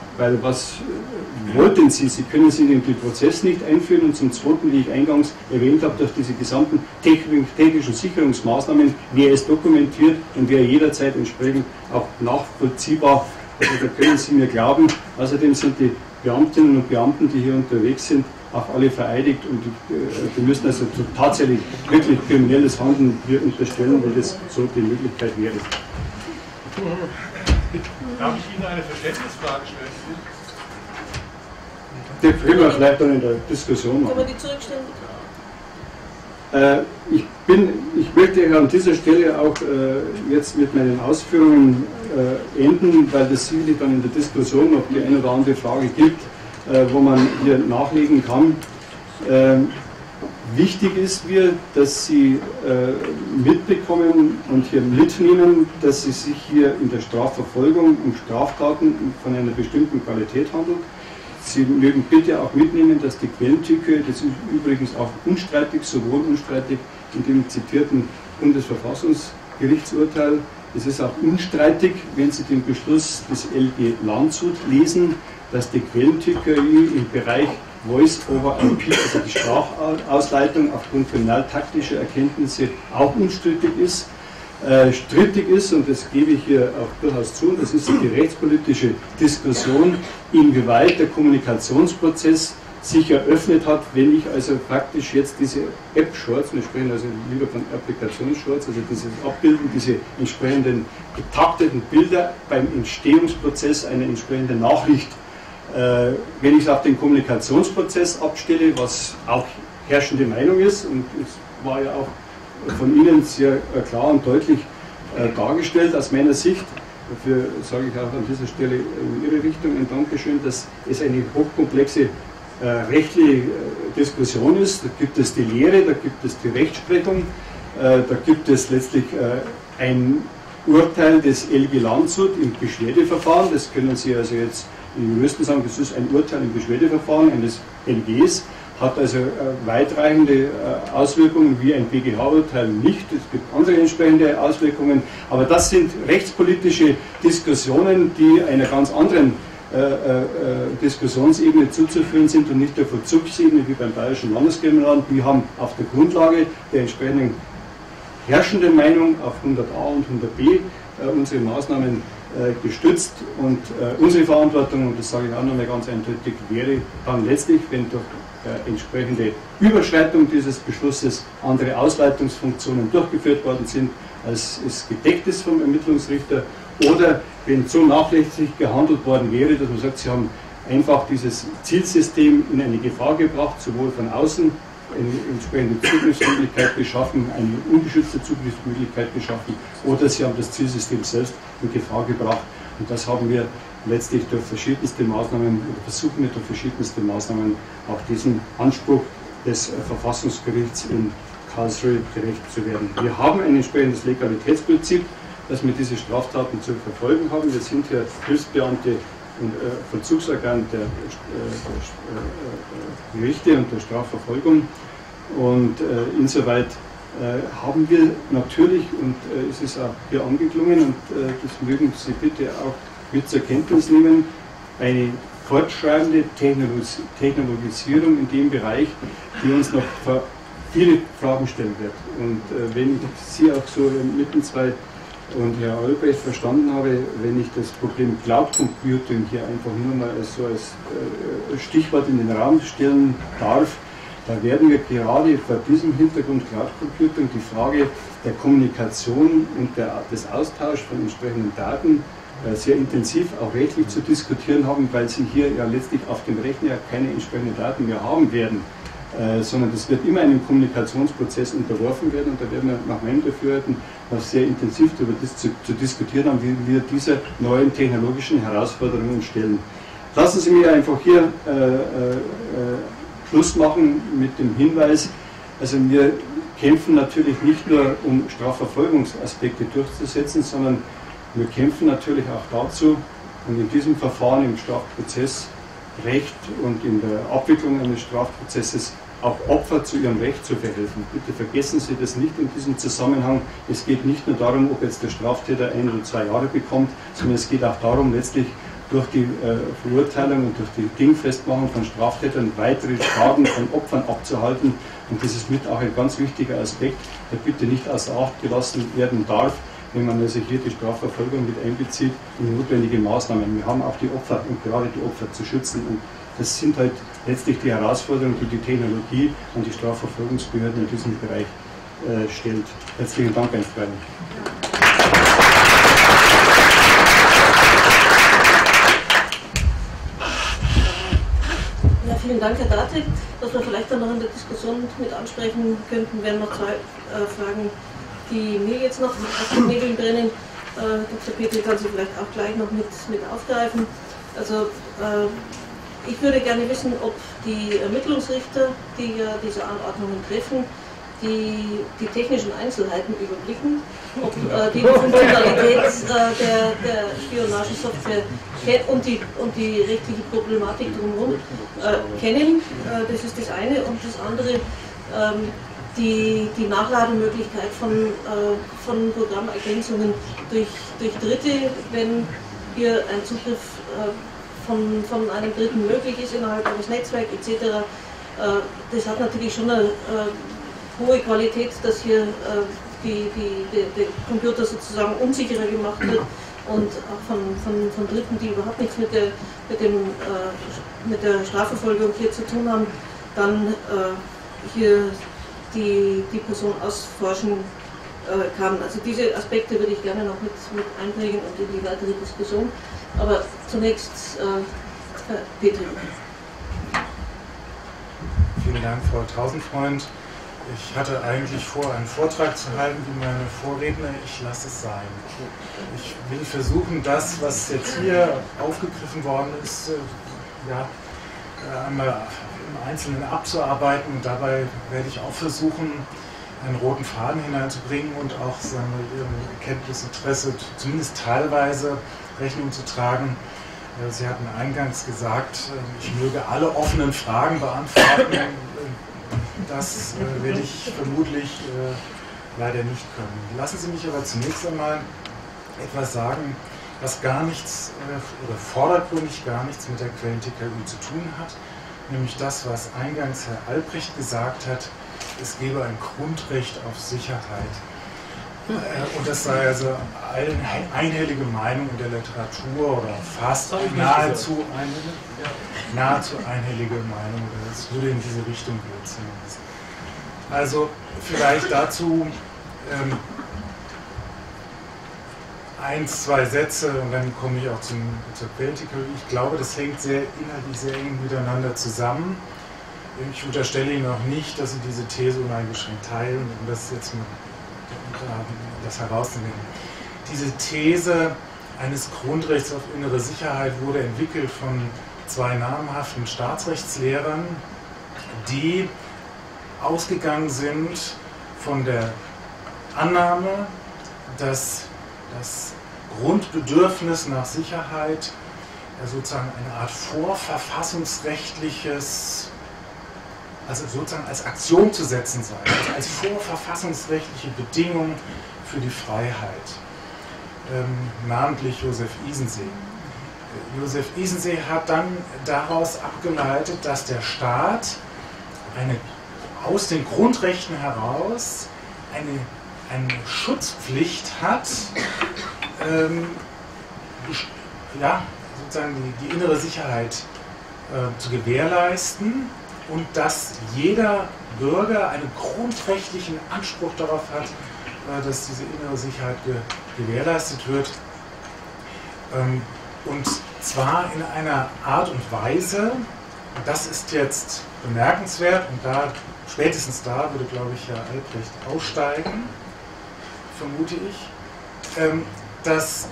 weil was wollten Sie? Sie können sich in den Prozess nicht einführen und zum Zweiten, wie ich eingangs erwähnt habe, durch diese gesamten technischen Sicherungsmaßnahmen wäre es dokumentiert und wäre jederzeit entsprechend auch nachvollziehbar. Also da können Sie mir glauben. Außerdem sind die Beamtinnen und Beamten, die hier unterwegs sind, auch alle vereidigt und wir müssen also tatsächlich wirklich kriminelles Handeln hier unterstellen, weil das so die Möglichkeit wäre. Darf ich Ihnen eine Verständnisfrage stellen? Die können wir vielleicht dann in der Diskussion machen. Können wir die zurückstellen? Äh, ich, bin, ich möchte an dieser Stelle auch äh, jetzt mit meinen Ausführungen äh, enden, weil das sicherlich dann in der Diskussion noch die eine oder andere Frage gibt, äh, wo man hier nachlegen kann. Äh, wichtig ist mir, dass Sie äh, mitbekommen und hier mitnehmen, dass es sich hier in der Strafverfolgung um Straftaten von einer bestimmten Qualität handelt. Sie mögen bitte auch mitnehmen, dass die Quellentücke, das ist übrigens auch unstreitig, sowohl unstreitig in dem zitierten Bundesverfassungsgerichtsurteil, es ist auch unstreitig, wenn Sie den Beschluss des L G Landshut lesen, dass die Quellentückerei im Bereich Voice over I P, also die Sprachausleitung aufgrund kriminaltaktischer Erkenntnisse auch unstrittig ist. Äh, strittig ist, und das gebe ich hier auch durchaus zu, das ist die rechtspolitische Diskussion, inwieweit der Kommunikationsprozess sich eröffnet hat, wenn ich also praktisch jetzt diese App-Shorts, wir sprechen also lieber von Applikations-Shorts, also dieses Abbilden, diese entsprechenden getakteten Bilder beim Entstehungsprozess einer entsprechenden Nachricht, äh, wenn ich es auf den Kommunikationsprozess abstelle, was auch herrschende Meinung ist, und es war ja auch von Ihnen sehr klar und deutlich äh, dargestellt aus meiner Sicht. Dafür sage ich auch an dieser Stelle in Ihre Richtung ein Dankeschön, dass es eine hochkomplexe äh, rechtliche äh, Diskussion ist. Da gibt es die Lehre, da gibt es die Rechtsprechung, äh, da gibt es letztlich äh, ein Urteil des L G Landshut im Beschwerdeverfahren. Das können Sie also jetzt in Juristen sagen, das ist ein Urteil im Beschwerdeverfahren eines L Gs. Hat also äh, weitreichende äh, Auswirkungen wie ein B G H-Urteil nicht. Es gibt andere entsprechende Auswirkungen, aber das sind rechtspolitische Diskussionen, die einer ganz anderen äh, äh, Diskussionsebene zuzuführen sind und nicht der Vollzugsebene wie beim Bayerischen Landeskriminalamt. Wir haben auf der Grundlage der entsprechenden herrschenden Meinung auf hundert a und hundert b äh, unsere Maßnahmen äh, gestützt und äh, unsere Verantwortung, und das sage ich auch nochmal ganz eindeutig, wäre dann letztlich, wenn durch Äh, entsprechende Überschreitung dieses Beschlusses andere Ausleitungsfunktionen durchgeführt worden sind, als es gedeckt ist vom Ermittlungsrichter, oder wenn so nachlässig gehandelt worden wäre, dass man sagt, Sie haben einfach dieses Zielsystem in eine Gefahr gebracht, sowohl von außen eine entsprechende Zugriffsmöglichkeit geschaffen, eine ungeschützte Zugriffsmöglichkeit geschaffen, oder Sie haben das Zielsystem selbst in Gefahr gebracht. Und das haben wir letztlich durch verschiedenste Maßnahmen, oder versuchen wir durch verschiedenste Maßnahmen auch diesem Anspruch des Verfassungsgerichts in Karlsruhe gerecht zu werden. Wir haben ein entsprechendes Legalitätsprinzip, dass wir diese Straftaten zu verfolgen haben. Wir sind hier Hilfsbeamte und äh, Vollzugsorgan der, äh, der äh, Gerichte und der Strafverfolgung, und äh, insoweit äh, haben wir natürlich, und äh, es ist auch hier angeklungen, und äh, das mögen Sie bitte auch mit zur Kenntnis nehmen, eine fortschreitende Technologis Technologisierung in dem Bereich, die uns noch viele Fragen stellen wird. Und äh, wenn ich Sie auch so mitten zwei und Herr Albrecht verstanden habe, wenn ich das Problem Cloud Computing hier einfach nur mal als, so als äh, Stichwort in den Raum stellen darf, da werden wir gerade vor diesem Hintergrund Cloud Computing die Frage der Kommunikation und der, des Austauschs von entsprechenden Daten sehr intensiv auch rechtlich zu diskutieren haben, weil Sie hier ja letztlich auf dem Rechner keine entsprechenden Daten mehr haben werden, äh, sondern das wird immer einem Kommunikationsprozess unterworfen werden, und da werden wir nach meinem Dafürhalten noch sehr intensiv darüber dis zu, zu diskutieren haben, wie wir dieser neuen technologischen Herausforderungen stellen. Lassen Sie mich einfach hier äh, äh, Schluss machen mit dem Hinweis, also wir kämpfen natürlich nicht nur, um Strafverfolgungsaspekte durchzusetzen, sondern wir kämpfen natürlich auch dazu, und in diesem Verfahren im Strafprozessrecht und in der Abwicklung eines Strafprozesses auch Opfer zu ihrem Recht zu verhelfen. Bitte vergessen Sie das nicht in diesem Zusammenhang. Es geht nicht nur darum, ob jetzt der Straftäter ein oder zwei Jahre bekommt, sondern es geht auch darum, letztlich durch die äh, Verurteilung und durch die Dingfestmachung von Straftätern weitere Schaden von Opfern abzuhalten. Und das ist mit auch ein ganz wichtiger Aspekt, der bitte nicht außer Acht gelassen werden darf, wenn man also hier die Strafverfolgung mit einbezieht und notwendige Maßnahmen. Wir haben auch die Opfer und gerade die Opfer zu schützen. Und das sind halt letztlich die Herausforderungen, die die Technologie und die Strafverfolgungsbehörden in diesem Bereich äh, stellt. Herzlichen Dank, einstweilen. Ja, vielen Dank, Herr Datek. Was wir vielleicht dann noch in der Diskussion mit ansprechen könnten, wären noch zwei äh, Fragen, die mir jetzt noch auf den Nägeln brennen. Äh, Doktor Petri kann sie vielleicht auch gleich noch mit, mit aufgreifen. Also äh, ich würde gerne wissen, ob die Ermittlungsrichter, die ja diese Anordnungen treffen, die, die technischen Einzelheiten überblicken, ob äh, die die Funktionalität äh, der, der Spionagesoftware und die, und die rechtliche Problematik drumherum äh, kennen. Äh, das ist das eine. Und das andere, ähm, die, die Nachlademöglichkeit von, äh, von Programmergänzungen durch, durch Dritte, wenn hier ein Zugriff äh, von, von einem Dritten möglich ist innerhalb eines Netzwerks et cetera. Äh, das hat natürlich schon eine äh, hohe Qualität, dass hier äh, die, die, die, der Computer sozusagen unsicherer gemacht wird und auch von, von, von Dritten, die überhaupt nichts mit der, mit dem, äh, mit der Strafverfolgung hier zu tun haben, dann äh, hier die, die Person ausforschen äh, kann. Also diese Aspekte würde ich gerne noch mit, mit einbringen und in die weitere Diskussion. Aber zunächst äh, Petri. Vielen Dank, Frau Tausendfreund. Ich hatte eigentlich vor, einen Vortrag zu halten wie meine Vorredner. Ich lasse es sein. Ich will versuchen, das, was jetzt hier aufgegriffen worden ist, ja, einmal im Einzelnen abzuarbeiten. Und dabei werde ich auch versuchen, einen roten Faden hineinzubringen und auch sagen wir, Ihrem Erkenntnisinteresse zumindest teilweise Rechnung zu tragen. Sie hatten eingangs gesagt, ich möge alle offenen Fragen beantworten. Das äh, werde ich vermutlich äh, leider nicht können. Lassen Sie mich aber zunächst einmal etwas sagen, was gar nichts äh, oder vordergründig gar nichts mit der Quellen-T K Ü zu tun hat, nämlich das, was eingangs Herr Albrecht gesagt hat, es gebe ein Grundrecht auf Sicherheit. Äh, und das sei also allen einhellige Meinung in der Literatur oder fast nahezu einhellige, nahezu einhellige Meinung, es würde in diese Richtung gehen zumindest. Also vielleicht dazu ähm, eins, zwei Sätze und dann komme ich auch zum, zur Quellen-T K Ü. Ich glaube, das hängt sehr inhaltlich sehr eng miteinander zusammen. Ich unterstelle Ihnen auch nicht, dass Sie diese These uneingeschränkt teilen, um das jetzt mal das herauszunehmen. Diese These eines Grundrechts auf innere Sicherheit wurde entwickelt von zwei namhaften Staatsrechtslehrern, die ausgegangen sind von der Annahme, dass das Grundbedürfnis nach Sicherheit sozusagen eine Art vorverfassungsrechtliches, also sozusagen als Aktion zu setzen sei, also als vorverfassungsrechtliche Bedingung für die Freiheit. Ähm, namentlich Josef Isensee. Josef Isensee hat dann daraus abgeleitet, dass der Staat eine, aus den Grundrechten heraus eine, eine Schutzpflicht hat, ähm, ja, sozusagen die, die innere Sicherheit äh, zu gewährleisten und dass jeder Bürger einen grundrechtlichen Anspruch darauf hat, äh, dass diese innere Sicherheit ge, gewährleistet wird. Ähm, und zwar in einer Art und Weise, das ist jetzt bemerkenswert und da, spätestens da würde, glaube ich, Herr Albrecht aussteigen, vermute ich, ähm, dass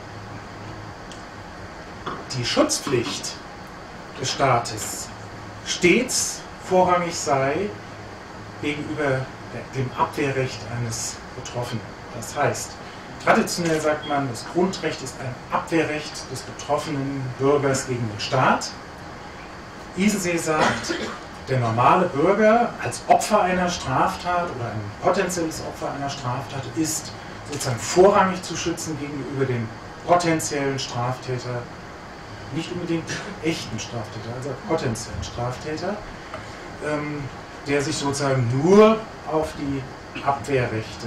die Schutzpflicht des Staates stets vorrangig sei gegenüber dem Abwehrrecht eines Betroffenen. Das heißt, traditionell sagt man, das Grundrecht ist ein Abwehrrecht des betroffenen Bürgers gegen den Staat. Isensee sagt, der normale Bürger als Opfer einer Straftat oder ein potenzielles Opfer einer Straftat ist sozusagen vorrangig zu schützen gegenüber dem potenziellen Straftäter nicht unbedingt echten Straftäter, also potenziellen Straftäter, ähm, der sich sozusagen nur auf die Abwehrrechte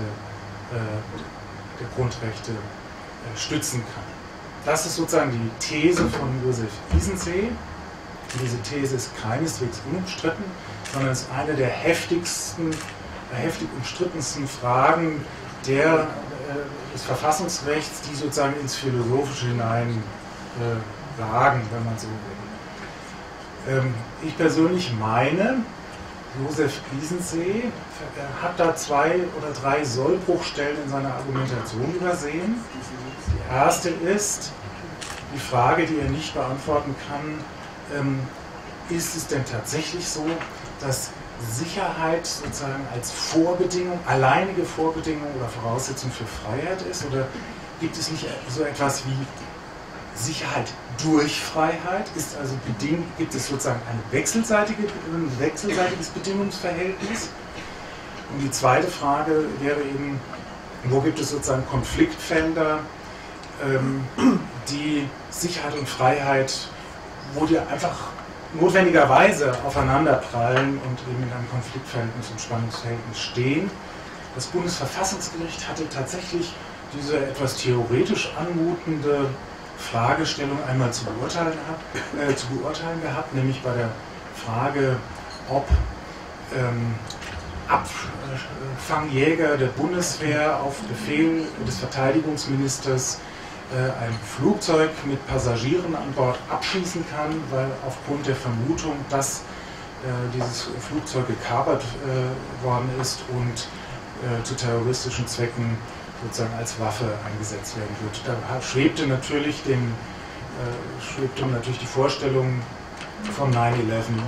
äh, der Grundrechte äh, stützen kann. Das ist sozusagen die These von Josef Giesensee. Diese These ist keineswegs unumstritten, sondern ist eine der heftigsten, der heftig umstrittensten Fragen der, äh, des Verfassungsrechts, die sozusagen ins Philosophische hinein äh, ragen, wenn man so will. Ähm, ich persönlich meine, Josef Giesensee hat da zwei oder drei Sollbruchstellen in seiner Argumentation übersehen. Die erste ist die Frage, die er nicht beantworten kann, ähm, ist es denn tatsächlich so, dass Sicherheit sozusagen als Vorbedingung, alleinige Vorbedingung oder Voraussetzung für Freiheit ist? Oder gibt es nicht so etwas wie Sicherheit durch Freiheit? Ist also bedingt, gibt es sozusagen ein, wechselseitige, ein wechselseitiges Bedingungsverhältnis? Und die zweite Frage wäre eben, wo gibt es sozusagen Konfliktfelder, ähm, die Sicherheit und Freiheit, wo die einfach notwendigerweise aufeinanderprallen und eben in einem Konfliktverhältnis und Spannungsverhältnis stehen. Das Bundesverfassungsgericht hatte tatsächlich diese etwas theoretisch anmutende Fragestellung einmal zu beurteilen, äh, zu beurteilen gehabt, nämlich bei der Frage, ob ähm, Abfangjäger der Bundeswehr auf Befehl des Verteidigungsministers äh, ein Flugzeug mit Passagieren an Bord abschießen kann, weil aufgrund der Vermutung, dass äh, dieses Flugzeug gekapert äh, worden ist und äh, zu terroristischen Zwecken sozusagen als Waffe eingesetzt werden wird. Da schwebte natürlich, den, äh, schwebte natürlich die Vorstellung von neun elf ähm,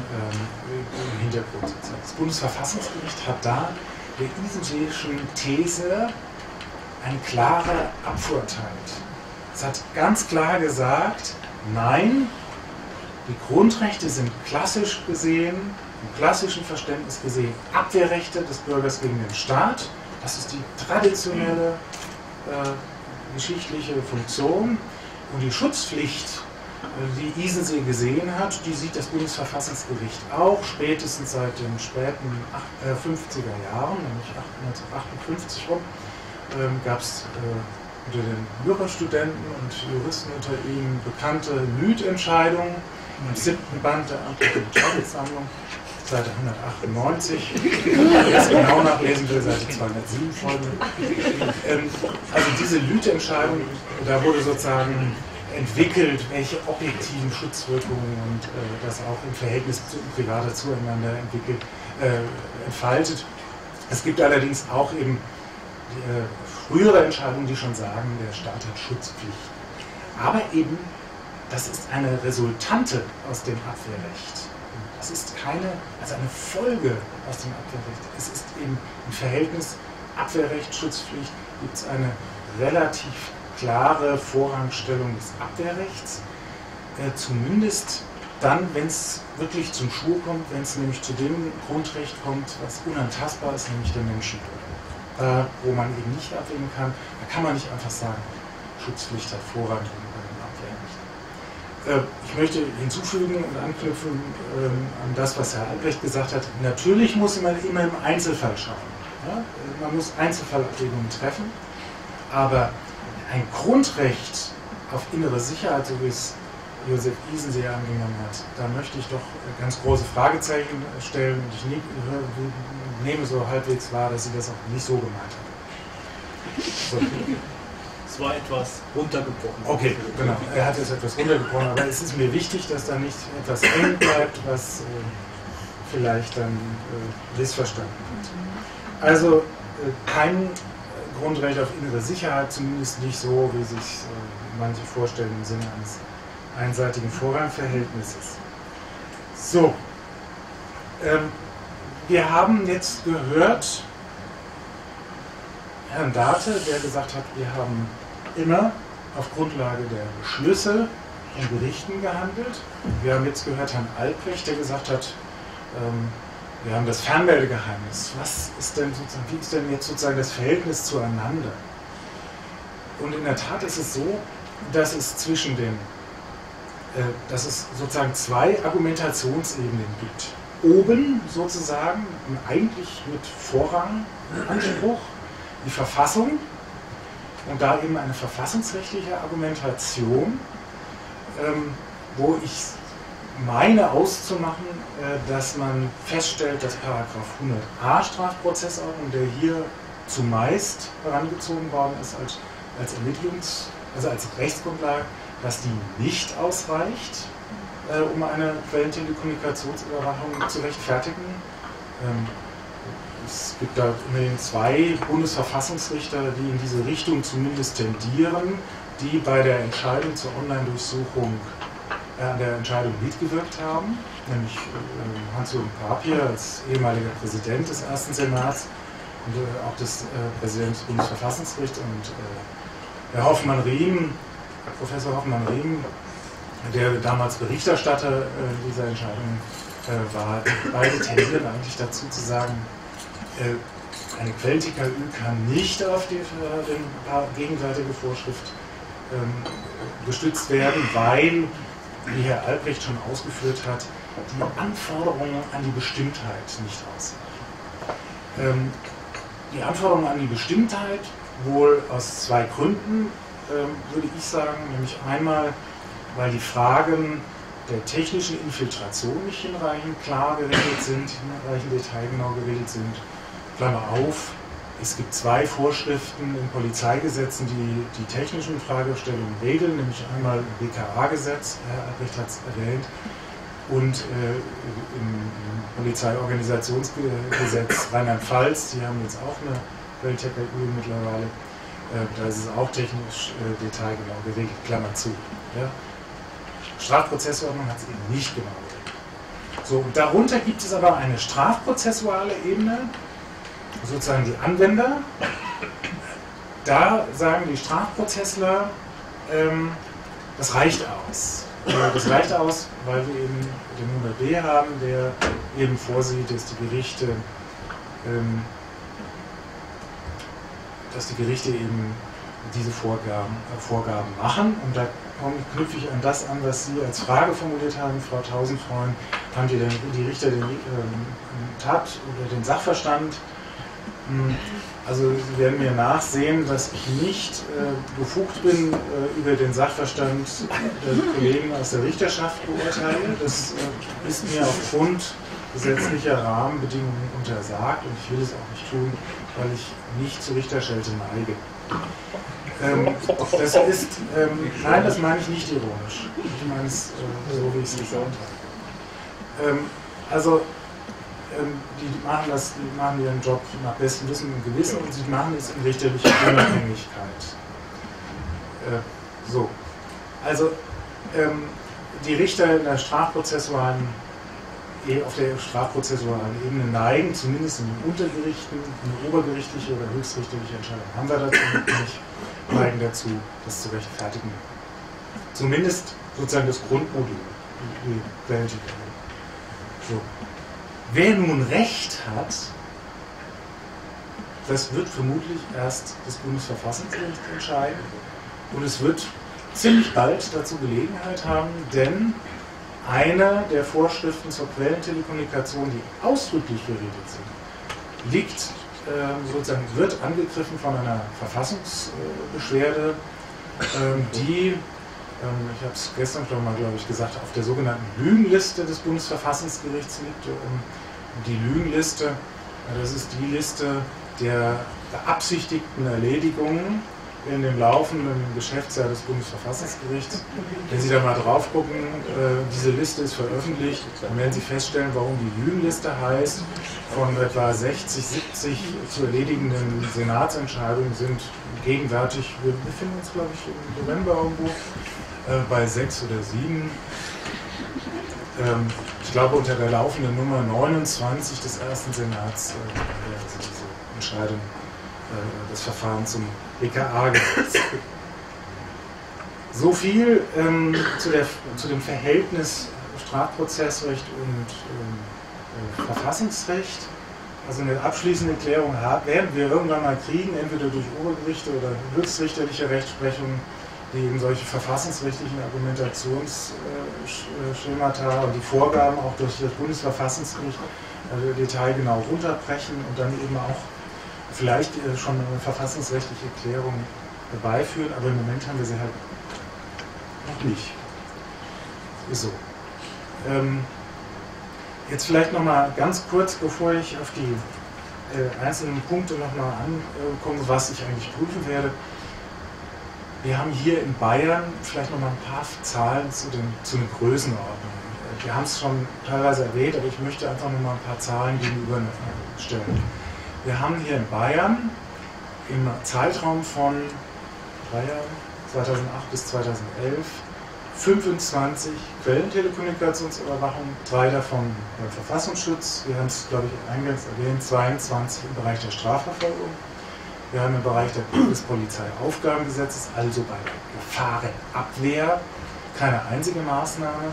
im Hintergrund. Das Bundesverfassungsgericht hat da der Giesensee'schen These eine klare Abfuhr erteilt. Es hat ganz klar gesagt, nein, die Grundrechte sind klassisch gesehen, im klassischen Verständnis gesehen, Abwehrrechte des Bürgers gegen den Staat. Das ist die traditionelle äh, geschichtliche Funktion. Und die Schutzpflicht, äh, die Giesensee gesehen hat, die sieht das Bundesverfassungsgericht auch, spätestens seit den späten fünfziger Jahren, nämlich achtzehnhundertachtundfünfzig rum, äh, gab es äh, unter den Jurastudenten und Juristen unter ihnen bekannte Lüth-Entscheidung im siebten Band der amtlichen Entscheidungssammlung. Seite hundertachtundneunzig, wer es genau nachlesen will, Seite zweihundertsieben folgende. Ähm, also diese Lüth-Entscheidung, da wurde sozusagen entwickelt, welche objektiven Schutzwirkungen und äh, das auch im Verhältnis zu privater zueinander entwickelt, äh, entfaltet. Es gibt allerdings auch eben die, äh, frühere Entscheidungen, die schon sagen, der Staat hat Schutzpflicht. Aber eben, das ist eine Resultante aus dem Abwehrrecht. Es ist keine, also eine Folge aus dem Abwehrrecht. Es ist eben im Verhältnis Abwehrrecht, Schutzpflicht, gibt es eine relativ klare Vorrangstellung des Abwehrrechts, äh, zumindest dann, wenn es wirklich zum Schwur kommt, wenn es nämlich zu dem Grundrecht kommt, was unantastbar ist, nämlich der Menschenwürde. Äh, wo man eben nicht abwägen kann, da kann man nicht einfach sagen, Schutzpflicht hat Vorrang gegenüber dem Abwehrrecht. Ich möchte hinzufügen und anknüpfen ähm, an das, was Herr Albrecht gesagt hat. Natürlich muss man immer im Einzelfall schauen. Ja? Man muss Einzelfallabwägungen treffen, aber ein Grundrecht auf innere Sicherheit, so wie es Josef Giesensee angenommen hat, da möchte ich doch ganz große Fragezeichen stellen und ich nehme so halbwegs wahr, dass Sie das auch nicht so gemeint haben. So. Es war etwas runtergebrochen. Okay, genau. Er hat jetzt etwas runtergebrochen, aber es ist mir wichtig, dass da nicht etwas hängen bleibt, was äh, vielleicht dann äh, missverstanden wird. Also äh, kein Grundrecht auf innere Sicherheit, zumindest nicht so, wie sich äh, manche vorstellen im Sinne eines einseitigen Vorrangverhältnisses. So, ähm, wir haben jetzt gehört Herrn Date, der gesagt hat, wir haben immer auf Grundlage der Beschlüsse von Gerichten gehandelt. Wir haben jetzt gehört Herrn Albrecht, der gesagt hat, ähm, wir haben das Fernmeldegeheimnis. Was ist denn sozusagen, wie ist denn jetzt sozusagen das Verhältnis zueinander? Und in der Tat ist es so, dass es zwischen den dass es sozusagen zwei Argumentationsebenen gibt. Oben sozusagen, eigentlich mit Vorranganspruch, die Verfassung und da eben eine verfassungsrechtliche Argumentation, ähm, wo ich meine auszumachen, äh, dass man feststellt, dass Paragraph hundert a Strafprozessordnung, der hier zumeist herangezogen worden ist als, als Ermittlungs-, also als Rechtsgrundlage, dass die nicht ausreicht, äh, um eine Quellentelekommunikationsüberwachung zu rechtfertigen. Ähm, es gibt da immerhin zwei Bundesverfassungsrichter, die in diese Richtung zumindest tendieren, die bei der Entscheidung zur Online-Durchsuchung äh, an der Entscheidung mitgewirkt haben, nämlich äh, Hans-Jürgen Papier als ehemaliger Präsident des ersten Senats und äh, auch des äh, Präsidenten des Bundesverfassungsgerichts und äh, Herr Hoffmann-Riem, Professor Hoffmann-Riem, der damals Berichterstatter äh, dieser Entscheidung äh, war. Beide tendieren eigentlich dazu zu sagen, äh, eine Quellen-T K Ü kann nicht auf die, äh, die gegenseitige Vorschrift ähm, gestützt werden, weil, wie Herr Albrecht schon ausgeführt hat, die Anforderungen an die Bestimmtheit nicht ausreichen. Ähm, die Anforderungen an die Bestimmtheit wohl aus zwei Gründen, ähm, würde ich sagen, nämlich einmal, weil die Fragen der technischen Infiltration nicht hinreichend klar geregelt sind, hinreichend detailgenau geregelt sind. Klammer auf, es gibt zwei Vorschriften in Polizeigesetzen, die die technischen Fragestellungen regeln, nämlich einmal im B K A-Gesetz, Herr Albrecht hat es erwähnt, und äh, im, im Polizeiorganisationsgesetz Rheinland-Pfalz, die haben jetzt auch eine Quellen-T K Ü mittlerweile, äh, da ist es auch technisch äh, detailgenau geregelt, Klammer zu. Ja. Strafprozessordnung hat es eben nicht genau geregelt. So, und darunter gibt es aber eine strafprozessuale Ebene, sozusagen die Anwender. Da sagen die Strafprozessler, ähm, das reicht aus. Das reicht aus, weil wir eben den hundert b haben, der eben vorsieht, dass die Gerichte, ähm, dass die Gerichte eben diese Vorgaben, äh, Vorgaben machen. Und da knüpfe ich an das an, was Sie als Frage formuliert haben, Frau Tausendfreund. Haben die, denn, die Richter den ähm, Tat oder den Sachverstand? Also Sie werden mir nachsehen, dass ich nicht äh, befugt bin, äh, über den Sachverstand der Kollegen aus der Richterschaft beurteilen. Das äh, ist mir aufgrund gesetzlicher Rahmenbedingungen untersagt und ich will es auch nicht tun, weil ich nicht zur Richterschelte neige. Ähm, das ist, ähm, nein, das meine ich nicht ironisch. Ich meine es äh, so, wie ich es gesagt habe. Ähm, also die machen, das, die machen ihren Job nach bestem Wissen und Gewissen und sie machen es in richterlicher Unabhängigkeit. Äh, so. Also ähm, die Richter in der strafprozessualen, auf der strafprozessualen Ebene neigen, zumindest in den Untergerichten, eine obergerichtliche oder höchstrichterliche Entscheidung haben wir dazu nicht, neigen dazu, das zu rechtfertigen. Zumindest sozusagen das Grundmodul, die Quellen-T K Ü. So. Wer nun Recht hat, das wird vermutlich erst das Bundesverfassungsgericht entscheiden und es wird ziemlich bald dazu Gelegenheit haben, denn eine der Vorschriften zur Quellentelekommunikation, die ausdrücklich geregelt sind, liegt, äh, sozusagen wird angegriffen von einer Verfassungsbeschwerde, äh, die, ich habe es gestern schon mal, glaube ich, gesagt, auf der sogenannten Lügenliste des Bundesverfassungsgerichts liegt. Die Lügenliste, das ist die Liste der beabsichtigten Erledigungen in dem laufenden Geschäftsjahr des Bundesverfassungsgerichts. Wenn Sie da mal drauf gucken, diese Liste ist veröffentlicht, dann werden Sie feststellen, warum die Lügenliste heißt. Von etwa sechzig, siebzig zu erledigenden Senatsentscheidungen sind gegenwärtig, wir befinden uns, glaube ich, im November irgendwo, bei sechs oder sieben. Ähm, ich glaube, unter der laufenden Nummer neunundzwanzig des ersten Senats äh, also diese Entscheidung äh, des Verfahrens zum B K A-Gesetz. So viel ähm, zu, der, zu dem Verhältnis Strafprozessrecht und äh, Verfassungsrecht. Also eine abschließende Klärung werden wir irgendwann mal kriegen, entweder durch Obergerichte oder höchstrichterliche Rechtsprechung, die eben solche verfassungsrechtlichen Argumentationsschemata und die Vorgaben auch durch das Bundesverfassungsgericht also detailgenau runterbrechen und dann eben auch vielleicht schon eine verfassungsrechtliche Klärung herbeiführen, aber im Moment haben wir sie halt noch nicht. Ist so. Ähm, jetzt vielleicht nochmal ganz kurz, bevor ich auf die äh, einzelnen Punkte nochmal ankomme, was ich eigentlich prüfen werde. Wir haben hier in Bayern vielleicht nochmal ein paar Zahlen zu, den, zu den Größenordnungen. Wir haben es schon teilweise erwähnt, aber ich möchte einfach nochmal ein paar Zahlen gegenüberstellen. Wir haben hier in Bayern im Zeitraum von zweitausendacht bis zweitausendelf fünfundzwanzig Quellentelekommunikationsüberwachungen, drei davon beim Verfassungsschutz. Wir haben es, glaube ich, eingangs erwähnt, zweiundzwanzig im Bereich der Strafverfolgung. Wir haben im Bereich der Bundespolizeiaufgabengesetzes, also bei der Gefahrenabwehr, keine einzige Maßnahme.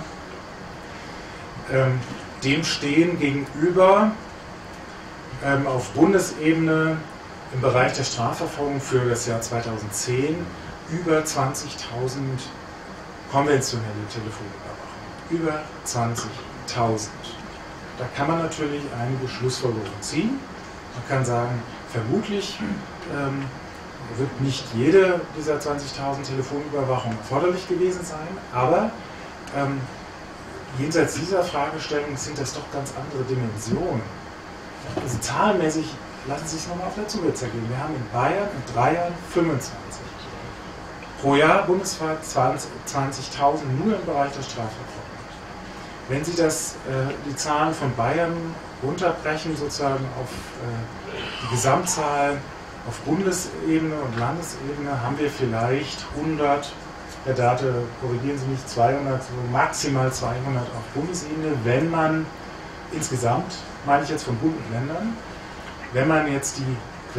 Ähm, dem stehen gegenüber ähm, auf Bundesebene im Bereich der Strafverfolgung für das Jahr zweitausendzehn über zwanzigtausend konventionelle Telefonüberwachung. Über zwanzigtausend. Da kann man natürlich einige Schlussfolgerungen ziehen. Man kann sagen, vermutlich ähm, wird nicht jede dieser zwanzigtausend Telefonüberwachungen erforderlich gewesen sein, aber ähm, jenseits dieser Fragestellung sind das doch ganz andere Dimensionen. Also zahlenmäßig lassen Sie es nochmal auf der Zunge zergehen. Wir haben in Bayern in drei Jahren fünfundzwanzig. Pro Jahr bundesweit zwanzigtausend nur im Bereich der Strafverfolgung. Wenn Sie das, äh, die Zahlen von Bayern runterbrechen, sozusagen auf äh, die Gesamtzahl auf Bundesebene und Landesebene, haben wir vielleicht hundert, Herr Date, korrigieren Sie mich, zweihundert, so maximal zweihundert auf Bundesebene, wenn man insgesamt, meine ich jetzt von Bund und Ländern, wenn man jetzt die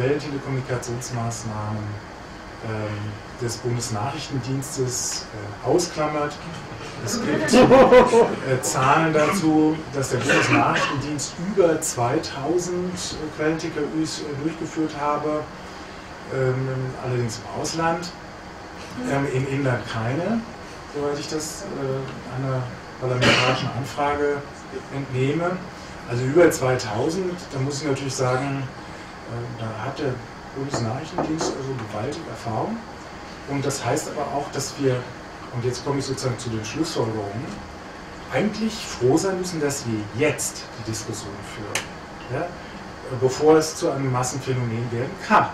Quellentelekommunikationsmaßnahmen ähm, des Bundesnachrichtendienstes äh, ausklammert. Es gibt äh, Zahlen dazu, dass der Bundesnachrichtendienst über zweitausend äh, Quellen-T K Üs äh, durchgeführt habe, ähm, allerdings im Ausland, ähm, im Inland keine, soweit ich das äh, einer parlamentarischen Anfrage entnehme. Also über zweitausend, da muss ich natürlich sagen, äh, da hat der Bundesnachrichtendienst also gewaltige Erfahrung. Und das heißt aber auch, dass wir, und jetzt komme ich sozusagen zu den Schlussfolgerungen, eigentlich froh sein müssen, dass wir jetzt die Diskussion führen, ja, bevor es zu einem Massenphänomen werden kann.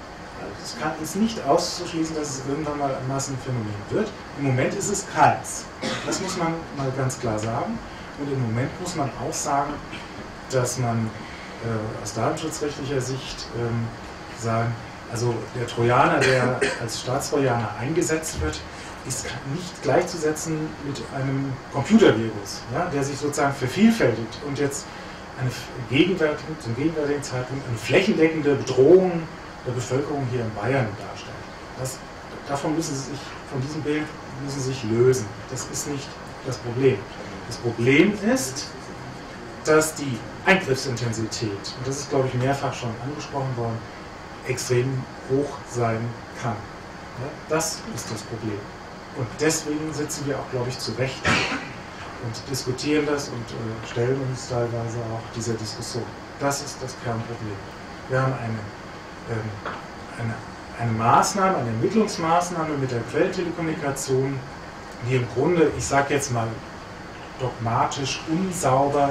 Es kann uns nicht auszuschließen, dass es irgendwann mal ein Massenphänomen wird. Im Moment ist es keins. Das muss man mal ganz klar sagen. Und im Moment muss man auch sagen, dass man äh, aus datenschutzrechtlicher Sicht ähm, sagen, also der Trojaner, der als Staatstrojaner eingesetzt wird, ist nicht gleichzusetzen mit einem Computervirus, ja, der sich sozusagen vervielfältigt und jetzt eine gegenwärtige, zum gegenwärtigen Zeitpunkt eine flächendeckende Bedrohung der Bevölkerung hier in Bayern darstellt. Das, davon müssen Sie sich, von diesem Bild müssen Sie sich lösen. Das ist nicht das Problem. Das Problem ist, dass die Eingriffsintensität, und das ist, glaube ich, mehrfach schon angesprochen worden, extrem hoch sein kann. Ja, das ist das Problem. Und deswegen sitzen wir auch, glaube ich, zu Recht und diskutieren das und äh, stellen uns teilweise auch dieser Diskussion. Das ist das Kernproblem. Wir haben eine, ähm, eine, eine Maßnahme, eine Ermittlungsmaßnahme mit der Quellentelekommunikation, die im Grunde, ich sage jetzt mal dogmatisch unsauber,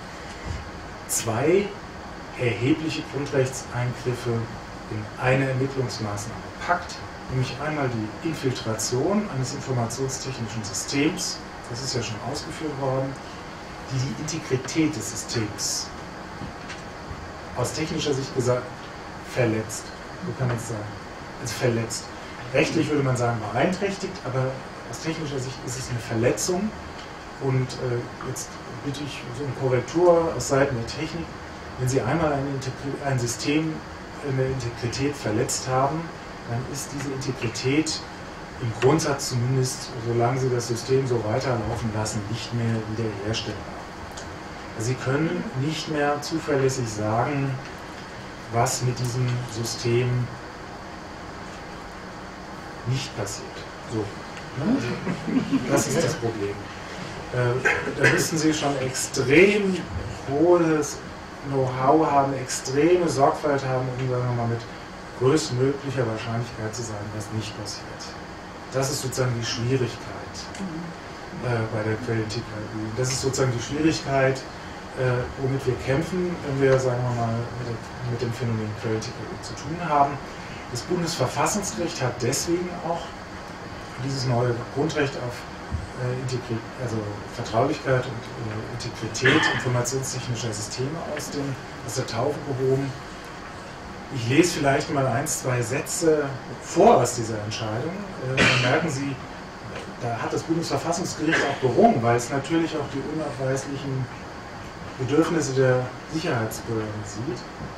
zwei erhebliche Grundrechtseingriffe in eine Ermittlungsmaßnahme packt, nämlich einmal die Infiltration eines informationstechnischen Systems, das ist ja schon ausgeführt worden, die die Integrität des Systems aus technischer Sicht gesagt verletzt, so kann man es sagen, also verletzt. Rechtlich würde man sagen beeinträchtigt, aber aus technischer Sicht ist es eine Verletzung und äh, jetzt bitte ich so eine Korrektur aus Seiten der Technik, wenn Sie einmal ein, ein System in der Integrität verletzt haben, dann ist diese Integrität im Grundsatz zumindest, solange Sie das System so weiterlaufen lassen, nicht mehr wiederherstellbar. Sie können nicht mehr zuverlässig sagen, was mit diesem System nicht passiert. So, ne? Also, das ist das Problem. Äh, da müssen Sie schon extrem hohes Know-how haben, extreme Sorgfalt haben, um, sagen wir mal, mit größtmöglicher Wahrscheinlichkeit zu sagen, was nicht passiert. Das ist sozusagen die Schwierigkeit äh, bei der Quellentechnologie. Das ist sozusagen die Schwierigkeit, äh, womit wir kämpfen, wenn wir, sagen wir mal, mit, mit dem Phänomen Quellentechnologie zu tun haben. Das Bundesverfassungsgericht hat deswegen auch dieses neue Grundrecht auf äh, also Vertraulichkeit und äh, Integrität informationstechnischer Systeme aus, dem, aus der Taufe gehoben. Ich lese vielleicht mal ein, zwei Sätze vor aus dieser Entscheidung. Äh, dann merken Sie, da hat das Bundesverfassungsgericht auch gerungen, weil es natürlich auch die unabweislichen Bedürfnisse der Sicherheitsbehörden sieht.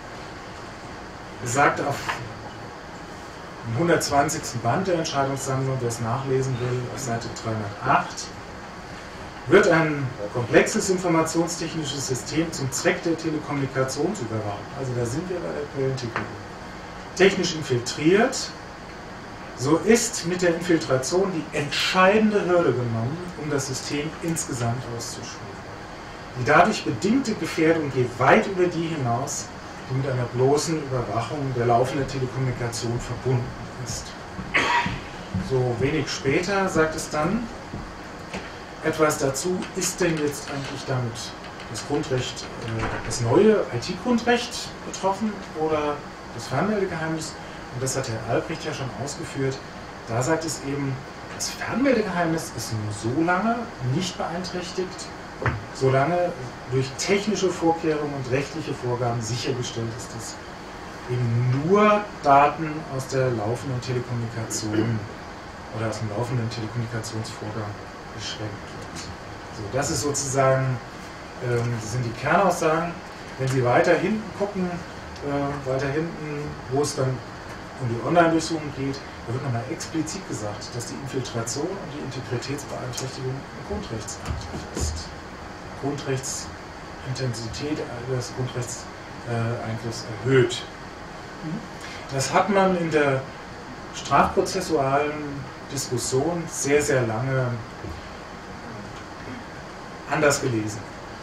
Es sagt auf im hundertzwanzigsten Band der Entscheidungssammlung, wer es nachlesen will, auf Seite dreihundertacht, wird ein komplexes informationstechnisches System zum Zweck der Telekommunikationsüberwachung, also da sind wir bei der Quellentechnologie, technisch infiltriert, so ist mit der Infiltration die entscheidende Hürde genommen, um das System insgesamt auszuschließen. Die dadurch bedingte Gefährdung geht weit über die hinaus, die mit einer bloßen Überwachung der laufenden Telekommunikation verbunden ist. So wenig später sagt es dann etwas dazu, ist denn jetzt eigentlich damit das Grundrecht, das neue I T-Grundrecht betroffen oder das Fernmeldegeheimnis? Und das hat Herr Albrecht ja schon ausgeführt. Da sagt es eben, das Fernmeldegeheimnis ist nur so lange nicht beeinträchtigt, solange durch technische Vorkehrungen und rechtliche Vorgaben sichergestellt ist, dass eben nur Daten aus der laufenden Telekommunikation oder aus dem laufenden Telekommunikationsvorgang beschränkt wird. So, das ist sozusagen, ähm, das sind die Kernaussagen. Wenn Sie weiter hinten gucken, äh, weiter hinten, wo es dann um die Online-Durchsuchung geht, da wird nochmal explizit gesagt, dass die Infiltration und die Integritätsbeeinträchtigung ein Grundrechtsangriff ist. Grundrechtsintensität des Grundrechtseingriffs erhöht. Das hat man in der strafprozessualen Diskussion sehr, sehr lange anders gelesen.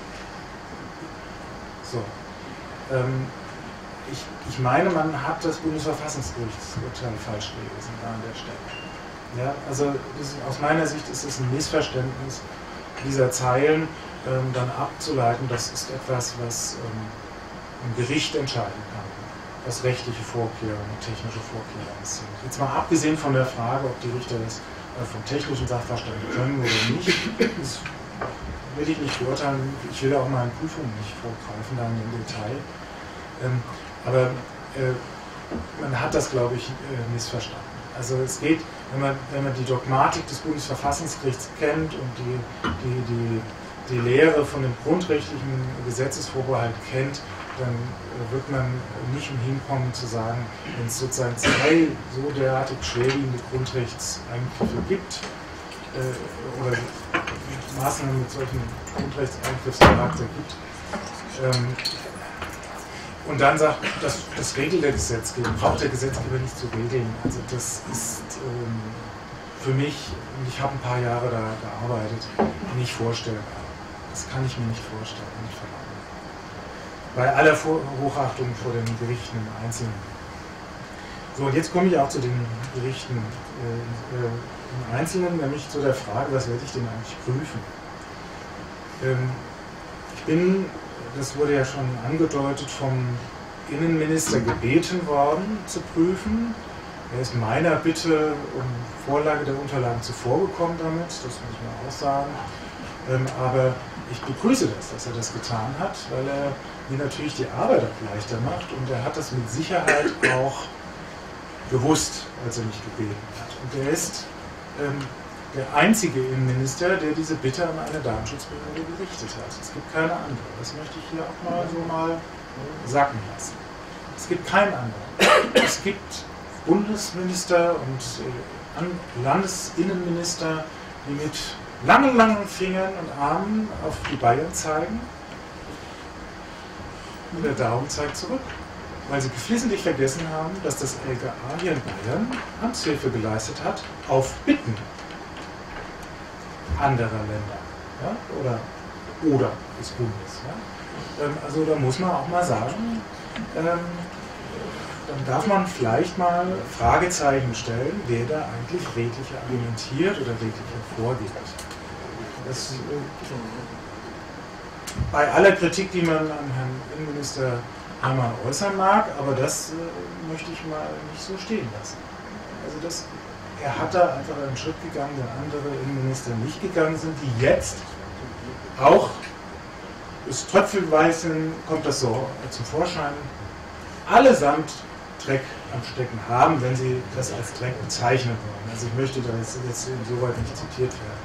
So. Ähm, ich, ich meine, man hat das Bundesverfassungsgerichtsurteil falsch gelesen da an der Stelle. Ja, also das, aus meiner Sicht ist es ein Missverständnis dieser Zeilen, ähm, dann abzuleiten, das ist etwas, was ähm, ein Gericht entscheiden kann, was rechtliche Vorkehrungen, technische Vorkehrungen sind. Jetzt mal abgesehen von der Frage, ob die Richter das äh, vom technischen Sachverstand können oder nicht, das will ich nicht beurteilen, ich will auch meinen Prüfungen nicht vorgreifen, dann im Detail. Ähm, aber äh, man hat das, glaube ich, äh, missverstanden. Also es geht, wenn man, wenn man die Dogmatik des Bundesverfassungsgerichts kennt und die, die, die, die Lehre von dem grundrechtlichen Gesetzesvorbehalt kennt, dann wird man nicht umhinkommen zu sagen, wenn es sozusagen zwei so derartig schwerwiegende Grundrechtseingriffe gibt äh, oder Maßnahmen mit solchen Grundrechtseingriffscharakter gibt, ähm, und dann sagt, das, das regelt der Gesetzgeber, braucht der Gesetzgeber nicht zu regeln. Also das ist ähm, für mich, und ich habe ein paar Jahre da gearbeitet, nicht vorstellbar. Das kann ich mir nicht vorstellen, nicht verlangen. Bei aller Vor Hochachtung vor den Gerichten im Einzelnen. So, und jetzt komme ich auch zu den Gerichten äh, äh, im Einzelnen, nämlich zu der Frage, was werde ich denn eigentlich prüfen? Ähm, ich bin, das wurde ja schon angedeutet, vom Innenminister gebeten worden zu prüfen. Er ist meiner Bitte um Vorlage der Unterlagen zuvorgekommen damit, das muss man auch sagen. Ähm, aber ich begrüße das, dass er das getan hat, weil er mir natürlich die Arbeit auch leichter macht und er hat das mit Sicherheit auch gewusst, als er mich gebeten hat. Und er ist ähm, der einzige Innenminister, der diese Bitte an eine Datenschutzbehörde gerichtet hat. Es gibt keine andere. Das möchte ich hier auch mal so mal sacken lassen. Es gibt keinen anderen. Es gibt Bundesminister und Landesinnenminister, die mit langen, langen Fingern und Armen auf die Bayern zeigen und der Daumen zeigt zurück. weil sie geflissentlich vergessen haben, dass das L K A hier in Bayern Amtshilfe geleistet hat auf Bitten anderer Länder, ja? oder, oder des Bundes. Ja? Ähm, also da muss man auch mal sagen, ähm, dann darf man vielleicht mal Fragezeichen stellen, wer da eigentlich redlich argumentiert oder redlich vorgeht. Das, äh, bei aller Kritik, die man an Herrn Innenminister Hammer äußern mag, aber das äh, möchte ich mal nicht so stehen lassen. Also das, er hat da einfach einen Schritt gegangen, den andere Innenminister nicht gegangen sind, die jetzt auch, das tröpfelweise kommt das so zum Vorschein, allesamt Dreck am Stecken haben, wenn sie das als Dreck bezeichnen wollen. Also ich möchte da jetzt, jetzt insoweit nicht zitiert werden.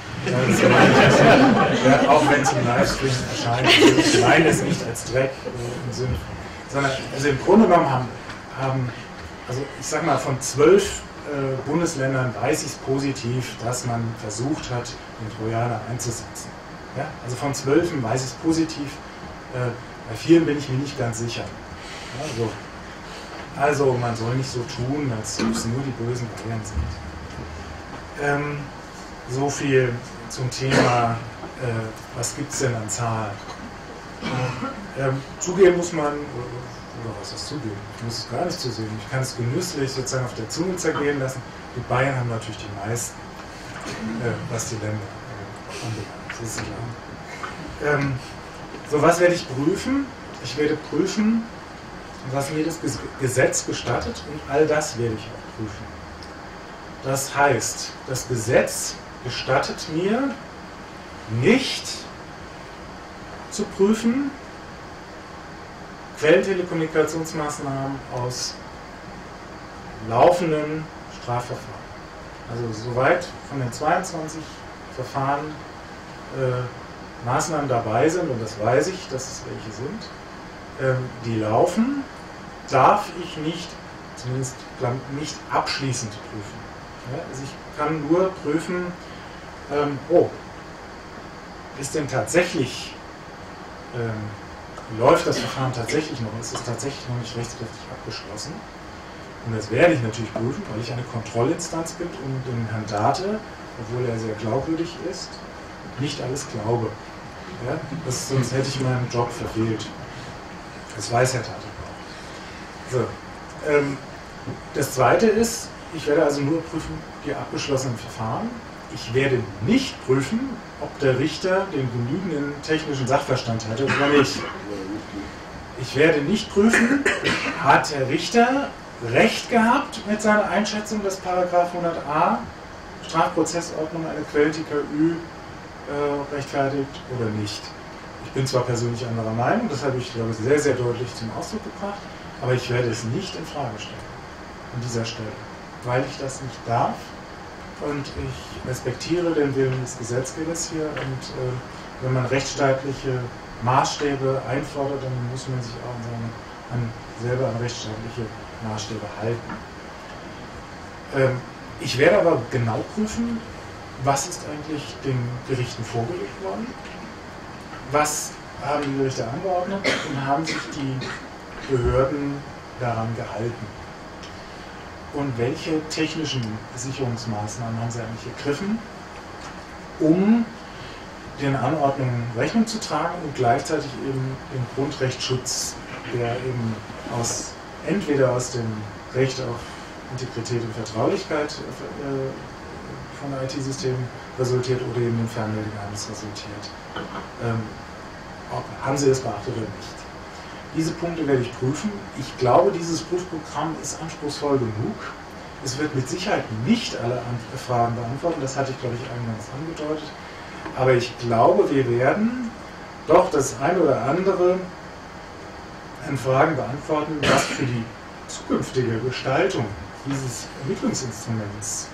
Ja, auch wenn es im Livestream erscheint, ich meine es nicht als Dreck äh, im Sinne, sondern also im Grunde genommen haben, haben also ich sag mal, von zwölf äh, Bundesländern weiß ich es positiv, dass man versucht hat, den Trojaner einzusetzen. Ja? Also von zwölfen weiß ich es positiv, äh, bei vielen bin ich mir nicht ganz sicher. Ja, so. Also man soll nicht so tun, als ob es nur die bösen Bayern sind. Ähm, so viel zum Thema, äh, was gibt es denn an Zahlen? Ähm, zugeben muss man, oder was ist zugeben? Ich muss es gar nicht zugeben. Ich kann es genüsslich sozusagen auf der Zunge zergehen lassen. Die Bayern haben natürlich die meisten, äh, was die Länder äh, anbelangt. Das ist klar. Ähm, so, was werde ich prüfen? Ich werde prüfen, was mir das Gesetz gestattet, und all das werde ich auch prüfen. Das heißt, das Gesetz gestattet mir nicht zu prüfen Quellentelekommunikationsmaßnahmen aus laufenden Strafverfahren. Also soweit von den zweiundzwanzig Verfahren äh, Maßnahmen dabei sind, und das weiß ich, dass es welche sind, ähm, die laufen, darf ich nicht, zumindest nicht abschließend prüfen. Ja, also ich kann nur prüfen, ähm, oh, ist denn tatsächlich, ähm, läuft das Verfahren tatsächlich noch, ist es tatsächlich noch nicht rechtskräftig abgeschlossen? Und das werde ich natürlich prüfen, weil ich eine Kontrollinstanz bin und dem Herrn Date, obwohl er sehr glaubwürdig ist, nicht alles glaube. Ja, das, sonst hätte ich meinen Job verfehlt. Das weiß Herr Date auch. So, ähm, das Zweite ist, ich werde also nur prüfen die abgeschlossenen Verfahren. Ich werde nicht prüfen, ob der Richter den genügenden technischen Sachverstand hatte oder nicht. Ich werde nicht prüfen, hat der Richter Recht gehabt mit seiner Einschätzung des Paragraph hundert a Strafprozessordnung eine Quellen-T K Ü äh, rechtfertigt oder nicht. Ich bin zwar persönlich anderer Meinung, das habe ich, glaube ich, sehr, sehr deutlich zum Ausdruck gebracht, aber ich werde es nicht in Frage stellen an dieser Stelle, weil ich das nicht darf, und ich respektiere den Willen des Gesetzgebers hier, und äh, wenn man rechtsstaatliche Maßstäbe einfordert, dann muss man sich auch an, seine, an selber an rechtsstaatliche Maßstäbe halten. Ähm, ich werde aber genau prüfen, was ist eigentlich den Gerichten vorgelegt worden, was haben die Gerichte angeordnet und haben sich die Behörden daran gehalten. Und welche technischen Sicherungsmaßnahmen haben sie eigentlich ergriffen, um den Anordnungen Rechnung zu tragen und gleichzeitig eben den Grundrechtsschutz, der eben aus, entweder aus dem Recht auf Integrität und Vertraulichkeit äh, von I T-Systemen resultiert oder eben dem Fernmeldegeheimnis resultiert. Ähm, ob, haben sie das beachtet oder nicht? Diese Punkte werde ich prüfen. Ich glaube, dieses Prüfprogramm ist anspruchsvoll genug. Es wird mit Sicherheit nicht alle Fragen beantworten, das hatte ich, glaube ich, eingangs angedeutet. Aber ich glaube, wir werden doch das eine oder andere an Fragen beantworten, was für die zukünftige Gestaltung dieses Ermittlungsinstruments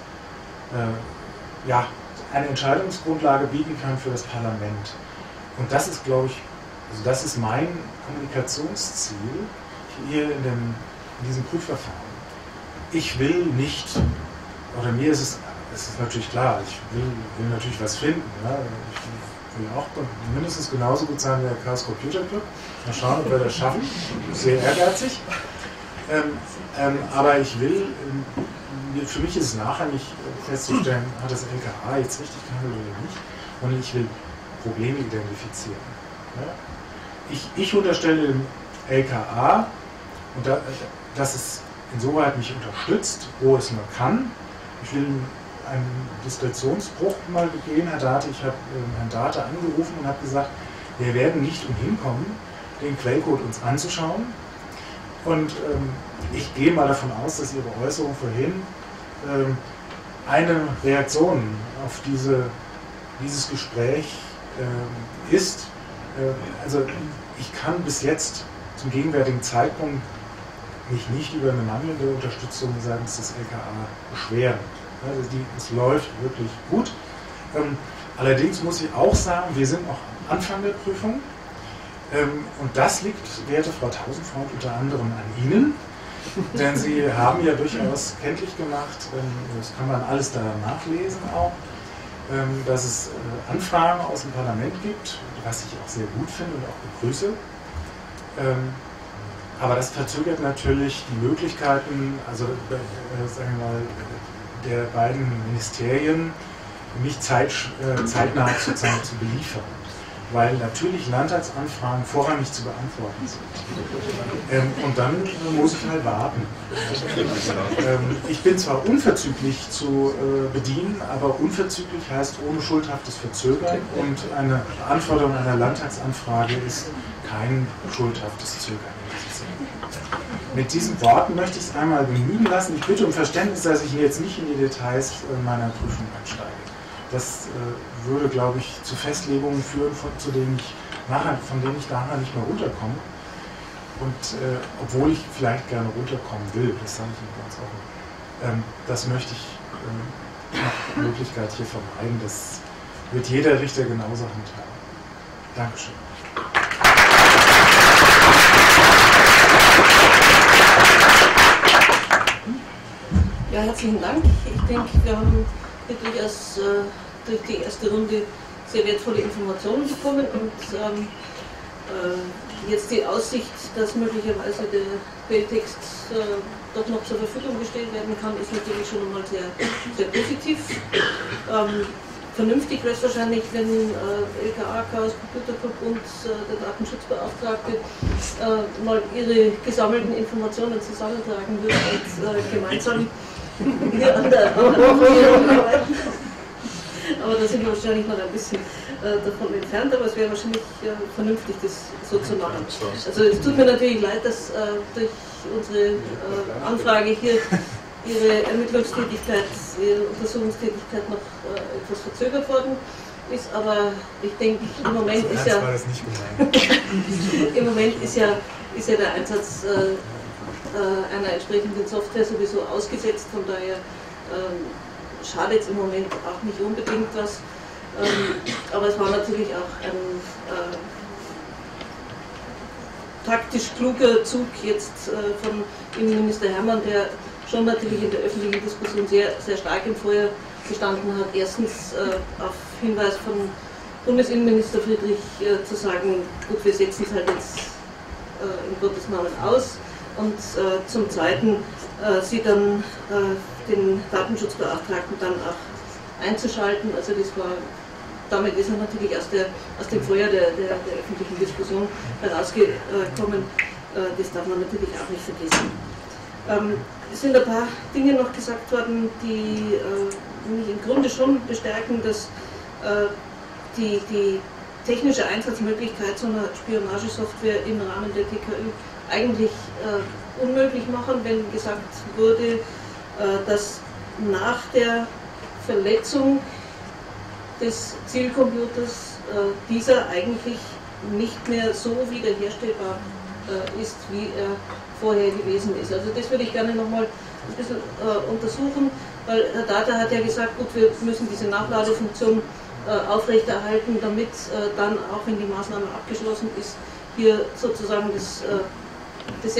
äh, ja, eine Entscheidungsgrundlage bieten kann für das Parlament. Und das ist, glaube ich, also das ist mein Kommunikationsziel hier in, dem, in diesem Prüfverfahren. Ich will nicht, oder mir ist es, es ist natürlich klar, ich will, will natürlich was finden. Ja? Ich will auch mindestens genauso gut sein wie der Chaos Computer Club. Mal schauen, ob wir das schaffen. Sehr ehrgeizig. Ähm, ähm, aber ich will, ähm, für mich ist es nachher nicht festzustellen, hat das L K A jetzt richtig gehandelt oder nicht, sondern ich will Probleme identifizieren. Ja? Ich, ich unterstelle dem L K A, und da, dass es insoweit mich unterstützt, wo es nur kann. Ich will einen Diskretionsbruch mal begehen, Herr Date. Ich habe äh, Herrn Date angerufen und habe gesagt, wir werden nicht umhin kommen, den Quellcode uns anzuschauen. Und ähm, ich gehe mal davon aus, dass Ihre Äußerung vorhin ähm, eine Reaktion auf diese, dieses Gespräch ähm, ist. Äh, also ich kann bis jetzt zum gegenwärtigen Zeitpunkt mich nicht über eine mangelnde Unterstützung seitens des L K A beschweren. Also die, es läuft wirklich gut. Ähm, allerdings muss ich auch sagen, wir sind noch am Anfang der Prüfung. Ähm, und das liegt, werte Frau Tausendfreund, unter anderem an Ihnen. Denn Sie haben ja durchaus kenntlich gemacht, ähm, das kann man alles da nachlesen auch, ähm, dass es äh, Anfragen aus dem Parlament gibt, was ich auch sehr gut finde und auch begrüße. Ähm, aber das verzögert natürlich die Möglichkeiten, also äh, sagen wir mal, der beiden Ministerien, mich zeit, äh, zeitnah sozusagen zu beliefern. Weil natürlich Landtagsanfragen vorrangig zu beantworten sind. Ähm, und dann äh, muss ich halt warten. Ähm, ich bin zwar unverzüglich zu äh, bedienen, aber unverzüglich heißt ohne schuldhaftes Verzögern, und eine Beantwortung einer Landtagsanfrage ist kein schuldhaftes Zögern. Mit diesen Worten möchte ich es einmal genügen lassen. Ich bitte um Verständnis, dass ich jetzt nicht in die Details äh, meiner Prüfung einsteige. Das äh, würde, glaube ich, zu Festlegungen führen, von, zu denen ich nachher, von denen ich nachher nicht mehr runterkomme. Und äh, obwohl ich vielleicht gerne runterkommen will, das sage ich Ihnen ganz offen, ähm, das möchte ich äh, nach Möglichkeit hier vermeiden. Das wird jeder Richter genauso handhaben. Dankeschön. Ja, herzlichen Dank. Ich denke, wir haben durchaus äh, durch die erste Runde sehr wertvolle Informationen bekommen, und ähm, äh, jetzt die Aussicht, dass möglicherweise der Quelltext äh, doch noch zur Verfügung gestellt werden kann, ist natürlich schon einmal sehr, sehr positiv. Ähm, vernünftig wäre es wahrscheinlich, wenn äh, L K A, Chaos Computer Club und äh, der Datenschutzbeauftragte äh, mal ihre gesammelten Informationen zusammentragen würden und äh, gemeinsam hier an der Aufklärung arbeiten. Aber da sind wir wahrscheinlich noch ein bisschen äh, davon entfernt, aber es wäre wahrscheinlich äh, vernünftig, das so zu machen. Also es tut mir natürlich leid, dass äh, durch unsere äh, Anfrage hier Ihre Ermittlungstätigkeit, Ihre Untersuchungstätigkeit noch äh, etwas verzögert worden ist, aber ich denke, im Moment ist ja im Moment ist ja, ist ja der Einsatz äh, äh, einer entsprechenden Software sowieso ausgesetzt, von daher ähm, schadet es im Moment auch nicht unbedingt was, ähm, aber es war natürlich auch ein äh, taktisch kluger Zug jetzt äh, von Innenminister Hermann, der schon natürlich in der öffentlichen Diskussion sehr, sehr stark im Feuer gestanden hat. Erstens äh, auf Hinweis von Bundesinnenminister Friedrich äh, zu sagen, gut, wir setzen es halt jetzt äh, in Gottes Namen aus, und äh, zum Zweiten äh, sie dann äh, den Datenschutzbeauftragten dann auch einzuschalten. Also das war, damit ist er natürlich aus, der, aus dem Feuer der, der, der öffentlichen Diskussion herausgekommen. Äh, das darf man natürlich auch nicht vergessen. Ähm, es sind ein paar Dinge noch gesagt worden, die äh, mich im Grunde schon bestärken, dass äh, die, die technische Einsatzmöglichkeit so einer Spionagesoftware im Rahmen der T K Ü eigentlich äh, unmöglich machen, wenn gesagt wurde, äh, dass nach der Verletzung des Zielcomputers äh, dieser eigentlich nicht mehr so wiederherstellbar äh, ist, wie er vorher gewesen ist. Also das würde ich gerne nochmal ein bisschen äh, untersuchen, weil Herr Date hat ja gesagt, gut, wir müssen diese Nachladefunktion äh, aufrechterhalten, damit äh, dann, auch wenn die Maßnahme abgeschlossen ist, hier sozusagen das, äh, das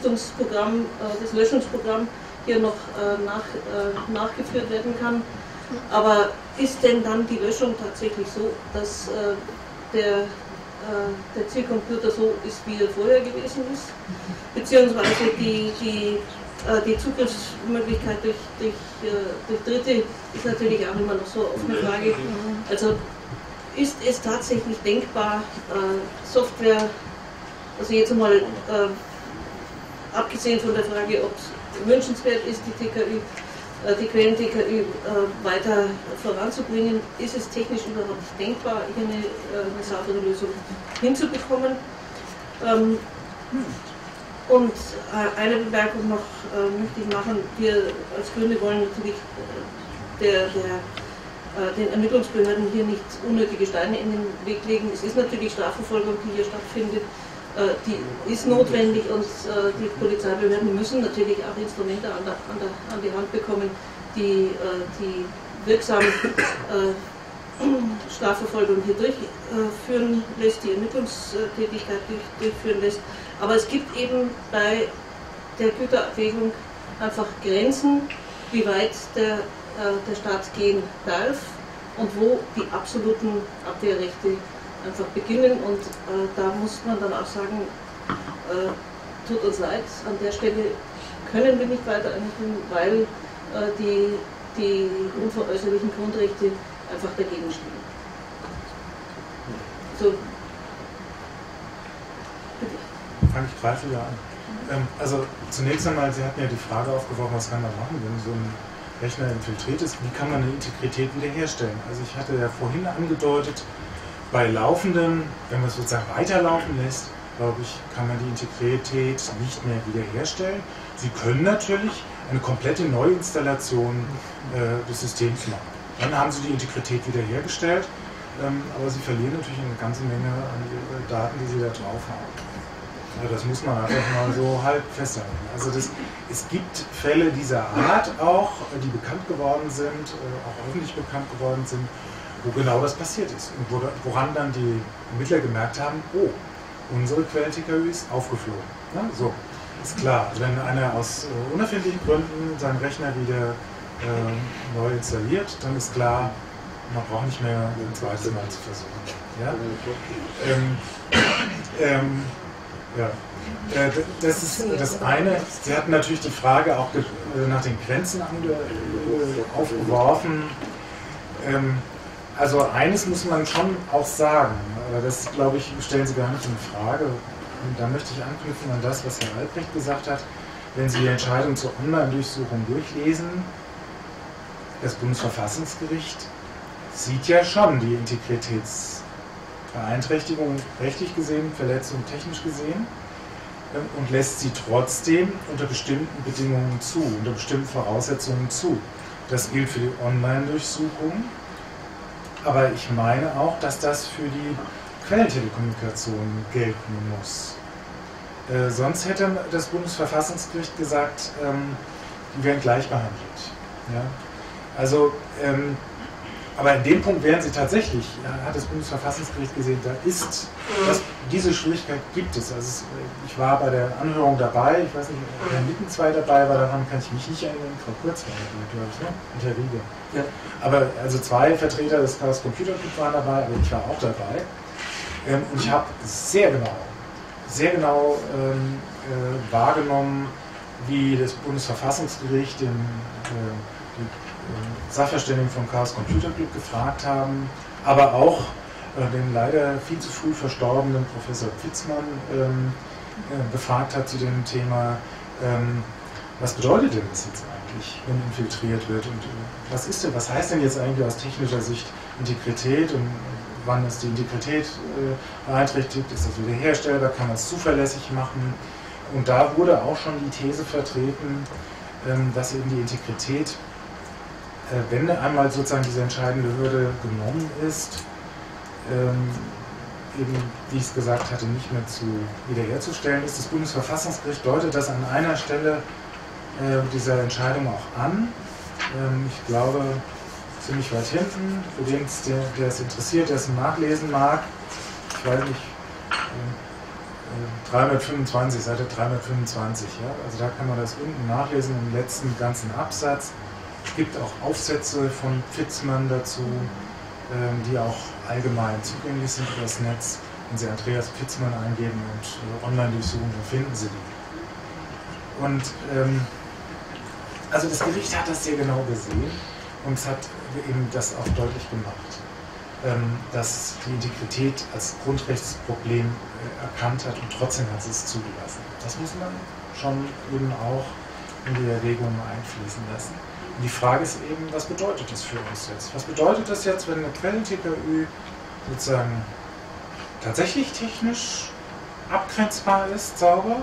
Selbstvernichtungsprogramm, äh, das Löschungsprogramm hier noch äh, nach, äh, nachgeführt werden kann. Aber ist denn dann die Löschung tatsächlich so, dass äh, der, äh, der Zielcomputer so ist, wie er vorher gewesen ist? Beziehungsweise die, die, äh, die Zugriffsmöglichkeit durch, durch, äh, durch Dritte ist natürlich auch immer noch so eine offene Frage. Also ist es tatsächlich denkbar, äh, Software, also jetzt einmal äh, abgesehen von der Frage, ob es wünschenswert ist, die T K Ü, äh, die Quellen-T K Ü äh, weiter voranzubringen, ist es technisch überhaupt denkbar, hier eine, äh, eine saubere Lösung hinzubekommen. Ähm, und äh, eine Bemerkung noch äh, möchte ich machen, wir als Grüne wollen natürlich äh, der, der den Ermittlungsbehörden hier nicht unnötige Steine in den Weg legen. Es ist natürlich Strafverfolgung, die hier stattfindet, die ist notwendig und die Polizeibehörden müssen natürlich auch Instrumente an, der, an, der, an die Hand bekommen, die, die wirksam Strafverfolgung hier durchführen lässt, die Ermittlungstätigkeit durch, durchführen lässt. Aber es gibt eben bei der Güterabwägung einfach Grenzen, wie weit der der Staat gehen darf und wo die absoluten Abwehrrechte einfach beginnen. Und äh, da muss man dann auch sagen, äh, tut uns leid, an der Stelle können wir nicht weiter ermitteln, weil äh, die, die unveräußerlichen Grundrechte einfach dagegen stehen. So. Bitte. Fange ich gleich wieder an. Ähm, also zunächst einmal, Sie hatten ja die Frage aufgeworfen, was kann man machen, wenn so ein Rechner infiltriert ist, wie kann man eine Integrität wiederherstellen? Also ich hatte ja vorhin angedeutet, bei laufenden, wenn man es sozusagen weiterlaufen lässt, glaube ich, kann man die Integrität nicht mehr wiederherstellen. Sie können natürlich eine komplette Neuinstallation äh, des Systems machen. Dann haben Sie die Integrität wiederhergestellt, ähm, aber Sie verlieren natürlich eine ganze Menge an Ihre Daten, die Sie da drauf haben. Ja, das muss man einfach mal so halb festhalten. Also das, es gibt Fälle dieser Art auch, die bekannt geworden sind, auch öffentlich bekannt geworden sind, wo genau das passiert ist und woran dann die Ermittler gemerkt haben, oh, unsere Quellen-T K Ü ist aufgeflogen. Ja, so, ist klar. Also wenn einer aus äh, unerfindlichen Gründen seinen Rechner wieder äh, neu installiert, dann ist klar, man braucht nicht mehr ein zweites Mal zu versuchen. Ja? Ähm, ähm, Ja, das ist das eine. Sie hatten natürlich die Frage auch nach den Grenzen aufgeworfen. Also eines muss man schon auch sagen, aber das, glaube ich, stellen Sie gar nicht in Frage. Und da möchte ich anknüpfen an das, was Herr Albrecht gesagt hat. Wenn Sie die Entscheidung zur Online-Durchsuchung durchlesen, das Bundesverfassungsgericht sieht ja schon die Integritätsbeeinträchtigung rechtlich gesehen, Verletzung technisch gesehen und lässt sie trotzdem unter bestimmten Bedingungen zu, unter bestimmten Voraussetzungen zu. Das gilt für die Online-Durchsuchung, aber ich meine auch, dass das für die Quellentelekommunikation gelten muss. Äh, sonst hätte das Bundesverfassungsgericht gesagt, ähm, die werden gleich behandelt. Ja? Also, ähm, aber in dem Punkt wären sie tatsächlich, hat das Bundesverfassungsgericht gesehen, da ist, das, diese Schwierigkeit gibt es. Also ich war bei der Anhörung dabei, ich weiß nicht, ob Herr Mittenzwei dabei war, daran kann ich mich nicht erinnern, Frau Kurz war dabei, glaube ich, ne? Und Herr Riege. Ja. Aber also zwei Vertreter des Chaos Computer Club waren dabei, aber ich war auch dabei. Ähm, und ich habe sehr genau, sehr genau ähm, äh, wahrgenommen, wie das Bundesverfassungsgericht den, äh, die Sachverständigen vom Chaos Computer Club gefragt haben, aber auch äh, den leider viel zu früh verstorbenen Professor Pfitzmann ähm, äh, befragt hat zu dem Thema, ähm, was bedeutet denn das jetzt eigentlich, wenn infiltriert wird und äh, was ist denn, was heißt denn jetzt eigentlich aus technischer Sicht Integrität und wann ist die Integrität äh, beeinträchtigt, ist das wiederherstellbar, kann man es zuverlässig machen, und da wurde auch schon die These vertreten, ähm, dass eben die Integrität, wenn einmal sozusagen diese entscheidende Hürde genommen ist, ähm, eben, wie ich es gesagt hatte, nicht mehr zu wiederherzustellen ist. Das Bundesverfassungsgericht deutet das an einer Stelle äh, dieser Entscheidung auch an. Ähm, ich glaube, ziemlich weit hinten, für den der, der es interessiert, der es nachlesen mag. Ich weiß nicht, äh, dreihundertfünfundzwanzig, Seite dreihundertfünfundzwanzig. Ja? Also da kann man das unten nachlesen im letzten ganzen Absatz. Es gibt auch Aufsätze von Fitzmann dazu, ähm, die auch allgemein zugänglich sind über das Netz. Wenn Sie Andreas Fitzmann eingeben und äh, online durchsuchen, dann finden Sie die. Und ähm, also das Gericht hat das sehr genau gesehen und es hat eben das auch deutlich gemacht, ähm, dass die Integrität als Grundrechtsproblem äh, erkannt hat und trotzdem hat sie es zugelassen. Das muss man schon eben auch in die Erwägungen einfließen lassen. Und die Frage ist eben, was bedeutet das für uns jetzt? Was bedeutet das jetzt, wenn eine Quellen-T K Ü sozusagen tatsächlich technisch abgrenzbar ist, sauber?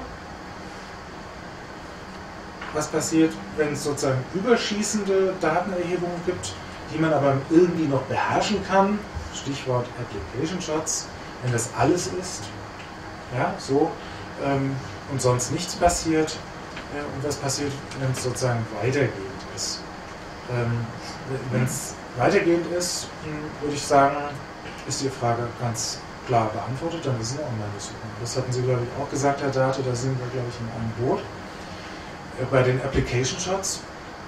Was passiert, wenn es sozusagen überschießende Datenerhebungen gibt, die man aber irgendwie noch beherrschen kann? Stichwort Application Shots, wenn das alles ist, ja, so, ähm, und sonst nichts passiert. Ja, und was passiert, wenn es sozusagen weitergehend ist? Ähm, wenn es weitergehend ist, würde ich sagen, ist die Frage ganz klar beantwortet, dann ist eine Online-Durchsuchung. Das hatten Sie, glaube ich, auch gesagt, Herr Date, da sind wir, glaube ich, in einem Boot. Bei den Application Shots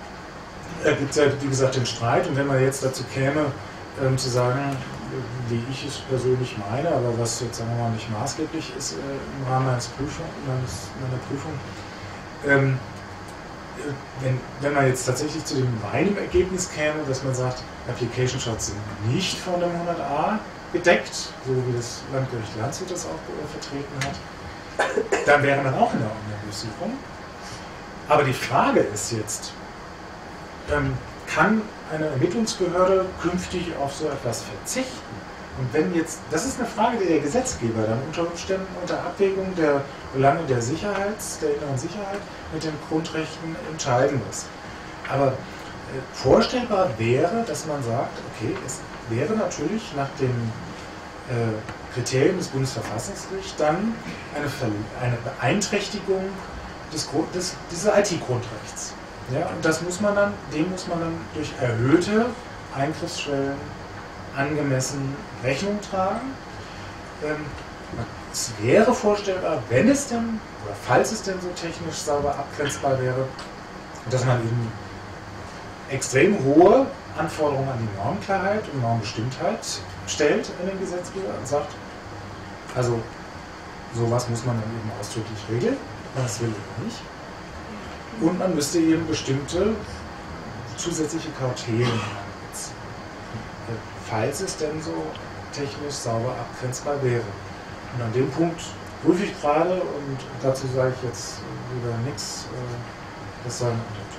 äh, gibt es ja, wie gesagt, den Streit, und wenn man jetzt dazu käme, ähm, zu sagen, wie ich es persönlich meine, aber was jetzt, sagen wir mal, nicht maßgeblich ist äh, im Rahmen meines Prüfung, meines, meiner Prüfung, ähm, wenn, wenn man jetzt tatsächlich zu dem meinem Ergebnis käme, dass man sagt, Application Shots sind nicht von dem hundert a gedeckt, so wie das Landgericht Landshut das auch äh, vertreten hat, dann wäre man auch in der Online-Durchsuchung. Aber die Frage ist jetzt, ähm, kann eine Ermittlungsbehörde künftig auf so etwas verzichten? Und wenn jetzt, das ist eine Frage, die der Gesetzgeber dann unter Umständen unter Abwägung der Belange der Sicherheit, der inneren Sicherheit mit den Grundrechten entscheiden muss. Aber äh, vorstellbar wäre, dass man sagt, okay, es wäre natürlich nach den äh, Kriterien des Bundesverfassungsgerichts dann eine, eine Beeinträchtigung des, des, dieses I T-Grundrechts. Ja, und das muss man dann, dem muss man dann durch erhöhte Eingriffsschwellen angemessen Rechnung tragen. Ähm, es wäre vorstellbar, wenn es denn, oder falls es denn so technisch sauber abgrenzbar wäre, dass man eben extrem hohe Anforderungen an die Normklarheit und Normbestimmtheit stellt in den Gesetzgeber und sagt, also sowas muss man dann eben ausdrücklich regeln, das will ich nicht. Und man müsste eben bestimmte zusätzliche Kautelen einbeziehen, falls es denn so technisch sauber abgrenzbar wäre. Und an dem Punkt prüfe ich gerade, und dazu sage ich jetzt wieder nichts, das soll eine Antwort.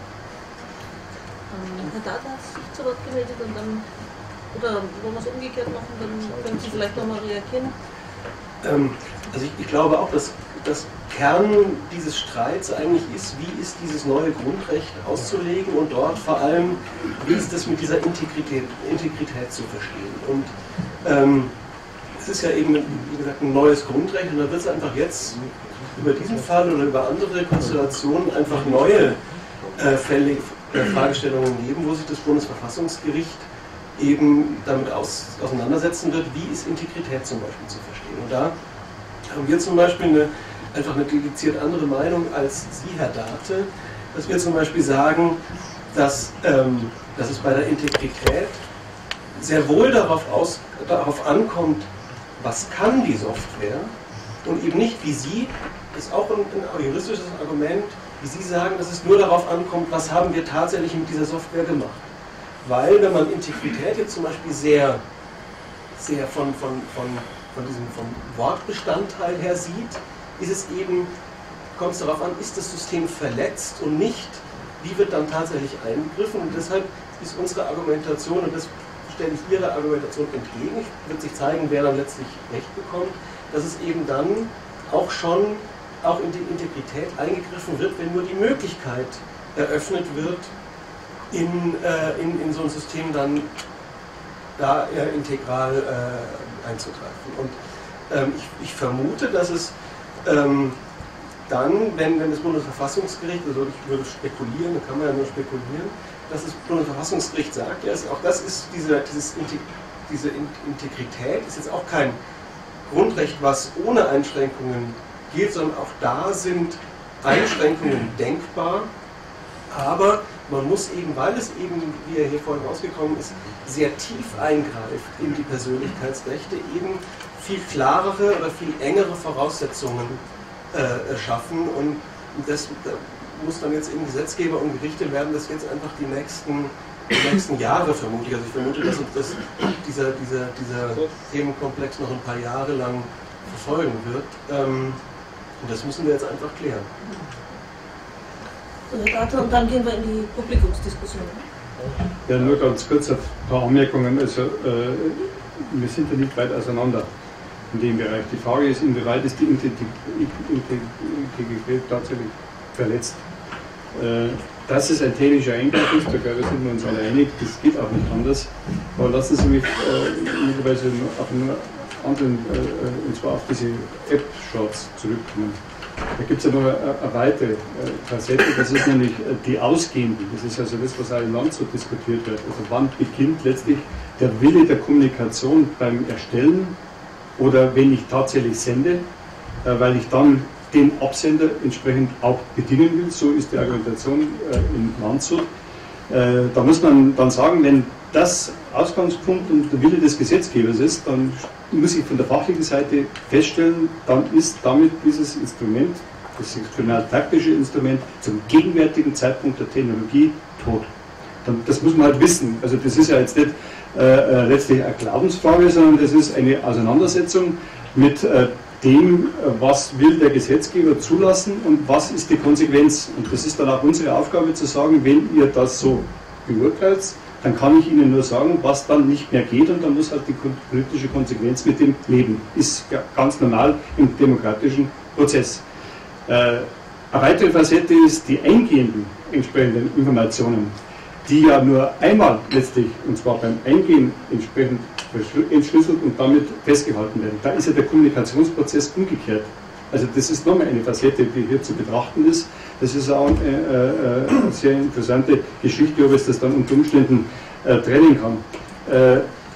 Ähm, Herr Date hat sich zu Wort gemeldet, und dann, oder wollen wir es umgekehrt machen, dann können Sie vielleicht nochmal reagieren. Ähm, also ich, ich glaube auch, dass das Kern dieses Streits eigentlich ist, wie ist dieses neue Grundrecht auszulegen, und dort vor allem, wie ist das mit dieser Integrität, Integrität zu verstehen. Und ähm, es ist ja eben, wie gesagt, ein neues Grundrecht, und da wird es einfach jetzt über diesen Fall oder über andere Konstellationen einfach neue äh, Fälle, äh, Fragestellungen geben, wo sich das Bundesverfassungsgericht eben damit aus, auseinandersetzen wird, wie ist Integrität zum Beispiel zu verstehen. Und da haben wir zum Beispiel eine, einfach eine dediziert andere Meinung als Sie, Herr Date, dass wir zum Beispiel sagen, dass, ähm, dass es bei der Integrität sehr wohl darauf, aus, darauf ankommt, was kann die Software, und eben nicht, wie Sie, das ist auch ein, ein juristisches Argument, wie Sie sagen, dass es nur darauf ankommt, was haben wir tatsächlich mit dieser Software gemacht. Weil, wenn man Integrität jetzt zum Beispiel sehr, sehr von, von, von, von diesem vom Wortbestandteil her sieht, ist es eben, kommt es darauf an, ist das System verletzt und nicht, wie wird dann tatsächlich eingegriffen. Und deshalb ist unsere Argumentation, und das stelle ich Ihrer Argumentation entgegen, wird sich zeigen, wer dann letztlich Recht bekommt, dass es eben dann auch schon auch in die Integrität eingegriffen wird, wenn nur die Möglichkeit eröffnet wird, in, äh, in, in so ein System dann da äh, integral äh, einzugreifen. Und ähm, ich, ich vermute, dass es ähm, dann, wenn, wenn das Bundesverfassungsgericht, also ich würde spekulieren, da kann man ja nur spekulieren, dass das Bundesverfassungsgericht sagt, ja, auch das ist diese, dieses, diese Integrität ist jetzt auch kein Grundrecht, was ohne Einschränkungen gilt, sondern auch da sind Einschränkungen denkbar, aber man muss eben, weil es eben, wie er hier vorhin rausgekommen ist, sehr tief eingreift in die Persönlichkeitsrechte, eben viel klarere oder viel engere Voraussetzungen äh, schaffen. Und das da muss dann jetzt eben Gesetzgeber und Gerichte werden das jetzt einfach die nächsten, die nächsten Jahre vermutlich. Also ich vermute, dass, dass dieser, dieser, dieser Themenkomplex noch ein paar Jahre lang verfolgen wird. Ähm, und das müssen wir jetzt einfach klären. Und dann gehen wir in die Publikumsdiskussion. Ja, nur ganz kurz ein paar Anmerkungen. Also, äh, wir sind ja nicht weit auseinander in dem Bereich. Die Frage ist, inwieweit ist die Integrität tatsächlich verletzt. Äh, dass es ein technischer Eingriff ist, da glaube ich, sind wir uns alle einig, das geht auch nicht anders. Aber lassen Sie mich äh, möglicherweise auf einen anderen, äh, und zwar auf diese App-Shots zurückkommen. Da gibt es ja noch eine, eine weitere Facette, das ist nämlich die Ausgehenden. Das ist also das, was auch im Land so diskutiert wird. Also wann beginnt letztlich der Wille der Kommunikation beim Erstellen oder wenn ich tatsächlich sende, weil ich dann den Absender entsprechend auch bedienen will. So ist die Argumentation in Landshut. Da muss man dann sagen, wenn das Ausgangspunkt und der Wille des Gesetzgebers ist, dann muss ich von der fachlichen Seite feststellen, dann ist damit dieses Instrument, das instrumental-taktische Instrument, zum gegenwärtigen Zeitpunkt der Technologie tot. Dann, das muss man halt wissen. Also das ist ja jetzt nicht äh, letztlich eine Glaubensfrage, sondern das ist eine Auseinandersetzung mit äh, dem, was will der Gesetzgeber zulassen und was ist die Konsequenz. Und das ist dann auch unsere Aufgabe zu sagen, wenn ihr das so beurteilt, dann kann ich Ihnen nur sagen, was dann nicht mehr geht und dann muss halt die politische Konsequenz mit dem leben. Ist ja ganz normal im demokratischen Prozess. Äh, eine weitere Facette ist die eingehenden entsprechenden Informationen, die ja nur einmal letztlich, und zwar beim Eingehen entsprechend entschlüsselt und damit festgehalten werden. Da ist ja der Kommunikationsprozess umgekehrt. Also das ist nochmal eine Facette, die hier zu betrachten ist. Das ist auch eine äh, äh, sehr interessante Geschichte, ob es das dann unter Umständen äh, trennen kann. Äh,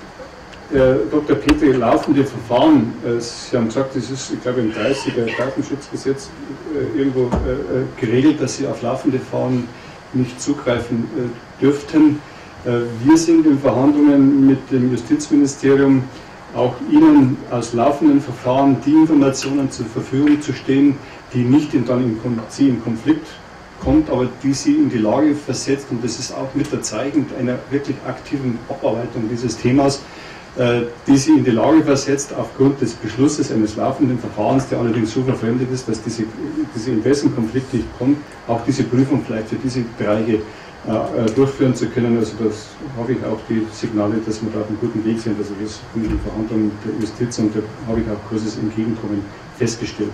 äh, Doktor Petri, laufende Verfahren, äh, Sie haben gesagt, das ist, ich glaube, im dreißiger Datenschutzgesetz äh, irgendwo äh, geregelt, dass Sie auf laufende Verfahren nicht zugreifen äh, dürften. Äh, wir sind in Verhandlungen mit dem Justizministerium, auch Ihnen aus laufenden Verfahren die Informationen zur Verfügung zu stehen, die nicht in, dann in, Sie in Konflikt kommt, aber die Sie in die Lage versetzt, und das ist auch mit der Zeichen einer wirklich aktiven Abarbeitung dieses Themas, äh, die Sie in die Lage versetzt, aufgrund des Beschlusses eines laufenden Verfahrens, der allerdings so verfremdet ist, dass diese, diese Interessenkonflikt nicht kommt, auch diese Prüfung vielleicht für diese Bereiche äh, durchführen zu können. Also das habe ich auch die Signale, dass wir da auf einem guten Weg sind. Also das in den Verhandlungen mit der Justiz, und da habe ich auch großes Entgegenkommen festgestellt.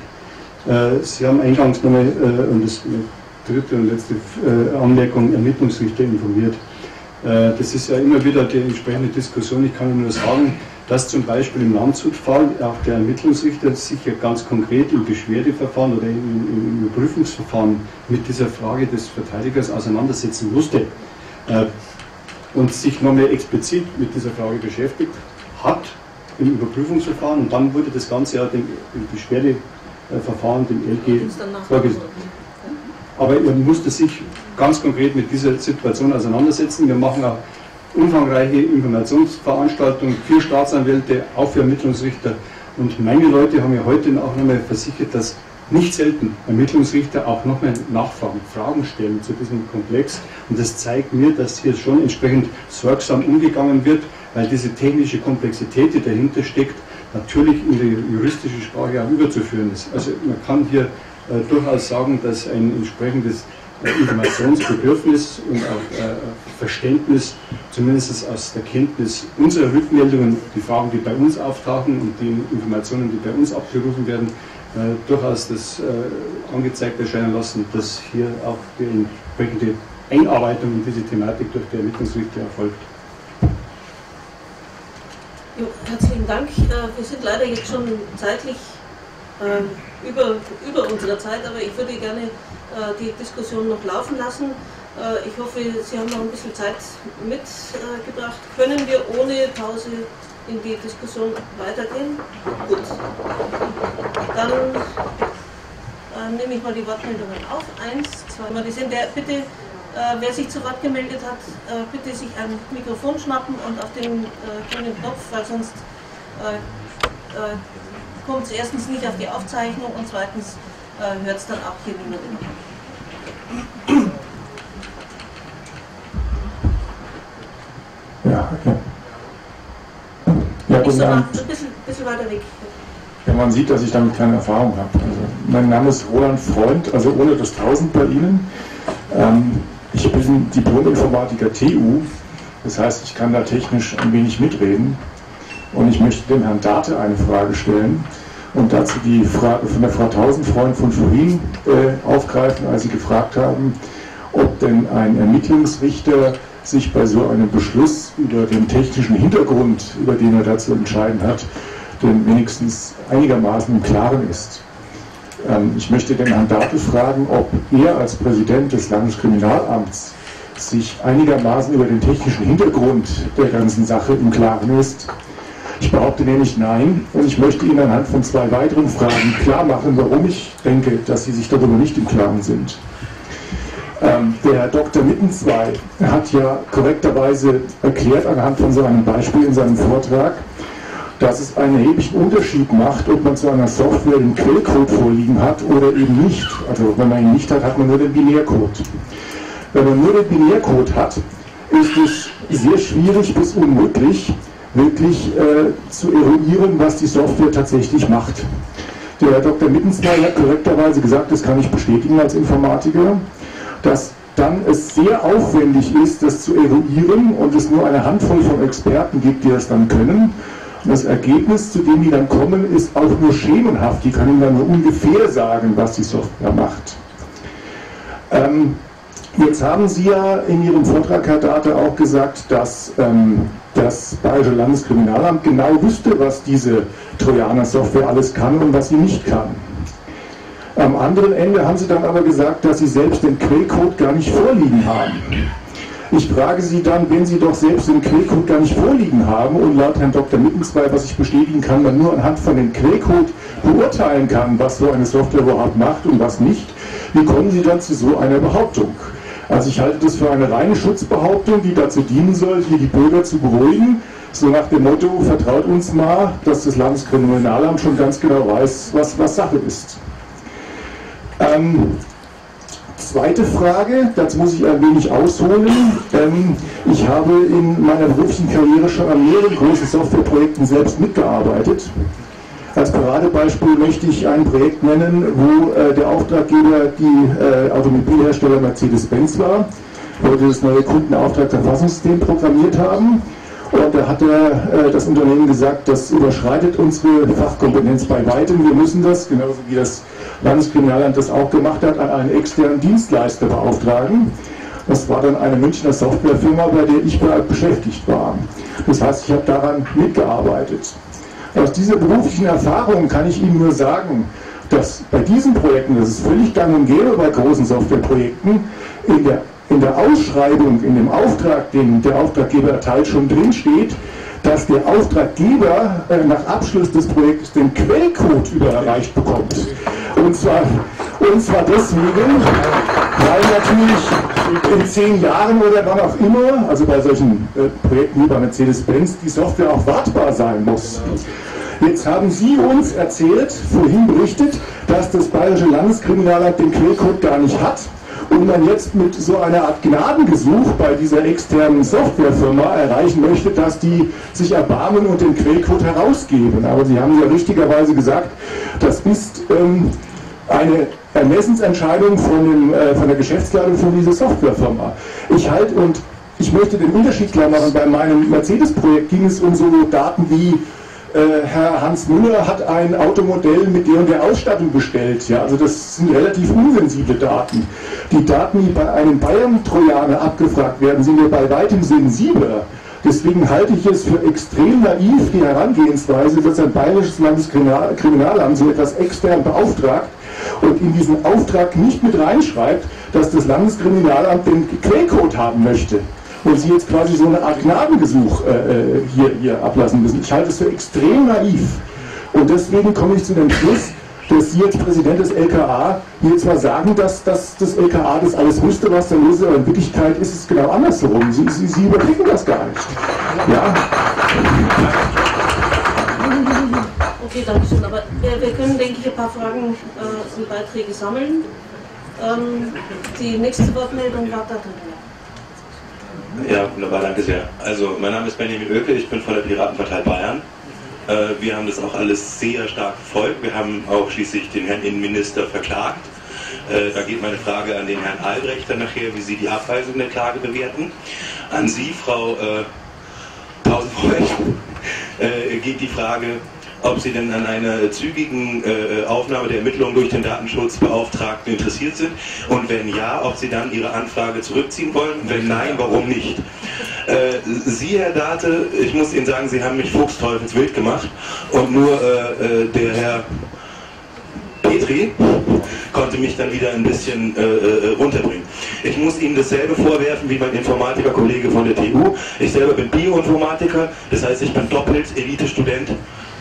Äh, Sie haben eingangs nochmal, äh, und das dritte und letzte äh, Anmerkung, Ermittlungsrichter informiert. Äh, das ist ja immer wieder die entsprechende Diskussion. Ich kann Ihnen nur sagen, dass zum Beispiel im Landshut-Fall auch der Ermittlungsrichter sich ja ganz konkret im Beschwerdeverfahren oder im, im Überprüfungsverfahren mit dieser Frage des Verteidigers auseinandersetzen musste äh, und sich nochmal explizit mit dieser Frage beschäftigt hat im Überprüfungsverfahren, und dann wurde das Ganze ja dem, dem Beschwerdeverfahren, dem L G, vorgesehen. Aber er musste sich ganz konkret mit dieser Situation auseinandersetzen. Wir machen auch umfangreiche Informationsveranstaltungen für Staatsanwälte, auch für Ermittlungsrichter. Und meine Leute haben mir heute auch nochmal versichert, dass nicht selten Ermittlungsrichter auch nochmal nachfragen, Fragen stellen zu diesem Komplex. Und das zeigt mir, dass hier schon entsprechend sorgsam umgegangen wird, weil diese technische Komplexität, die dahinter steckt, natürlich in die juristische Sprache auch überzuführen ist. Also man kann hier äh, durchaus sagen, dass ein entsprechendes äh, Informationsbedürfnis und auch äh, Verständnis, zumindest aus der Kenntnis unserer Rückmeldungen, die Fragen, die bei uns auftauchen und die Informationen, die bei uns abgerufen werden, äh, durchaus das äh, angezeigt erscheinen lassen, dass hier auch die entsprechende Einarbeitung in diese Thematik durch die Ermittlungsrichter erfolgt. Jo, herzlichen Dank. Wir sind leider jetzt schon zeitlich äh, über, über unserer Zeit, aber ich würde gerne äh, die Diskussion noch laufen lassen. Äh, ich hoffe, Sie haben noch ein bisschen Zeit mitgebracht. Äh, Können wir ohne Pause in die Diskussion weitergehen? Gut. Dann äh, nehme ich mal die Wortmeldungen auf. Eins, zwei, mal die sind. Der, bitte Äh, wer sich zu Wort gemeldet hat, äh, bitte sich ein Mikrofon schnappen und auf den äh, grünen Knopf, weil sonst äh, äh, kommt es erstens nicht auf die Aufzeichnung und zweitens äh, hört es dann auch hier niemand. Ja, okay. Ja, Nicht so, ein dann, bisschen, bisschen weiter weg. ja, man sieht, dass ich damit keine Erfahrung habe. Also, mein Name ist Roland Freund, also ohne das Tausend bei Ihnen. Ähm, ich bin Diplom-Informatiker T U, das heißt, ich kann da technisch ein wenig mitreden. Und ich möchte dem Herrn Date eine Frage stellen und dazu die Frage von der Frau Tausendfreund von vorhin äh, aufgreifen, als Sie gefragt haben, ob denn ein Ermittlungsrichter sich bei so einem Beschluss über den technischen Hintergrund, über den er dazu entscheiden hat, denn wenigstens einigermaßen im Klaren ist. Ähm, ich möchte den Herrn Date fragen, ob er als Präsident des Landeskriminalamts sich einigermaßen über den technischen Hintergrund der ganzen Sache im Klaren ist. Ich behaupte nämlich nein, und ich möchte Ihnen anhand von zwei weiteren Fragen klar machen, warum ich denke, dass Sie sich darüber nicht im Klaren sind. Ähm, der Herr Doktor Mittenzweig hat ja korrekterweise erklärt anhand von so einem Beispiel in seinem Vortrag, dass es einen erheblichen Unterschied macht, ob man zu einer Software den Quellcode vorliegen hat oder eben nicht. Also wenn man ihn nicht hat, hat man nur den Binärcode. Wenn man nur den Binärcode hat, ist es sehr schwierig bis unmöglich, wirklich äh, zu eruieren, was die Software tatsächlich macht. Der Herr Doktor Mittenzweig hat korrekterweise gesagt, das kann ich bestätigen als Informatiker, dass dann es sehr aufwendig ist, das zu eruieren und es nur eine Handvoll von Experten gibt, die das dann können. Und das Ergebnis, zu dem die dann kommen, ist auch nur schemenhaft. Die können dann nur ungefähr sagen, was die Software macht. Ähm, jetzt haben Sie ja in Ihrem Vortrag, Herr Date, auch gesagt, dass ähm, das Bayerische Landeskriminalamt genau wüsste, was diese Trojaner-Software alles kann und was sie nicht kann. Am anderen Ende haben Sie dann aber gesagt, dass Sie selbst den Quellcode gar nicht vorliegen haben. Ich frage Sie dann, wenn Sie doch selbst den Quellcode gar nicht vorliegen haben und laut Herrn Doktor Mittenzweig, was ich bestätigen kann, man nur anhand von dem Quellcode beurteilen kann, was so eine Software überhaupt macht und was nicht, wie kommen Sie dann zu so einer Behauptung? Also ich halte das für eine reine Schutzbehauptung, die dazu dienen soll, hier die Bürger zu beruhigen, so nach dem Motto, vertraut uns mal, dass das Landeskriminalamt schon ganz genau weiß, was, was Sache ist. Ähm, zweite Frage, dazu muss ich ein wenig ausholen. Ähm, ich habe in meiner beruflichen Karriere schon an mehreren großen Softwareprojekten selbst mitgearbeitet. Als Paradebeispiel möchte ich ein Projekt nennen, wo äh, der Auftraggeber die äh, Automobilhersteller Mercedes-Benz war, wo wir das neue Kundenauftragserfassungssystem programmiert haben. Und da hat er, äh, das Unternehmen gesagt, das überschreitet unsere Fachkompetenz bei weitem. Wir müssen das, genauso wie das Landeskriminalamt das auch gemacht hat, an einen externen Dienstleister beauftragen. Das war dann eine Münchner Softwarefirma, bei der ich beschäftigt war. Das heißt, ich habe daran mitgearbeitet. Aus dieser beruflichen Erfahrung kann ich Ihnen nur sagen, dass bei diesen Projekten, das ist völlig gang und gäbe bei großen Softwareprojekten, in der, in der Ausschreibung, in dem Auftrag, den der Auftraggeber erteilt, schon drin steht, dass der Auftraggeber äh, nach Abschluss des Projektes den Quellcode überreicht bekommt. Und zwar, und zwar deswegen, weil natürlich in zehn Jahren oder wann auch immer, also bei solchen äh, Projekten wie bei Mercedes-Benz, die Software auch wartbar sein muss. Jetzt haben Sie uns erzählt, vorhin berichtet, dass das Bayerische Landeskriminalamt den Quellcode gar nicht hat und man jetzt mit so einer Art Gnadengesuch bei dieser externen Softwarefirma erreichen möchte, dass die sich erbarmen und den Quellcode herausgeben. Aber Sie haben ja richtigerweise gesagt, das ist ähm, eine Ermessensentscheidung von, dem, äh, von der Geschäftsleitung von dieser Softwarefirma. Ich halte und ich möchte den Unterschied klar machen, bei meinem Mercedes-Projekt ging es um so Daten wie Äh, Herr Hans Müller hat ein Automodell mit der und der Ausstattung bestellt. Ja, also das sind relativ unsensible Daten. Die Daten, die bei einem Bayern-Trojaner abgefragt werden, sind ja bei weitem sensibler. Deswegen halte ich es für extrem naiv, die Herangehensweise, dass ein bayerisches Landeskriminalamt so etwas extern beauftragt und in diesen Auftrag nicht mit reinschreibt, dass das Landeskriminalamt den Quellcode haben möchte. Und Sie jetzt quasi so eine Art Gnadengesuch äh, hier, hier ablassen müssen. Ich halte es für extrem naiv. Und deswegen komme ich zu dem Schluss, dass Sie als Präsident des L K A hier zwar sagen, dass, dass das L K A das alles wusste, was da los ist, aber in Wirklichkeit ist es genau andersherum. Sie, Sie, Sie überblicken das gar nicht. Ja. Okay, danke schön. Aber wir, wir können, denke ich, ein paar Fragen äh, und Beiträge sammeln. Ähm, die nächste Wortmeldung war da drin. Ja, wunderbar, danke sehr. Also, mein Name ist Benjamin Oelke, ich bin von der Piratenpartei Bayern. Äh, wir haben das auch alles sehr stark verfolgt. Wir haben auch schließlich den Herrn Innenminister verklagt. Äh, da geht meine Frage an den Herrn Albrecht dann nachher, wie Sie die Abweisung der Klage bewerten. An Sie, Frau äh, Tausendfreund, äh, geht die Frage, ob Sie denn an einer zügigen äh, Aufnahme der Ermittlungen durch den Datenschutzbeauftragten interessiert sind und wenn ja, ob Sie dann Ihre Anfrage zurückziehen wollen, wenn nein, warum nicht? Äh, Sie, Herr Date, ich muss Ihnen sagen, Sie haben mich fuchsteufelswild gemacht und nur äh, der Herr Petri konnte mich dann wieder ein bisschen äh, runterbringen. Ich muss Ihnen dasselbe vorwerfen wie mein Informatikerkollege von der T U. Ich selber bin Bioinformatiker, das heißt, ich bin doppelt Elite-Student,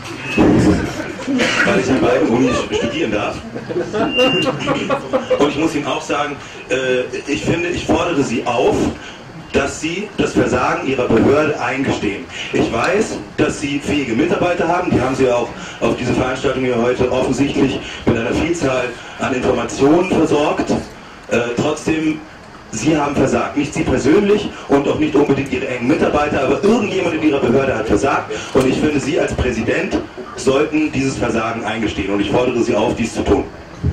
weil ich an beiden Unis studieren darf. Und ich muss Ihnen auch sagen, äh, ich finde, ich fordere Sie auf, dass Sie das Versagen Ihrer Behörde eingestehen. Ich weiß, dass Sie fähige Mitarbeiter haben, die haben Sie auch auf diese Veranstaltung hier heute offensichtlich mit einer Vielzahl an Informationen versorgt. Äh, trotzdem, Sie haben versagt. Nicht Sie persönlich und auch nicht unbedingt Ihre engen Mitarbeiter, aber irgendjemand in Ihrer Behörde hat versagt und ich finde, Sie als Präsident sollten dieses Versagen eingestehen und ich fordere Sie auf, dies zu tun.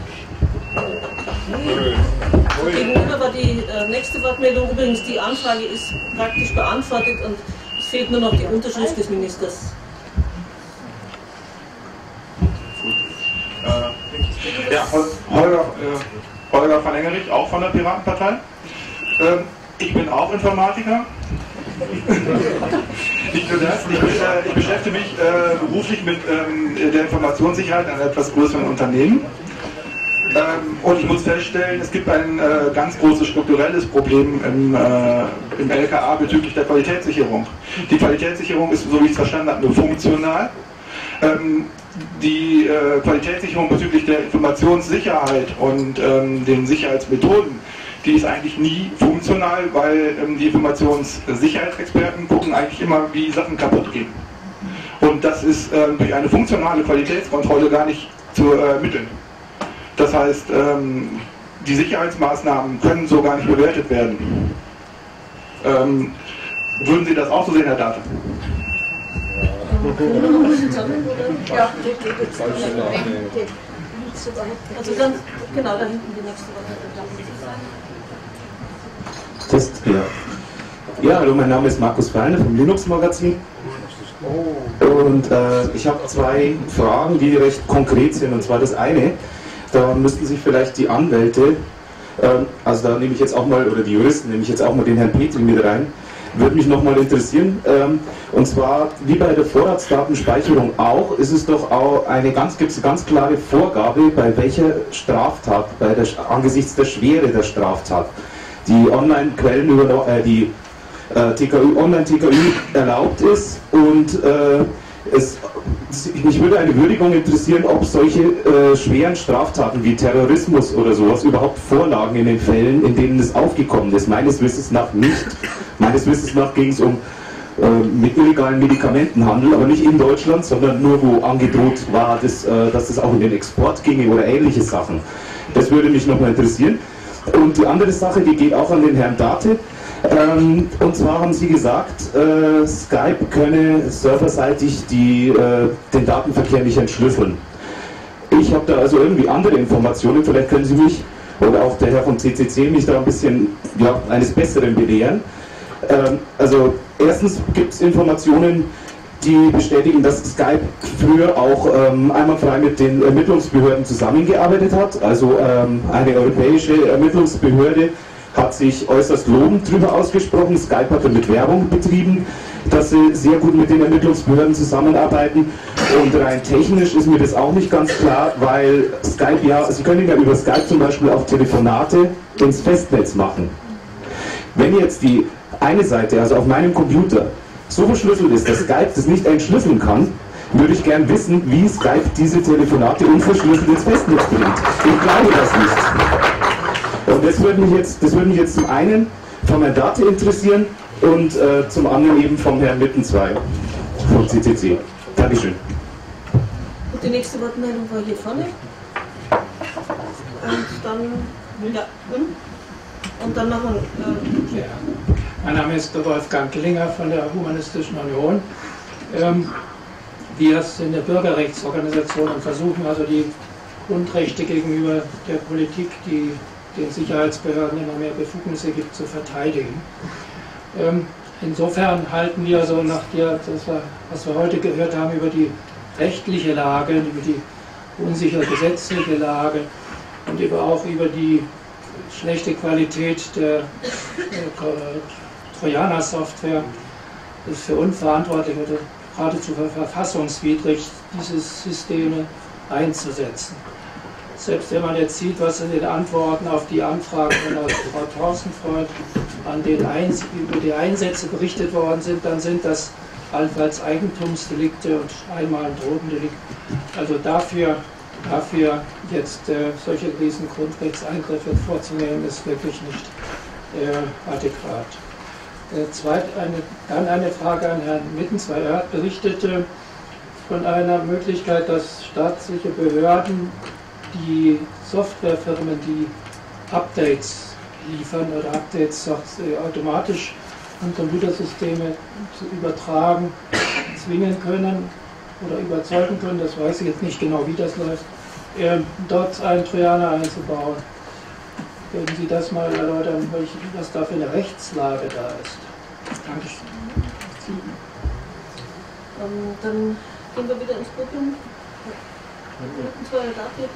Gegenüber war die äh, nächste Wortmeldung. Übrigens, die Anfrage ist praktisch beantwortet und es fehlt nur noch die Unterschrift des Ministers. Äh, ja, Holger, äh, Holger von Engerich, auch von der Piratenpartei. Ähm, ich bin auch Informatiker. Nicht nur das, ich, äh, ich beschäftige mich äh, beruflich mit ähm, der Informationssicherheit in einem etwas größeren Unternehmen. Ähm, und ich muss feststellen, es gibt ein äh, ganz großes strukturelles Problem im, äh, im L K A bezüglich der Qualitätssicherung. Die Qualitätssicherung ist, so wie ich es verstanden habe, nur funktional. Ähm, die äh, Qualitätssicherung bezüglich der Informationssicherheit und ähm, den Sicherheitsmethoden, die ist eigentlich nie funktional, weil ähm, die Informationssicherheitsexperten gucken eigentlich immer, wie Sachen kaputt gehen. Und das ist ähm, durch eine funktionale Qualitätskontrolle gar nicht zu äh, ermitteln. Das heißt, ähm, die Sicherheitsmaßnahmen können so gar nicht bewertet werden. Ähm, würden Sie das auch so sehen, Herr Date? Ja, also dann, genau, da hinten die nächste Woche. Test, ja. Ja, hallo, mein Name ist Markus Feine vom Linux-Magazin. Und äh, ich habe zwei Fragen, die recht konkret sind. Und zwar das eine, da müssten sich vielleicht die Anwälte, äh, also da nehme ich jetzt auch mal, oder die Juristen, nehme ich jetzt auch mal den Herrn Petri mit rein, würde mich nochmal interessieren. Ähm, und zwar, wie bei der Vorratsdatenspeicherung auch, ist es doch auch eine ganz, gibt es eine ganz klare Vorgabe, bei welcher Straftat, bei der, angesichts der Schwere der Straftat, die Online-Quellen über äh, die äh, T K Ü, Online-T K Ü erlaubt ist und äh, es, mich würde eine Würdigung interessieren, ob solche äh, schweren Straftaten wie Terrorismus oder sowas überhaupt vorlagen in den Fällen, in denen es aufgekommen ist. Meines Wissens nach nicht. Meines Wissens nach ging es um äh, mit illegalen Medikamentenhandel, aber nicht in Deutschland, sondern nur wo angedroht war, dass, äh, dass es auch in den Export ginge oder ähnliche Sachen. Das würde mich nochmal interessieren. Und die andere Sache, die geht auch an den Herrn Date. Ähm, und zwar haben Sie gesagt, äh, Skype könne serverseitig die, äh, den Datenverkehr nicht entschlüsseln. Ich habe da also irgendwie andere Informationen, vielleicht können Sie mich oder auch der Herr vom C C C mich da ein bisschen ja, eines Besseren belehren. Ähm, also erstens gibt es Informationen, die bestätigen, dass Skype früher auch ähm, einwandfrei mit den Ermittlungsbehörden zusammengearbeitet hat. Also ähm, eine europäische Ermittlungsbehörde hat sich äußerst lobend darüber ausgesprochen. Skype hat damit Werbung betrieben, dass sie sehr gut mit den Ermittlungsbehörden zusammenarbeiten. Und rein technisch ist mir das auch nicht ganz klar, weil Skype ja, Sie können ja über Skype zum Beispiel auch Telefonate ins Festnetz machen. Wenn jetzt die eine Seite, also auf meinem Computer, so verschlüsselt ist, dass Skype das nicht entschlüsseln kann, würde ich gern wissen, wie Skype diese Telefonate unverschlüsselt ins Festnetz bringt. Ich glaube das nicht. Und das würde mich jetzt, das würde mich jetzt zum einen von Herrn Date interessieren und äh, zum anderen eben vom Herrn Mitten zwei vom C C C. Dankeschön. Und die nächste Wortmeldung war hier vorne. Und dann, ja, und dann noch ein. Äh, ja. Mein Name ist Wolfgang Killinger von der Humanistischen Union. Ähm, wir sind eine Bürgerrechtsorganisation und versuchen also die Grundrechte gegenüber der Politik, die den Sicherheitsbehörden immer mehr Befugnisse gibt, zu verteidigen. Ähm, insofern halten wir also nach der, das war, was wir heute gehört haben, über die rechtliche Lage, über die unsichere gesetzliche Lage und über auch über die schlechte Qualität der äh, Trojaner-Software, ist für unverantwortlich oder geradezu verfassungswidrig, diese Systeme einzusetzen. Selbst wenn man jetzt sieht, was in den Antworten auf die Anfragen von der Frau Tausenfreund an den Eins über die Einsätze berichtet worden sind, dann sind das allenfalls Eigentumsdelikte und einmal ein Drogendelikt. Also dafür, dafür jetzt äh, solche riesen Grundrechtseingriffe vorzunehmen, ist wirklich nicht äh, adäquat. Äh, zweit eine, dann eine Frage an Herrn Mittens, weil er berichtete von einer Möglichkeit, dass staatliche Behörden die Softwarefirmen, die Updates liefern oder Updates automatisch an Computersysteme zu übertragen, zwingen können oder überzeugen können, das weiß ich jetzt nicht genau, wie das läuft, äh, dort einen Trojaner einzubauen. Würden Sie das mal erläutern, was da für eine Rechtslage da ist? Dankeschön. Ähm, dann gehen wir wieder ins Podium. Und zwar David.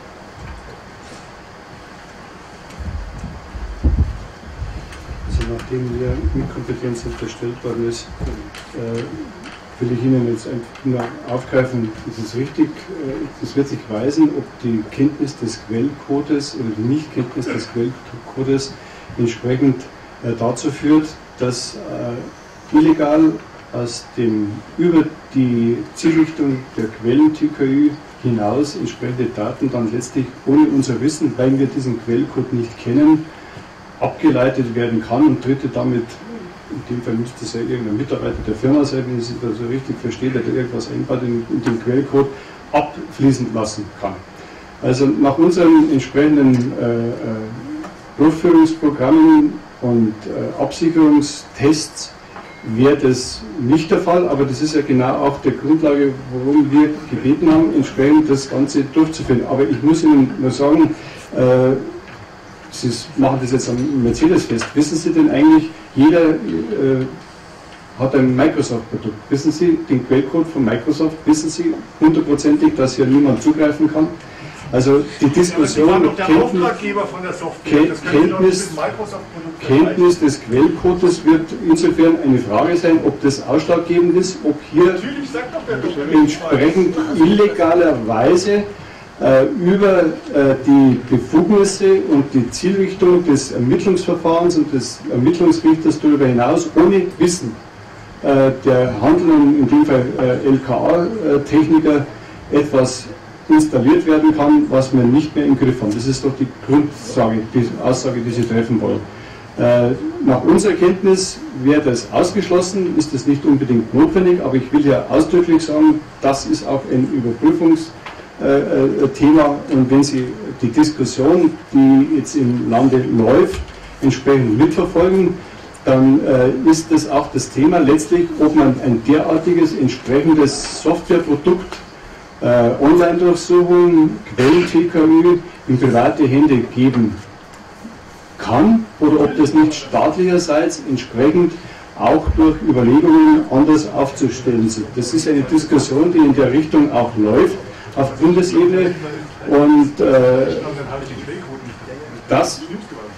Also nachdem mir Inkompetenz unterstellt worden ist, äh, will ich Ihnen jetzt einfach nur aufgreifen, ist es richtig, äh, es wird sich weisen, ob die Kenntnis des Quellcodes oder die Nichtkenntnis des Quellcodes entsprechend äh, dazu führt, dass äh, illegal aus dem über die Zielrichtung der Quellen-T K Ü hinaus entsprechende Daten dann letztlich ohne unser Wissen, weil wir diesen Quellcode nicht kennen, abgeleitet werden kann und Dritte damit, in dem Fall müsste es ja irgendein Mitarbeiter der Firma sein, wenn ich es also richtig verstehe, der irgendwas einbaut in, in den Quellcode, abfließen lassen kann. Also nach unseren entsprechenden äh, äh, Durchführungsprogrammen und äh, Absicherungstests wäre das nicht der Fall, aber das ist ja genau auch der Grundlage, worum wir gebeten haben, entsprechend das Ganze durchzuführen. Aber ich muss Ihnen nur sagen, äh, Sie machen das jetzt am Mercedes fest. Wissen Sie denn eigentlich, jeder äh, hat ein Microsoft-Produkt. Wissen Sie den Quellcode von Microsoft? Wissen Sie hundertprozentig, dass hier niemand zugreifen kann? Also die Diskussion ja, mit Kenntnis, von der Software. Das Kenntnis, Kenntnis des Quellcodes wird insofern eine Frage sein, ob das ausschlaggebend ist, ob hier entsprechend illegalerweise äh, über äh, die Befugnisse und die Zielrichtung des Ermittlungsverfahrens und des Ermittlungsrichters darüber hinaus ohne Wissen äh, der handelnden, in dem Fall äh, L K A-Techniker, etwas installiert werden kann, was wir nicht mehr im Griff haben. Das ist doch die Grundsage, die Aussage, die Sie treffen wollen. Äh, nach unserer Kenntnis wäre das ausgeschlossen, ist das nicht unbedingt notwendig, aber ich will ja ausdrücklich sagen, das ist auch ein Überprüfungsthema äh, und wenn Sie die Diskussion, die jetzt im Lande läuft, entsprechend mitverfolgen, dann äh, ist das auch das Thema letztlich, ob man ein derartiges entsprechendes Softwareprodukt Äh, Online-Durchsuchung, Quellen-T K Ü in private Hände geben kann oder ob das nicht staatlicherseits entsprechend auch durch Überlegungen anders aufzustellen sind. Das ist eine Diskussion, die in der Richtung auch läuft auf Bundesebene und äh, das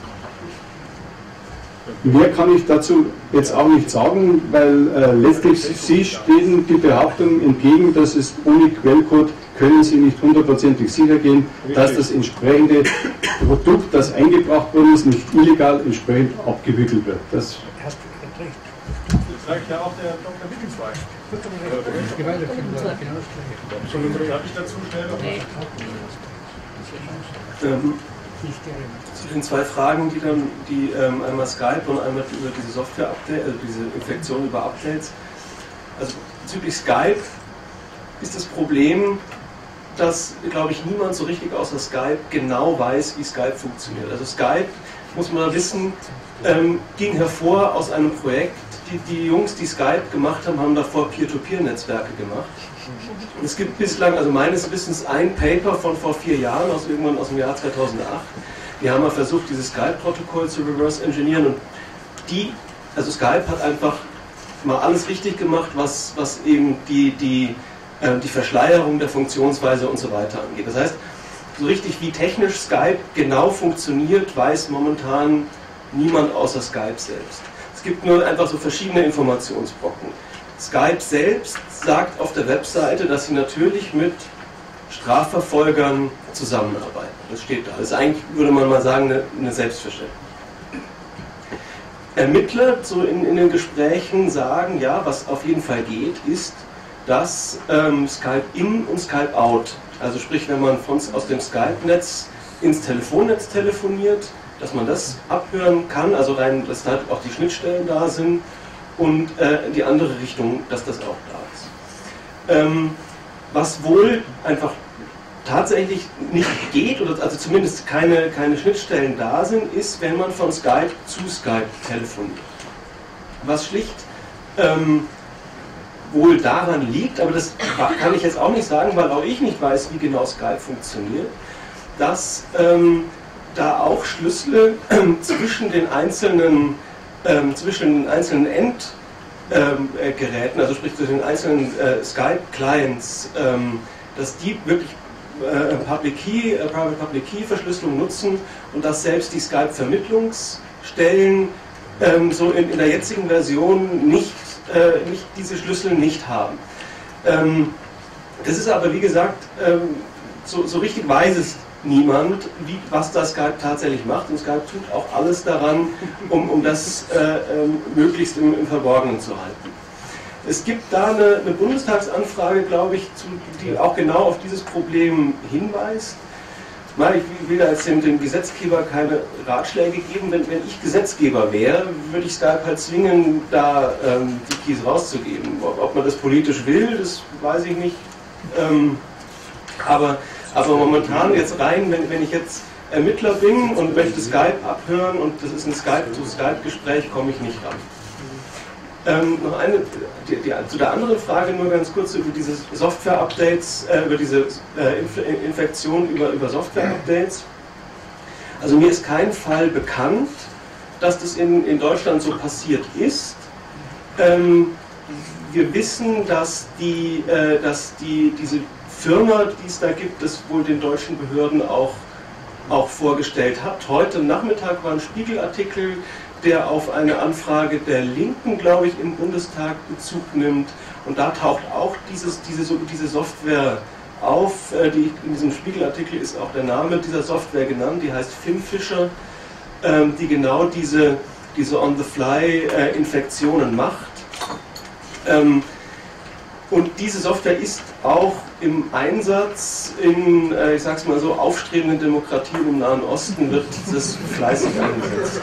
mehr kann ich dazu jetzt auch nicht sagen, weil äh, letztlich Sie stehen die Behauptung entgegen, dass es ohne Quellcode können Sie nicht hundertprozentig sicher gehen, dass das entsprechende Produkt, das eingebracht worden ist, nicht illegal entsprechend abgewickelt wird. Das Das sagt ja auch der Doktor Wittgenstein. Darf ich dazu schnell noch was? Ähm, zu den zwei Fragen, die dann, die ähm, einmal Skype und einmal über diese Software-Update, also diese Infektion über Updates. Also bezüglich Skype ist das Problem, dass, glaube ich, niemand so richtig außer Skype genau weiß, wie Skype funktioniert. Also Skype, muss man wissen, ähm, ging hervor aus einem Projekt. Die, die Jungs, die Skype gemacht haben, haben davor Peer-to-Peer-Netzwerke gemacht. Es gibt bislang, also meines Wissens, ein Paper von vor vier Jahren, aus irgendwann aus dem Jahr zweitausendacht. Die haben mal versucht, dieses Skype-Protokoll zu reverse-engineeren, und die, also Skype hat einfach mal alles richtig gemacht, was, was eben die, die, äh, die Verschleierung der Funktionsweise und so weiter angeht. Das heißt, so richtig wie technisch Skype genau funktioniert, weiß momentan niemand außer Skype selbst. Es gibt nur einfach so verschiedene Informationsbrocken. Skype selbst sagt auf der Webseite, dass sie natürlich mit Strafverfolgern zusammenarbeiten. Das steht da. Das ist eigentlich, würde man mal sagen, eine, eine Selbstverständlichkeit. Ermittler so in, in den Gesprächen sagen, ja, was auf jeden Fall geht, ist, dass ähm, Skype in und Skype out, also sprich, wenn man von, aus dem Skype-Netz ins Telefonnetz telefoniert, dass man das abhören kann, also rein, dass da auch die Schnittstellen da sind, und äh, in die andere Richtung, dass das auch da ist. Ähm, was wohl einfach tatsächlich nicht geht, oder also zumindest keine, keine Schnittstellen da sind, ist, wenn man von Skype zu Skype telefoniert. Was schlicht ähm, wohl daran liegt, aber das kann ich jetzt auch nicht sagen, weil auch ich nicht weiß, wie genau Skype funktioniert, dass ähm, da auch Schlüssel äh, zwischen den einzelnen ähm, zwischen den einzelnen Endgeräten, ähm, also sprich zwischen den einzelnen äh, Skype-Clients, ähm, dass die wirklich äh, Public Key, äh, Private Public Key Verschlüsselung nutzen, und dass selbst die Skype-Vermittlungsstellen ähm, so in, in der jetzigen Version nicht, äh, nicht diese Schlüssel nicht haben. Ähm, das ist aber, wie gesagt, ähm, so, so richtig weiß es niemand, wie, was das Skype tatsächlich macht, und Skype tut auch alles daran, um, um das äh, ähm, möglichst im, im Verborgenen zu halten. Es gibt da eine, eine Bundestagsanfrage, glaube ich, zu, die auch genau auf dieses Problem hinweist. Ich will da jetzt dem, dem Gesetzgeber keine Ratschläge geben. Wenn, wenn ich Gesetzgeber wäre, würde ich Skype halt zwingen, da ähm, die Keys rauszugeben. Ob, ob man das politisch will, das weiß ich nicht. Ähm, aber Aber momentan jetzt rein, wenn, wenn ich jetzt Ermittler bin und möchte Skype abhören und das ist ein Skype-zu-Skype-Gespräch, komme ich nicht ran. Ähm, noch eine, die, die, zu der anderen Frage nur ganz kurz über diese Software-Updates, äh, über diese äh, Inf Infektion über, über Software-Updates. Also mir ist kein Fall bekannt, dass das in, in Deutschland so passiert ist. Ähm, wir wissen, dass, die, äh, dass die, diese Firma, die es da gibt, das wohl den deutschen Behörden auch, auch vorgestellt hat. Heute Nachmittag war ein Spiegelartikel, der auf eine Anfrage der Linken, glaube ich, im Bundestag Bezug nimmt. Und da taucht auch dieses, diese, diese Software auf. Die, in diesem Spiegelartikel ist auch der Name dieser Software genannt, die heißt Finfisher, die genau diese, diese On-the-Fly-Infektionen macht. Und diese Software ist auch im Einsatz in, ich sag's mal so, aufstrebenden Demokratien im Nahen Osten, wird das fleißig eingesetzt.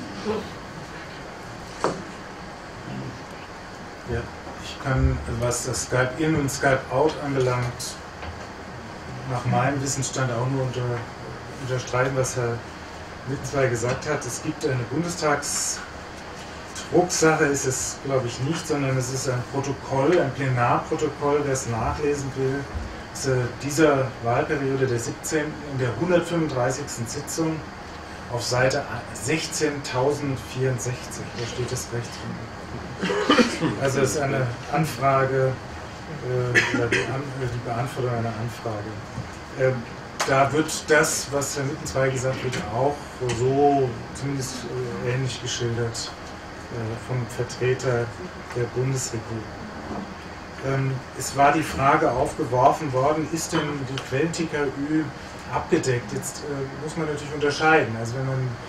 Ja, ich kann, was das Skype In und Skype Out anbelangt, nach meinem Wissensstand auch nur unter, unterstreichen, was Herr Mittenzweiger gesagt hat. Es gibt eine Bundestagsdrucksache, ist es glaube ich nicht, sondern es ist ein Protokoll, ein Plenarprotokoll, wer es nachlesen will, ist dieser Wahlperiode der siebzehnten in der hundertfünfunddreißigsten Sitzung auf Seite sechzehntausendvierundsechzig, da steht das recht drin. Also es ist eine Anfrage, äh, oder die, An die Beantwortung einer Anfrage. Äh, da wird das, was Herr Mittenzweiger gesagt wird, auch so zumindest äh, ähnlich geschildert äh, vom Vertreter der Bundesregierung. Ähm, es war die Frage aufgeworfen worden, ist denn die Quellen-T K Ü abgedeckt? Jetzt äh, muss man natürlich unterscheiden. Also wenn man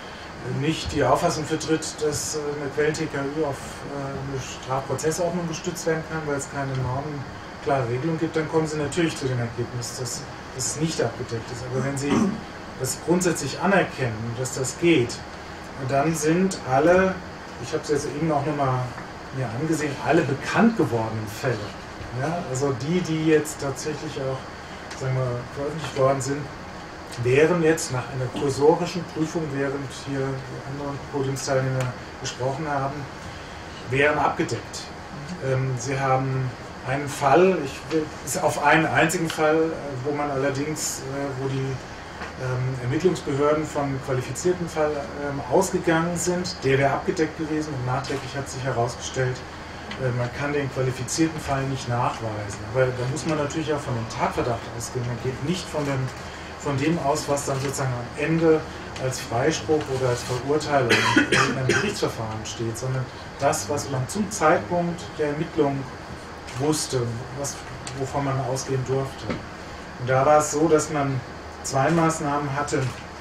nicht die Auffassung vertritt, dass eine Quellen-T K Ü auf eine Strafprozessordnung gestützt werden kann, weil es keine Normen, klare Regelung gibt, dann kommen Sie natürlich zu dem Ergebnis, dass es nicht abgedeckt ist. Aber wenn Sie das grundsätzlich anerkennen, dass das geht, dann sind alle, ich habe es jetzt eben auch nochmal mir angesehen, alle bekannt gewordenen Fälle, ja, also die, die jetzt tatsächlich auch, sagen wir, veröffentlicht worden sind, wären jetzt nach einer kursorischen Prüfung, während hier die anderen Podiumsteilnehmer gesprochen haben, wären abgedeckt. Ähm, Sie haben einen Fall, ich will, ist auf einen einzigen Fall, wo man allerdings, äh, wo die ähm, Ermittlungsbehörden von qualifizierten Fall ähm, ausgegangen sind, der wäre abgedeckt gewesen und nachträglich hat sich herausgestellt, äh, man kann den qualifizierten Fall nicht nachweisen. Aber da muss man natürlich auch von dem Tatverdacht ausgehen, man geht nicht von dem von dem aus, was dann sozusagen am Ende als Freispruch oder als Verurteilung in einem Gerichtsverfahren steht, sondern das, was man zum Zeitpunkt der Ermittlung wusste, was, wovon man ausgehen durfte. Und da war es so, dass man zwei Maßnahmen hatte,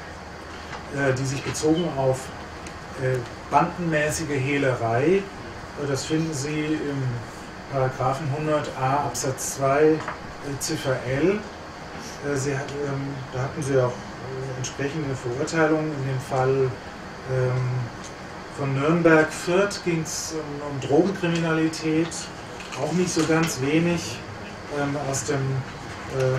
äh, die sich bezogen auf äh, bandenmäßige Hehlerei. Das finden Sie im Paragraphen hundert a Absatz zwei äh, Ziffer L. Sie, ähm, da hatten Sie auch äh, entsprechende Verurteilungen. In dem Fall ähm, von Nürnberg-Fürth ging es um, um Drogenkriminalität, auch nicht so ganz wenig, ähm, aus dem ähm,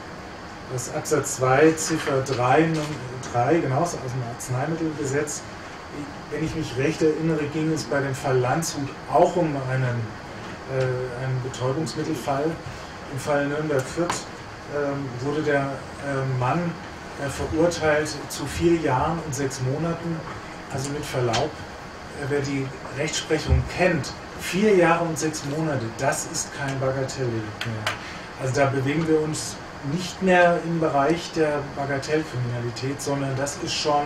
das Absatz zwei Ziffer drei, drei, genau, aus dem Arzneimittelgesetz. Wenn ich mich recht erinnere, ging es bei dem Fall Landshut auch um einen, äh, einen Betäubungsmittelfall. Im Fall Nürnberg-Fürth wurde der Mann verurteilt zu vier Jahren und sechs Monaten. Also mit Verlaub, wer die Rechtsprechung kennt, vier Jahre und sechs Monate, das ist kein Bagatelldelikt mehr. Also da bewegen wir uns nicht mehr im Bereich der Bagatellkriminalität, sondern das ist schon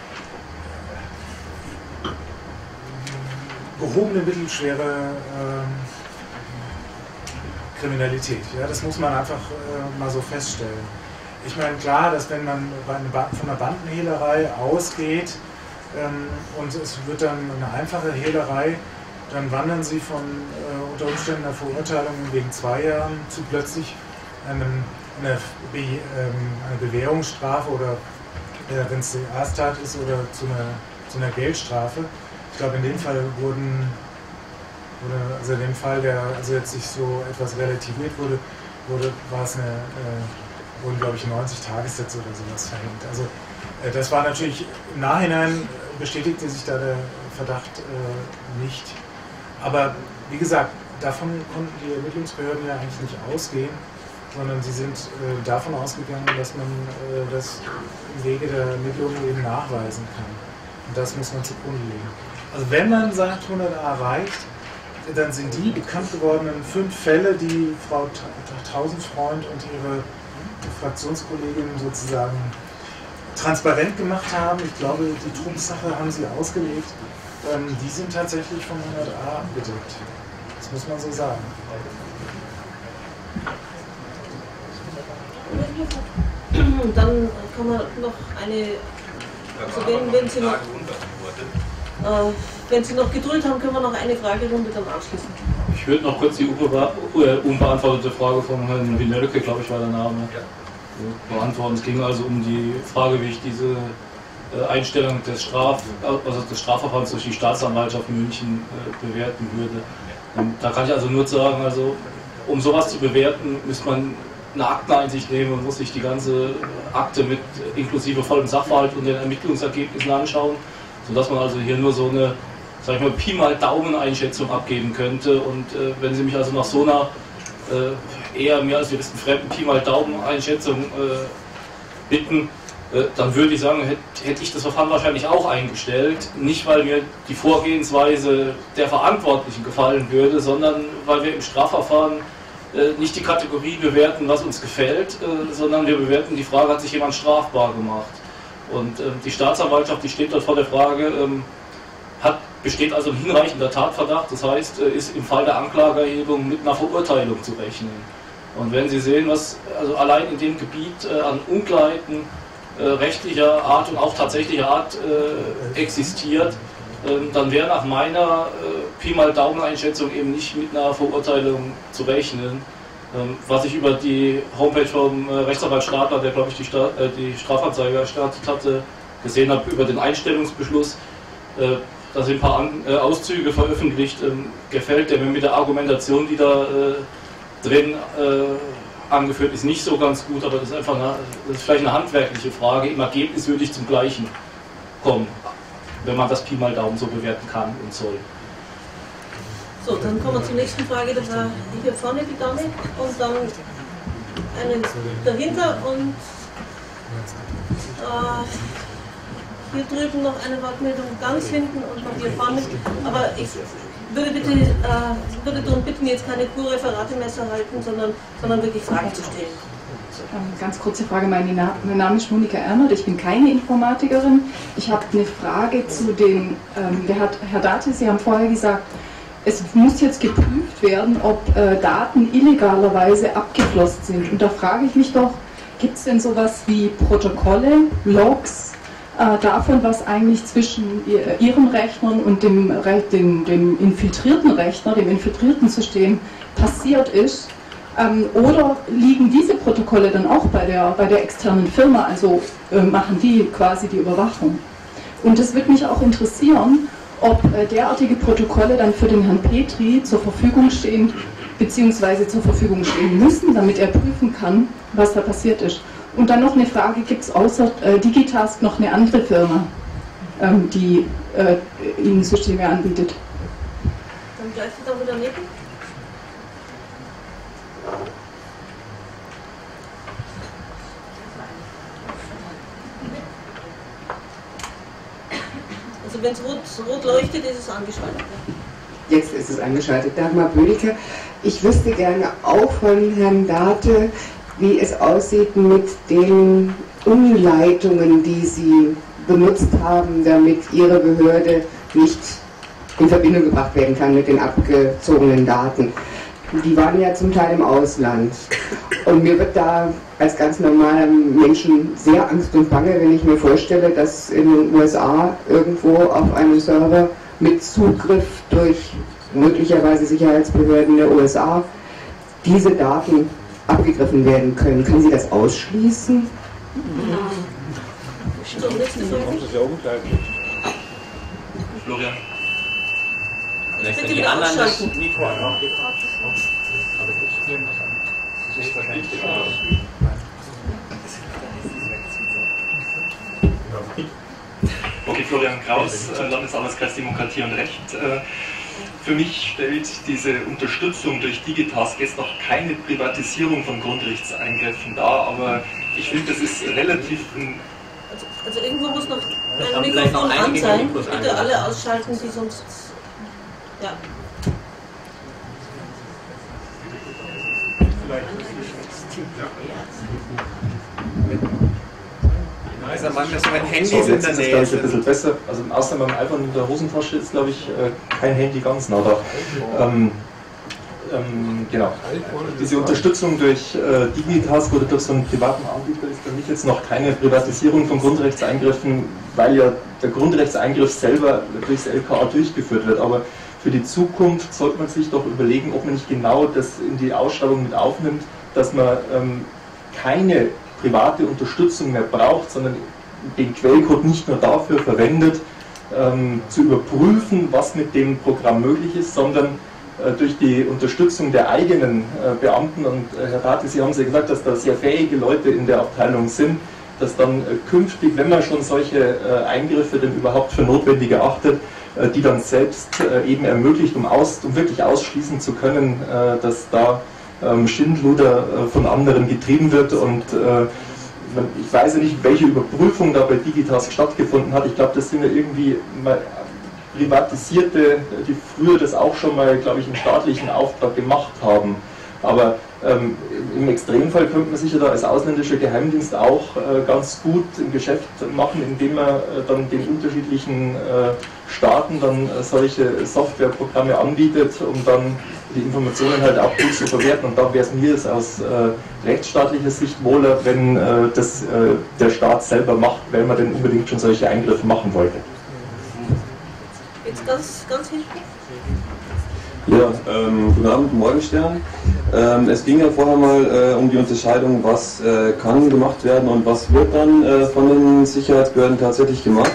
gehobene mittelschwere äh, Kriminalität. Ja, das muss man einfach äh, mal so feststellen. Ich meine, klar, dass wenn man von einer Bandenhehlerei ausgeht ähm, und es wird dann eine einfache Hehlerei, dann wandern sie von äh, unter Umständen einer Verurteilung wegen zwei Jahren zu plötzlich einem, einer Be ähm, eine Bewährungsstrafe oder äh, wenn es die Ersttat ist oder zu einer, zu einer Geldstrafe. Ich glaube, in dem Fall wurden Oder also in dem Fall, der also jetzt sich so etwas relativiert wurde, wurde war es eine, äh, wurden glaube ich neunzig Tagessätze oder sowas verhängt. Also äh, das war natürlich im Nachhinein bestätigte sich da der Verdacht äh, nicht. Aber wie gesagt, davon konnten die Ermittlungsbehörden ja eigentlich nicht ausgehen, sondern sie sind äh, davon ausgegangen, dass man äh, das im Wege der Ermittlungen eben nachweisen kann. Und das muss man zugrunde legen. Also wenn man sagt, hundert a reicht, dann sind die bekannt gewordenen fünf Fälle, die Frau Tausendfreund und ihre Fraktionskollegin sozusagen transparent gemacht haben. Ich glaube, die Trumpfsache haben sie ausgelegt. Ähm, die sind tatsächlich von hundert a abgedeckt. Das muss man so sagen. Dann kann man noch eine, also wenn, wenn Sie noch... Äh, wenn Sie noch Geduld haben, können wir noch eine Fragerunde dann abschließen. Ich würde noch kurz die unbeantwortete Frage von Herrn Winölke, glaube ich, war der Name, beantworten. Es ging also um die Frage, wie ich diese Einstellung des, Straf, also des Strafverfahrens durch die Staatsanwaltschaft München bewerten würde. Und da kann ich also nur sagen, also um sowas zu bewerten, müsste man eine Akteneinsicht nehmen und muss sich die ganze Akte mit inklusive vollem Sachverhalt und den Ermittlungsergebnissen anschauen, sodass man also hier nur so eine, sag ich mal, Pi mal Daumen-Einschätzung abgeben könnte. Und äh, wenn Sie mich also nach so einer äh, eher mehr als wir wissen fremden Pi mal Daumen-Einschätzung äh, bitten, äh, dann würde ich sagen, hätte, hätte ich das Verfahren wahrscheinlich auch eingestellt. Nicht, weil mir die Vorgehensweise der Verantwortlichen gefallen würde, sondern weil wir im Strafverfahren äh, nicht die Kategorie bewerten, was uns gefällt, äh, sondern wir bewerten die Frage, hat sich jemand strafbar gemacht. Und äh, die Staatsanwaltschaft, die steht dort vor der Frage, ähm, hat, besteht also ein hinreichender Tatverdacht, das heißt, äh, ist im Fall der Anklageerhebung mit einer Verurteilung zu rechnen. Und wenn Sie sehen, was also allein in dem Gebiet äh, an Unklarheiten äh, rechtlicher Art und auch tatsächlicher Art äh, existiert, ähm, dann wäre nach meiner äh, Pi mal Daumen-Einschätzung eben nicht mit einer Verurteilung zu rechnen. Ähm, was ich über die Homepage vom äh, Rechtsanwalt Stadler, der glaube ich die, Sta äh, die Strafanzeige erstattet hatte, gesehen habe, über den Einstellungsbeschluss, äh, da sind ein paar An äh, Auszüge veröffentlicht, ähm, gefällt der mir mit der Argumentation, die da äh, drin äh, angeführt ist, nicht so ganz gut, aber das ist einfach eine, das ist vielleicht eine handwerkliche Frage. Im Ergebnis würde ich zum Gleichen kommen, wenn man das Pi mal Daumen so bewerten kann und soll. So, dann kommen wir zur nächsten Frage. Da war hier vorne die Dame und dann eine dahinter und äh, hier drüben noch eine Wortmeldung ganz hinten und noch hier vorne. Aber ich würde bitte, äh, würde darum bitten, jetzt keine Kurreferate mehr zu halten, sondern, sondern wirklich Fragen zu stellen. Ganz kurze Frage, mein Name ist Monika Ernert, ich bin keine Informatikerin. Ich habe eine Frage zu dem, ähm, der hat, Herr Date, Sie haben vorher gesagt, es muss jetzt geprüft werden, ob äh, Daten illegalerweise abgeflossen sind. Und da frage ich mich doch, gibt es denn sowas wie Protokolle, Logs, äh, davon, was eigentlich zwischen ihr, Ihren Rechnern und dem, dem, dem infiltrierten Rechner, dem infiltrierten System passiert ist? Ähm, oder liegen diese Protokolle dann auch bei der, bei der externen Firma, also äh, machen die quasi die Überwachung? Und es würde mich auch interessieren, ob äh, derartige Protokolle dann für den Herrn Petri zur Verfügung stehen, beziehungsweise zur Verfügung stehen müssen, damit er prüfen kann, was da passiert ist. Und dann noch eine Frage, gibt es außer äh, Digitask noch eine andere Firma, ähm, die äh, Ihnen Systeme anbietet? Dann gleich da wieder neben. Also wenn es rot, rot leuchtet, ist es angeschaltet. Jetzt ist es angeschaltet. Dagmar Bödicke. Ich wüsste gerne auch von Herrn Date, wie es aussieht mit den Umleitungen, die Sie benutzt haben, damit Ihre Behörde nicht in Verbindung gebracht werden kann mit den abgezogenen Daten. Die waren ja zum Teil im Ausland. Und mir wird da als ganz normaler Menschen sehr Angst und Bange, wenn ich mir vorstelle, dass in den U S A irgendwo auf einem Server mit Zugriff durch möglicherweise Sicherheitsbehörden der U S A diese Daten abgegriffen werden können. Können Sie das ausschließen? So, nächste Frage. Florian. Vielleicht bitte wieder ausschalten. Okay, Florian Kraus, Landesarbeitskreis Demokratie und Recht. Für mich stellt diese Unterstützung durch Digitask jetzt noch keine Privatisierung von Grundrechtseingriffen dar, aber ich finde, das ist relativ ein Also, also irgendwo muss noch ein Mikrofon an sein. Bitte alle ausschalten, die sonst... Ja. Also man ist mein Handy so, in jetzt der ist es, Nähe. glaube ich, ein bisschen besser. Also außer beim iPhone in der Hosentasche ist, glaube ich, kein Handy ganz nah da. Ähm, ähm, genau. Diese Unterstützung durch äh, Digitask oder durch so einen privaten Anbieter ist für mich jetzt noch keine Privatisierung von Grundrechtseingriffen, weil ja der Grundrechtseingriff selber durchs L K A durchgeführt wird. Aber für die Zukunft sollte man sich doch überlegen, ob man nicht genau das in die Ausschreibung mit aufnimmt, dass man ähm, keine private Unterstützung mehr braucht, sondern den Quellcode nicht nur dafür verwendet, ähm, zu überprüfen, was mit dem Programm möglich ist, sondern äh, durch die Unterstützung der eigenen äh, Beamten, und äh, Herr Date, Sie haben ja gesagt, dass da sehr fähige Leute in der Abteilung sind, dass dann äh, künftig, wenn man schon solche äh, Eingriffe denn überhaupt für notwendig erachtet, äh, die dann selbst äh, eben ermöglicht, um, aus, um wirklich ausschließen zu können, äh, dass da ähm, Schindluder äh, von anderen getrieben wird. Und äh, ich weiß ja nicht, welche Überprüfung da bei Digitask stattgefunden hat. Ich glaube, das sind ja irgendwie mal Privatisierte, die früher das auch schon mal, glaube ich, im staatlichen Auftrag gemacht haben. Aber Ähm, Im Extremfall könnte man sicher da als ausländischer Geheimdienst auch äh, ganz gut ein Geschäft machen, indem man äh, dann den unterschiedlichen äh, Staaten dann äh, solche Softwareprogramme anbietet, um dann die Informationen halt auch gut zu verwerten. Und da wäre es mir aus äh, rechtsstaatlicher Sicht wohler, wenn äh, das äh, der Staat selber macht, wenn man denn unbedingt schon solche Eingriffe machen wollte. Jetzt ganz, ganz hinten. Ja, ähm, guten Abend, Morgenstern. Ähm, es ging ja vorher mal äh, um die Unterscheidung, was äh, kann gemacht werden und was wird dann äh, von den Sicherheitsbehörden tatsächlich gemacht.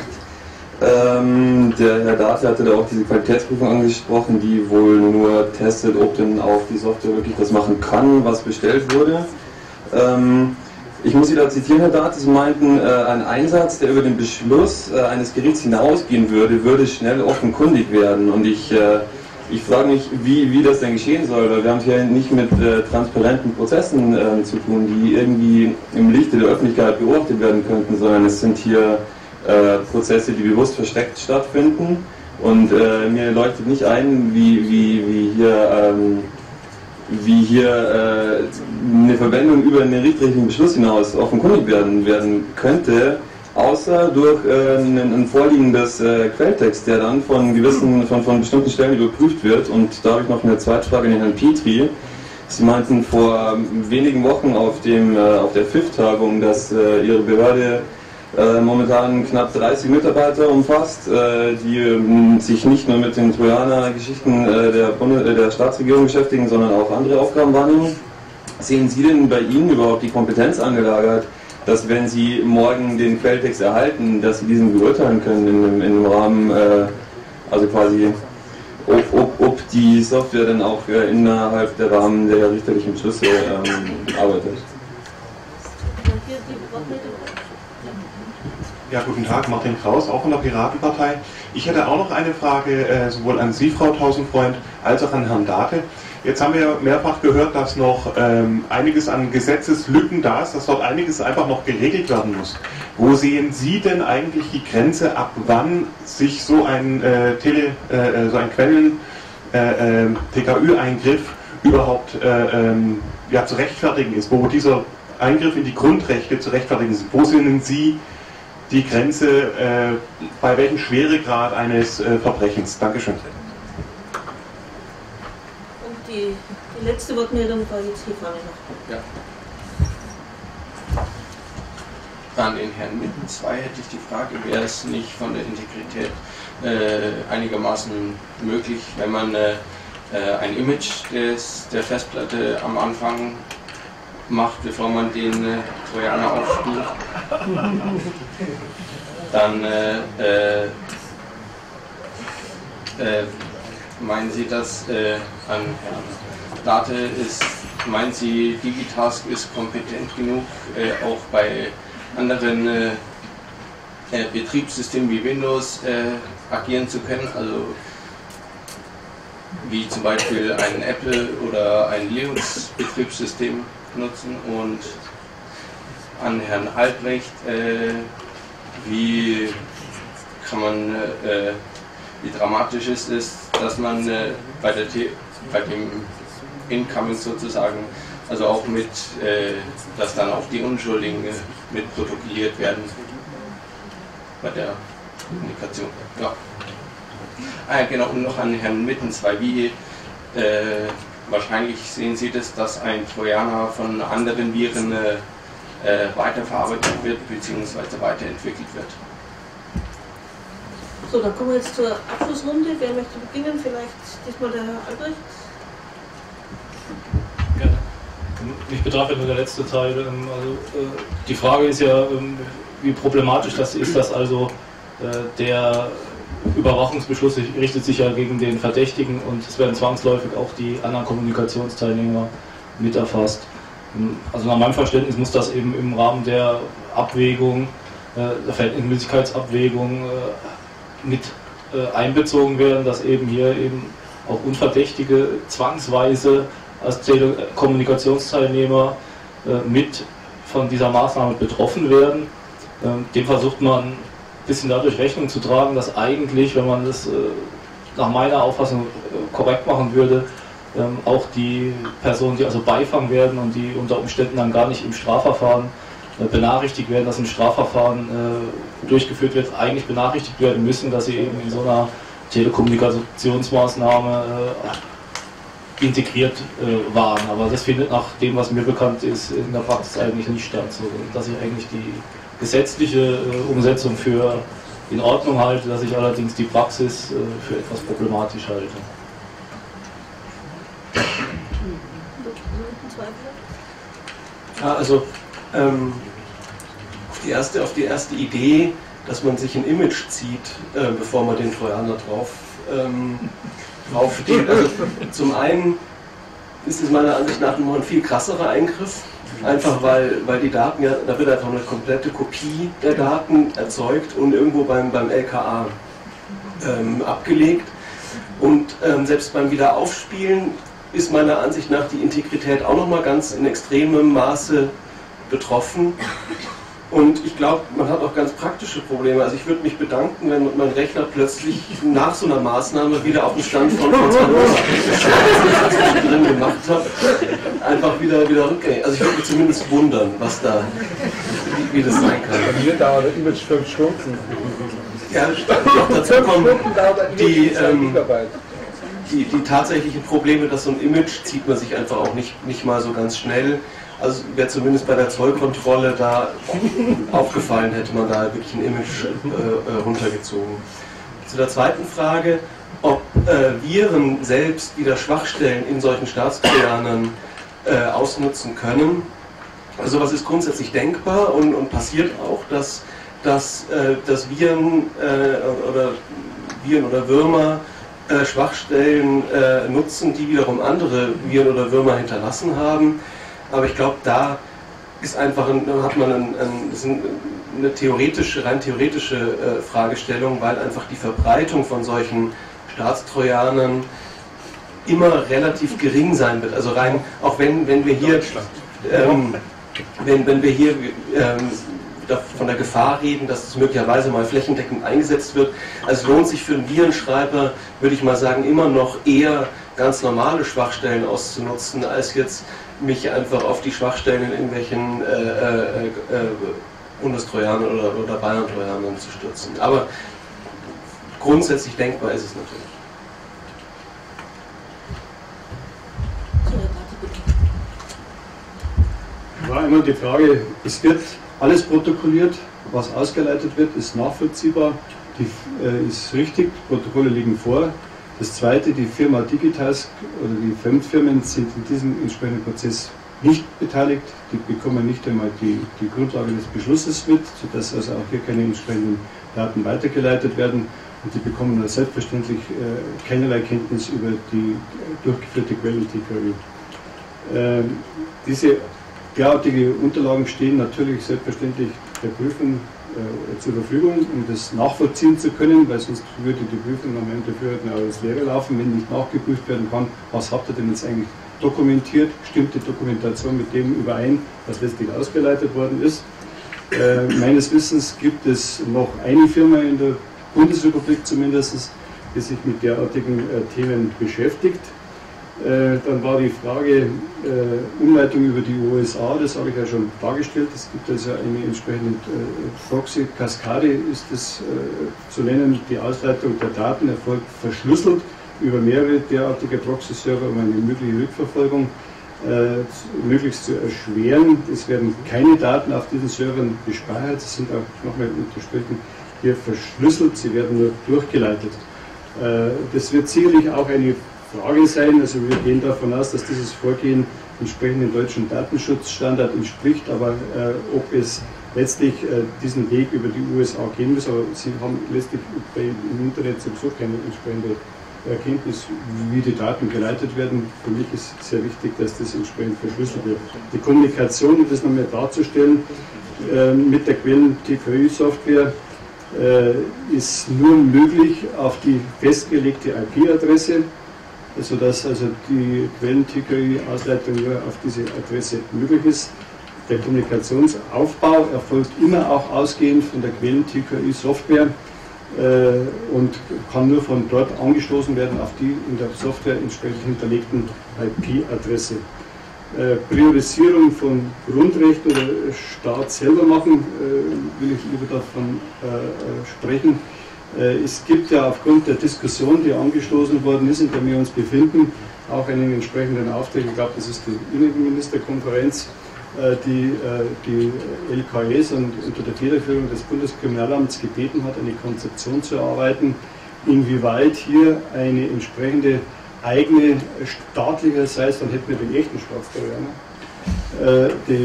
Ähm, der Herr Date hatte da auch diese Qualitätsprüfung angesprochen, die wohl nur testet, ob denn auch die Software wirklich das machen kann, was bestellt wurde. Ähm, ich muss Sie da zitieren, Herr Date, Sie meinten, äh, ein Einsatz, der über den Beschluss äh, eines Gerichts hinausgehen würde, würde schnell offenkundig werden. Und ich äh, Ich frage mich, wie, wie das denn geschehen soll, weil wir haben es hier nicht mit äh, transparenten Prozessen äh, zu tun, die irgendwie im Lichte der Öffentlichkeit beobachtet werden könnten, sondern es sind hier äh, Prozesse, die bewusst versteckt stattfinden. Und äh, mir leuchtet nicht ein, wie, wie, wie hier, ähm, wie hier äh, eine Verwendung über einen richterlichen Beschluss hinaus offenkundig werden, werden könnte, außer durch äh, ein, ein vorliegendes äh, Quelltext, der dann von gewissen, von, von bestimmten Stellen überprüft wird. Und da habe ich noch eine zweite Frage an den Herrn Petri. Sie meinten vor wenigen Wochen auf, dem, äh, auf der F I F-Tagung, dass äh, Ihre Behörde äh, momentan knapp dreißig Mitarbeiter umfasst, äh, die äh, sich nicht nur mit den Trojaner-Geschichten äh, der, Bundes äh, der Staatsregierung beschäftigen, sondern auch andere Aufgaben wahrnehmen. Sehen Sie denn bei Ihnen überhaupt die Kompetenz angelagert, dass wenn Sie morgen den Quelltext erhalten, dass Sie diesen beurteilen können in, in dem Rahmen, äh, also quasi, ob, ob, ob die Software dann auch äh, innerhalb der Rahmen der richterlichen Beschlüsse ähm, arbeitet? Ja, guten Tag, Martin Kraus, auch von der Piratenpartei. Ich hätte auch noch eine Frage, äh, sowohl an Sie, Frau Tausendfreund, als auch an Herrn Date. Jetzt haben wir mehrfach gehört, dass noch ähm, einiges an Gesetzeslücken da ist, dass dort einiges einfach noch geregelt werden muss. Wo sehen Sie denn eigentlich die Grenze, ab wann sich so ein, äh, Tele, äh, so ein Quellen äh, äh, T K Ü-Eingriff überhaupt äh, ähm, ja, zu rechtfertigen ist, wo dieser Eingriff in die Grundrechte zu rechtfertigen ist? Wo sehen Sie die Grenze, äh, bei welchem Schweregrad eines äh, Verbrechens? Dankeschön. Die, die letzte Wortmeldung war jetzt hier vorne noch. Ja. An den Herrn Mitten zwei hätte ich die Frage, wäre es nicht von der Integrität äh, einigermaßen möglich, wenn man äh, ein Image des, der Festplatte am Anfang macht, bevor man den äh, Trojaner aufspielt, dann äh, äh, äh, meinen Sie, dass äh, an Herrn Date ist, meinen Sie, Digitask ist kompetent genug, äh, auch bei anderen äh, äh, Betriebssystemen wie Windows äh, agieren zu können? Also wie zum Beispiel ein Apple oder ein Linux-Betriebssystem nutzen? Und an Herrn Albrecht, äh, wie kann man äh, wie dramatisch ist es, dass man äh, bei, der bei dem Incoming sozusagen, also auch mit, äh, dass dann auch die Unschuldigen äh, mit protokolliert werden bei der Kommunikation. Ja. Ah, genau, und noch an Herrn Mitten zwei, wie äh, wahrscheinlich sehen Sie das, dass ein Trojaner von anderen Viren äh, äh, weiterverarbeitet wird bzw. weiterentwickelt wird? So, dann kommen wir jetzt zur Abschlussrunde. Wer möchte beginnen? Vielleicht diesmal der Herr Albrecht? Gerne. Mich betraf ja nur der letzte Teil. Also, die Frage ist ja, wie problematisch das ist, dass also der Überwachungsbeschluss richtet sich ja gegen den Verdächtigen und es werden zwangsläufig auch die anderen Kommunikationsteilnehmer mit erfasst. Also nach meinem Verständnis muss das eben im Rahmen der Abwägung, der Verhältnismäßigkeitsabwägung mit äh, einbezogen werden, dass eben hier eben auch Unverdächtige zwangsweise als Kommunikationsteilnehmer äh, mit von dieser Maßnahme betroffen werden. Ähm, dem versucht man ein bisschen dadurch Rechnung zu tragen, dass eigentlich, wenn man das äh, nach meiner Auffassung äh, korrekt machen würde, ähm, auch die Personen, die also beifangen werden und die unter Umständen dann gar nicht im Strafverfahren äh, benachrichtigt werden, dass ein Strafverfahren äh, durchgeführt wird, eigentlich benachrichtigt werden müssen, dass sie eben in so einer Telekommunikationsmaßnahme äh, integriert äh, waren. Aber das findet nach dem, was mir bekannt ist, in der Praxis eigentlich nicht statt, so dass ich eigentlich die gesetzliche äh, Umsetzung für in Ordnung halte, dass ich allerdings die Praxis äh, für etwas problematisch halte. Ja, also ähm, auf, die erste, auf die erste Idee, dass man sich ein Image zieht, äh, bevor man den Trojaner drauf, ähm, drauf steht. Also zum einen ist es meiner Ansicht nach noch ein viel krasserer Eingriff, einfach weil, weil die Daten, ja, da wird einfach eine komplette Kopie der Daten erzeugt und irgendwo beim, beim L K A ähm, abgelegt. Und ähm, selbst beim Wiederaufspielen ist meiner Ansicht nach die Integrität auch nochmal ganz in extremem Maße betroffen. Und ich glaube, man hat auch ganz praktische Probleme. Also ich würde mich bedanken, wenn mein Rechner plötzlich nach so einer Maßnahme wieder auf den Stand von vor zwei Monaten, was ich drin gemacht habe, einfach wieder, wieder rückgängig. Also ich würde mich zumindest wundern, was da, wie, wie das sein kann. Bei mir dauert das Image fünf Stunden. Ja, noch dazu kommen die, ähm, die, die tatsächlichen Probleme, dass so ein Image zieht man sich einfach auch nicht, nicht mal so ganz schnell. Also wäre zumindest bei der Zollkontrolle da aufgefallen, hätte man da wirklich ein Image äh, runtergezogen. Zu der zweiten Frage, ob äh, Viren selbst wieder Schwachstellen in solchen Staatstrojanern äh, ausnutzen können. Also sowas ist grundsätzlich denkbar und, und passiert auch, dass, dass, äh, dass Viren, äh, oder, Viren oder Würmer äh, Schwachstellen äh, nutzen, die wiederum andere Viren oder Würmer hinterlassen haben. Aber ich glaube, da ist einfach ein, hat man ein, ein, ist eine theoretische, rein theoretische äh, Fragestellung, weil einfach die Verbreitung von solchen Staatstrojanern immer relativ gering sein wird. Also rein, auch wenn, wenn wir hier, ähm, wenn, wenn wir hier ähm, von der Gefahr reden, dass es möglicherweise mal flächendeckend eingesetzt wird. Also es lohnt sich für einen Virenschreiber, würde ich mal sagen, immer noch eher ganz normale Schwachstellen auszunutzen, als jetzt mich einfach auf die Schwachstellen in irgendwelchen äh, äh, äh, Bundestrojanern oder, oder Bayern-Trojanern zu stürzen. Aber grundsätzlich denkbar ist es natürlich. War immer die Frage, es wird alles protokolliert, was ausgeleitet wird, ist nachvollziehbar, die, äh, ist richtig, Protokolle liegen vor. Das zweite, die Firma Digitask oder die Fremdfirmen sind in diesem entsprechenden Prozess nicht beteiligt, die bekommen nicht einmal die, die Grundlage des Beschlusses mit, sodass also auch hier keine entsprechenden Daten weitergeleitet werden und die bekommen selbstverständlich äh, keinerlei Kenntnis über die durchgeführte Quellen-T K Ö. Ähm, diese derartige Unterlagen stehen natürlich selbstverständlich der Prüfung äh, zur Verfügung, um das nachvollziehen zu können, weil sonst würde die Prüfung am Ende dafür als Leere laufen, wenn nicht nachgeprüft werden kann, was habt ihr denn jetzt eigentlich dokumentiert, stimmt die Dokumentation mit dem überein, was letztlich ausgeleitet worden ist. Äh, meines Wissens gibt es noch eine Firma in der Bundesrepublik zumindest, die sich mit derartigen äh, Themen beschäftigt. Äh, dann war die Frage äh, Umleitung über die U S A, das habe ich ja schon dargestellt. Es gibt also eine entsprechende äh, Proxy-Kaskade, ist es äh, zu nennen. Die Ausleitung der Daten erfolgt verschlüsselt über mehrere derartige Proxy-Server, um eine mögliche Rückverfolgung äh, möglichst zu erschweren. Es werden keine Daten auf diesen Servern gespeichert, sie sind auch nochmal unterstrichen hier verschlüsselt, sie werden nur durchgeleitet. Äh, das wird sicherlich auch eine Frage sein, also wir gehen davon aus, dass dieses Vorgehen entsprechend dem deutschen Datenschutzstandard entspricht, aber äh, ob es letztlich äh, diesen Weg über die U S A gehen muss, aber Sie haben letztlich bei, im Internet sowieso keine entsprechende Erkenntnis, wie die Daten geleitet werden. Für mich ist sehr wichtig, dass das entsprechend verschlüsselt wird. Die Kommunikation, um das nochmal darzustellen, äh, mit der Quellen-T K Ö-Software äh, ist nur möglich auf die festgelegte I P-Adresse, sodass also die Quellen-T K Ö-Ausleitung nur auf diese Adresse möglich ist. Der Kommunikationsaufbau erfolgt immer auch ausgehend von der Quellen-T K Ö-Software äh, und kann nur von dort angestoßen werden auf die in der Software entsprechend hinterlegten I P-Adresse. Äh, Priorisierung von Grundrechten oder Staat selber machen, äh, will ich lieber davon äh, sprechen. Äh, es gibt ja aufgrund der Diskussion, die angestoßen worden ist, in der wir uns befinden, auch einen entsprechenden Auftrag, ich glaube, das ist die Innenministerkonferenz, äh, die äh, die L K Es und unter der Federführung des Bundeskriminalamts gebeten hat, eine Konzeption zu erarbeiten, inwieweit hier eine entsprechende eigene staatlicherseits, dann hätten wir den echten Staatstrojaner, äh, die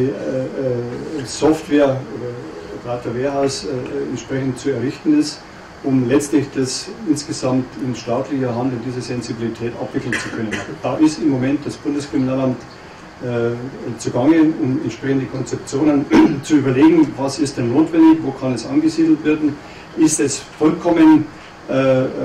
äh, Software oder Data Warehouse äh, entsprechend zu errichten ist, um letztlich das insgesamt in staatlicher Hand in diese Sensibilität abwickeln zu können. Da ist im Moment das Bundeskriminalamt äh, zugange, um entsprechende Konzeptionen zu überlegen, was ist denn notwendig, wo kann es angesiedelt werden, ist es vollkommen äh, äh,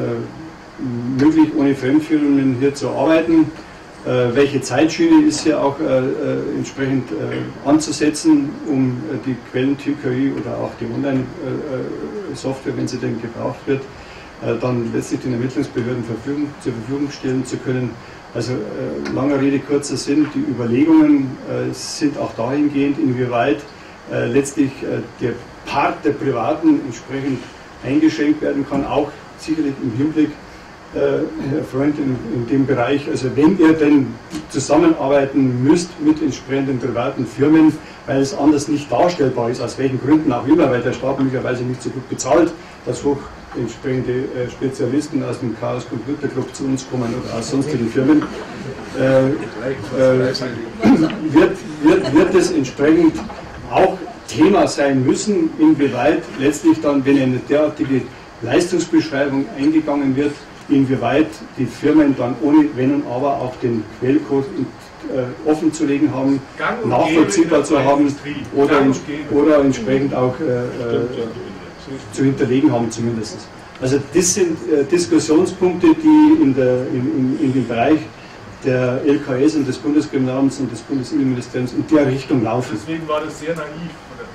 möglich, ohne Fremdführungen hier zu arbeiten. Äh, welche Zeitschiene ist hier auch äh, äh, entsprechend äh, anzusetzen, um äh, die Quellen-T K I oder auch die Online-Software, äh, wenn sie denn gebraucht wird, äh, dann letztlich den Ermittlungsbehörden Verfügung, zur Verfügung stellen zu können. Also äh, langer Rede, kurzer Sinn, die Überlegungen äh, sind auch dahingehend, inwieweit äh, letztlich äh, der Part der Privaten entsprechend eingeschränkt werden kann, auch sicherlich im Hinblick, Äh, Herr Freund, in, in dem Bereich, also wenn ihr denn zusammenarbeiten müsst mit entsprechenden privaten Firmen, weil es anders nicht darstellbar ist, aus welchen Gründen auch immer, weil der Staat möglicherweise nicht so gut bezahlt, dass hoch entsprechende äh, Spezialisten aus dem Chaos Computer Club zu uns kommen oder aus sonstigen Firmen, äh, äh, wird, wird, wird es entsprechend auch Thema sein müssen, inwieweit letztlich dann, wenn eine derartige Leistungsbeschreibung eingegangen wird, inwieweit die Firmen dann ohne Wenn und Aber auch den Quellcode äh, offen zu legen haben, nachvollziehbar zu haben oder, oder entsprechend auch äh, äh, zu hinterlegen haben zumindest. Also das sind äh, Diskussionspunkte, die in, der, in, in, in dem Bereich der L K Es und des Bundeskriminalamts und des Bundesinnenministeriums in der Richtung laufen. Deswegen war das sehr naiv von der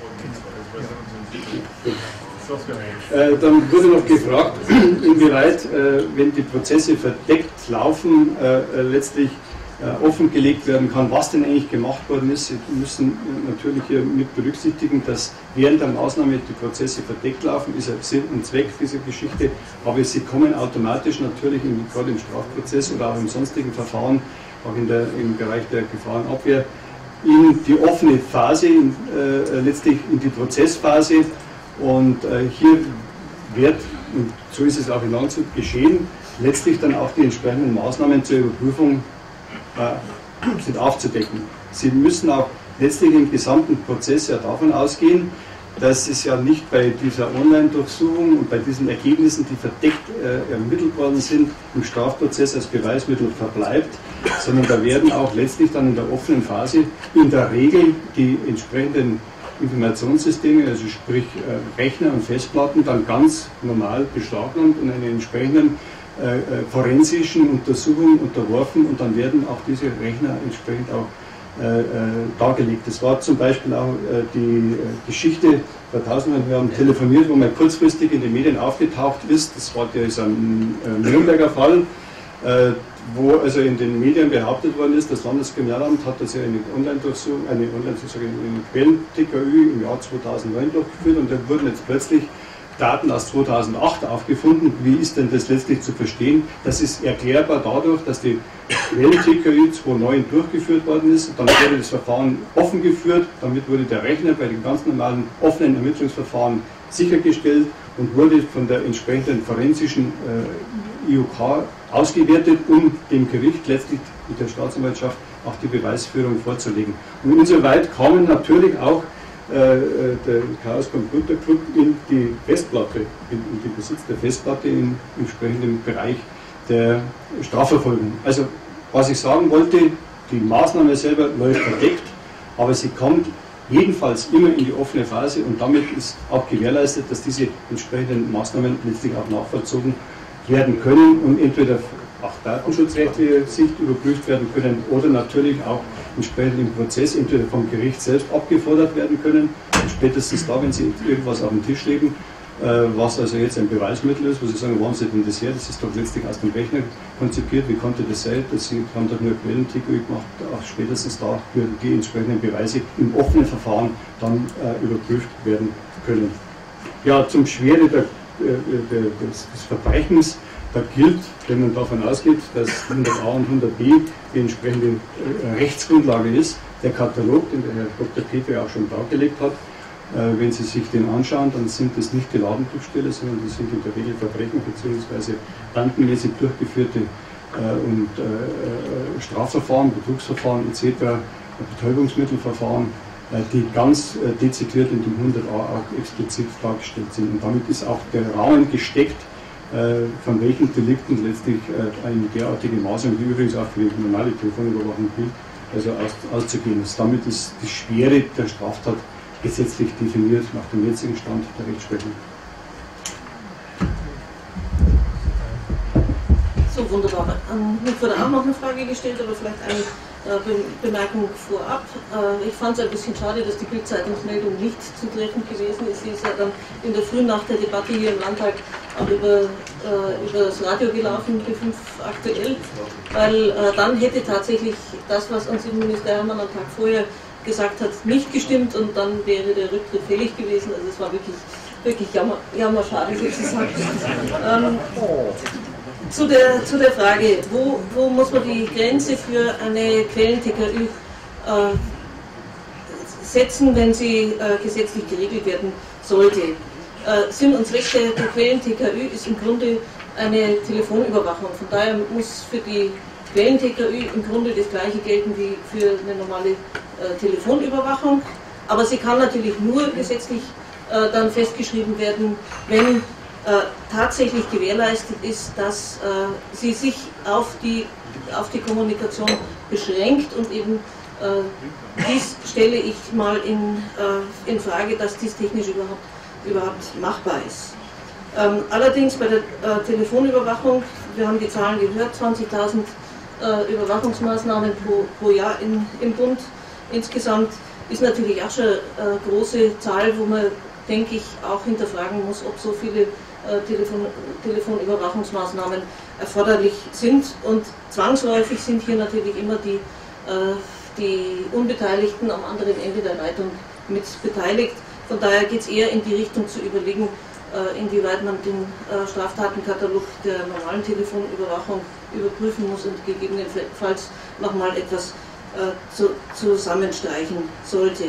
Frau. Äh, dann wurde noch gefragt, inwieweit, äh, wenn die Prozesse verdeckt laufen, äh, äh, letztlich äh, offengelegt werden kann, was denn eigentlich gemacht worden ist. Sie müssen äh, natürlich hier mit berücksichtigen, dass während der Maßnahme die Prozesse verdeckt laufen, ist ja Sinn und Zweck dieser Geschichte, aber sie kommen automatisch natürlich in, gerade im Strafprozess oder auch im sonstigen Verfahren, auch in der, im Bereich der Gefahrenabwehr, in die offene Phase, in, äh, letztlich in die Prozessphase. Und äh, hier wird, und so ist es auch in Landshut geschehen, letztlich dann auch die entsprechenden Maßnahmen zur Überprüfung äh, sind aufzudecken. Sie müssen auch letztlich im gesamten Prozess ja davon ausgehen, dass es ja nicht bei dieser Online-Durchsuchung und bei diesen Ergebnissen, die verdeckt äh, ermittelt worden sind, im Strafprozess als Beweismittel verbleibt, sondern da werden auch letztlich dann in der offenen Phase in der Regel die entsprechenden Informationssysteme, also sprich äh, Rechner und Festplatten, dann ganz normal beschlagnahmt und einer entsprechenden äh, forensischen Untersuchung unterworfen und dann werden auch diese Rechner entsprechend auch äh, äh, dargelegt. Das war zum Beispiel auch äh, die äh, Geschichte vor Tausenden, wir haben telefoniert, wo man kurzfristig in den Medien aufgetaucht ist, das war dieser äh, Nürnberger Fall, äh, wo also in den Medien behauptet worden ist, das Landeskriminalamt hat also eine Online-Durchsuchung, eine Online-Durchsuchung in Quellen-T K Ü im Jahr zweitausendneun durchgeführt und da wurden jetzt plötzlich Daten aus zweitausendacht aufgefunden. Wie ist denn das letztlich zu verstehen? Das ist erklärbar dadurch, dass die Quellen-T K Ü zweitausendneun durchgeführt worden ist, dann wurde das Verfahren offen geführt, damit wurde der Rechner bei den ganz normalen offenen Ermittlungsverfahren sichergestellt und wurde von der entsprechenden forensischen äh, I O K ausgewertet, um dem Gericht letztlich mit der Staatsanwaltschaft auch die Beweisführung vorzulegen. Und insoweit kamen natürlich auch äh, der Chaos Computer Club in die Festplatte, in, in den Besitz der Festplatte im entsprechenden Bereich der Strafverfolgung. Also was ich sagen wollte, die Maßnahme selber läuft verdeckt, aber sie kommt jedenfalls immer in die offene Phase und damit ist auch gewährleistet, dass diese entsprechenden Maßnahmen letztlich auch nachvollzogen werden können und entweder auch datenschutzrechtliche Sicht überprüft werden können oder natürlich auch entsprechend im Prozess entweder vom Gericht selbst abgefordert werden können, spätestens da, wenn sie irgendwas auf dem Tisch legen, was also jetzt ein Beweismittel ist, wo Sie sagen, wo haben Sie denn das her? Das ist doch letztlich aus dem Rechner konzipiert, wie konnte das sein? Dass Sie haben doch nur Quellen-T K Ü gemacht, auch spätestens da würden die entsprechenden Beweise im offenen Verfahren dann äh, überprüft werden können. Ja, zum Schwere der, der, des, des Verbrechens, da gilt, wenn man davon ausgeht, dass hundert a und hundert b die entsprechende äh, Rechtsgrundlage ist, der Katalog, den der Herr Doktor Petri auch schon dargelegt hat. Äh, wenn Sie sich den anschauen, dann sind das nicht die Ladendiebstähle, sondern das sind in der Regel Verbrechen bzw. bandenmäßig durchgeführte äh, und äh, Strafverfahren, Betrugsverfahren et cetera, Betäubungsmittelverfahren, äh, die ganz äh, dezidiert in dem hundert a auch explizit dargestellt sind. Und damit ist auch der Rahmen gesteckt, äh, von welchen Delikten letztlich äh, eine derartige Maßnahme, die übrigens auch für die normale Telefonüberwachung gilt, also aus, auszugehen ist. Damit ist die Schwere der Straftat gesetzlich definiert nach dem jetzigen Stand der Rechtsprechung. So, wunderbar. An mich wurde auch noch eine Frage gestellt, aber vielleicht eine äh, Be Bemerkung vorab. Äh, ich fand es ein bisschen schade, dass die Bild-Zeitungsmeldung nicht zutreffend gewesen ist. Sie ist ja dann in der Früh nach der Debatte hier im Landtag auch über, äh, über das Radio gelaufen, B fünf aktuell, weil äh, dann hätte tatsächlich das, was uns Innenminister Hermann am Tag vorher gesagt hat, nicht gestimmt und dann wäre der Rücktritt fällig gewesen. Also es war wirklich, wirklich jammer, jammerschade sozusagen. ähm, zu, der, zu der Frage, wo, wo muss man die Grenze für eine Quellen-T K Ü äh, setzen, wenn sie äh, gesetzlich geregelt werden sollte? Äh, Sinn und Zweck der, der Quellen-T K Ü ist im Grunde eine Telefonüberwachung. Von daher muss für die Quellen-T K Ü im Grunde das gleiche gelten wie für eine normale äh, Telefonüberwachung, aber sie kann natürlich nur gesetzlich äh, dann festgeschrieben werden, wenn äh, tatsächlich gewährleistet ist, dass äh, sie sich auf die, auf die Kommunikation beschränkt und eben äh, dies stelle ich mal in, äh, in Frage, dass dies technisch überhaupt, überhaupt machbar ist. Ähm, allerdings bei der äh, Telefonüberwachung, wir haben die Zahlen gehört, zwanzigtausend äh, Überwachungsmaßnahmen pro, pro Jahr in, im Bund. Insgesamt ist natürlich auch schon eine große Zahl, wo man, denke ich, auch hinterfragen muss, ob so viele äh, Telefon, Telefonüberwachungsmaßnahmen erforderlich sind. Und zwangsläufig sind hier natürlich immer die, äh, die Unbeteiligten am anderen Ende der Leitung mit beteiligt. Von daher geht es eher in die Richtung zu überlegen, äh, inwieweit man den äh, Straftatenkatalog der normalen Telefonüberwachung überprüfen muss und gegebenenfalls nochmal etwas Äh, zu, zusammenstreichen sollte.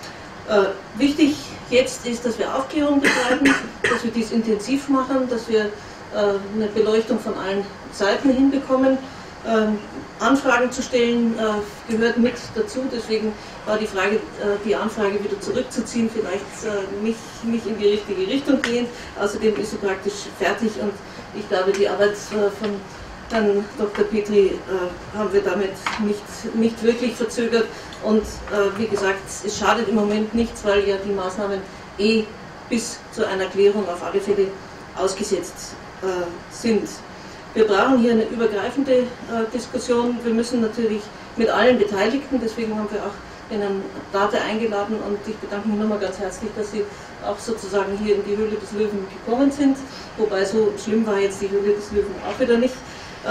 Äh, wichtig jetzt ist, dass wir Aufklärung betreiben, dass wir dies intensiv machen, dass wir äh, eine Beleuchtung von allen Seiten hinbekommen. Äh, Anfragen zu stellen äh, gehört mit dazu, deswegen war die Frage, äh, die Anfrage wieder zurückzuziehen, vielleicht äh, nicht, nicht in die richtige Richtung gehend. Außerdem ist sie praktisch fertig und ich glaube, die Arbeit äh, von Herrn Doktor Petri äh, haben wir damit nicht, nicht wirklich verzögert und äh, wie gesagt, es schadet im Moment nichts, weil ja die Maßnahmen eh bis zu einer Klärung auf alle Fälle ausgesetzt äh, sind. Wir brauchen hier eine übergreifende äh, Diskussion, wir müssen natürlich mit allen Beteiligten, deswegen haben wir auch den Herrn Date eingeladen und ich bedanke mich nochmal ganz herzlich, dass Sie auch sozusagen hier in die Höhle des Löwen gekommen sind, wobei so schlimm war jetzt die Höhle des Löwen auch wieder nicht.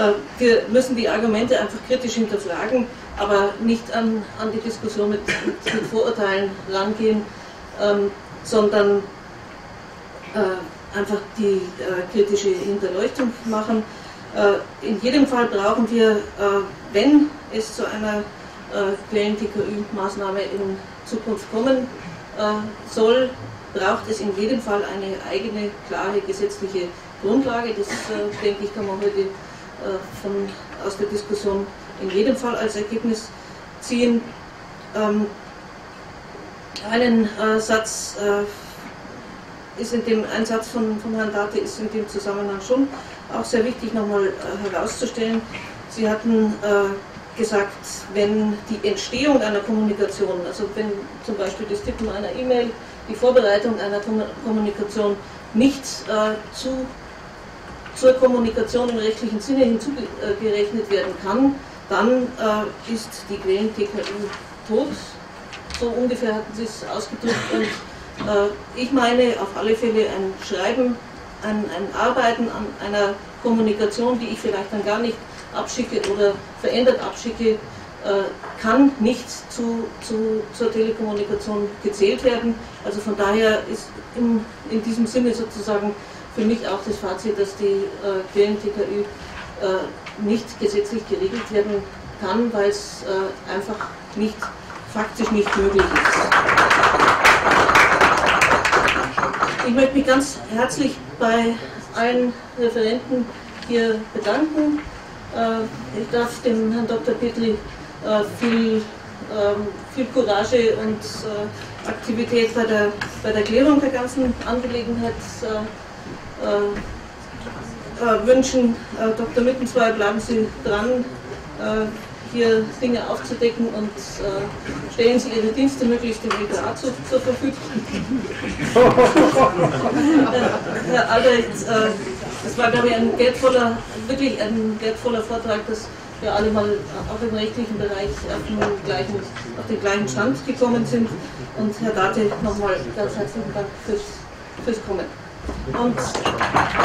Wir müssen die Argumente einfach kritisch hinterfragen, aber nicht an, an die Diskussion mit, mit, mit Vorurteilen rangehen, ähm, sondern äh, einfach die äh, kritische Hinterleuchtung machen. Äh, in jedem Fall brauchen wir, äh, wenn es zu einer äh, Quellen-T K Ü-Maßnahme in Zukunft kommen äh, soll, braucht es in jedem Fall eine eigene, klare gesetzliche Grundlage. Das, äh, denke ich, kann man heute Von, aus der Diskussion in jedem Fall als Ergebnis ziehen. Ähm, einen äh, Satz äh, ist in dem, ein Satz von, von Herrn Date ist in dem Zusammenhang schon auch sehr wichtig nochmal äh, herauszustellen. Sie hatten äh, gesagt, wenn die Entstehung einer Kommunikation, also wenn zum Beispiel das Tippen einer E-Mail, die Vorbereitung einer Kommunikation nicht äh, zu zur Kommunikation im rechtlichen Sinne hinzugerechnet werden kann, dann äh, ist die Quellen-T K Ü tot. So ungefähr hatten Sie es ausgedrückt und Ich meine auf alle Fälle ein Schreiben, ein, ein Arbeiten an einer Kommunikation, die ich vielleicht dann gar nicht abschicke oder verändert abschicke, kann nicht zu, zu, zur Telekommunikation gezählt werden. Also von daher ist in, in diesem Sinne sozusagen für mich auch das Fazit, dass die äh, Quellen-T K Ü äh, nicht gesetzlich geregelt werden kann, weil es äh, einfach nicht, faktisch nicht möglich ist. Ich möchte mich ganz herzlich bei allen Referenten hier bedanken. Äh, ich darf dem Herrn Doktor Petri äh, viel, ähm, viel Courage und äh, Aktivität bei der, bei der Klärung der ganzen Angelegenheit äh, äh, wünschen. Äh, Doktor Mittenzweier, bleiben Sie dran, äh, hier Dinge aufzudecken und äh, stellen Sie Ihre Dienste möglichst dem L K A zu, zur Verfügung. Herr Albrecht, äh, das war, glaube ich, ein wertvoller, wirklich ein wertvoller Vortrag, dass wir alle mal auch im rechtlichen Bereich auf den gleichen, auf den gleichen Stand gekommen sind. Und Herr Date, nochmal ganz herzlichen Dank fürs, fürs Kommen. Und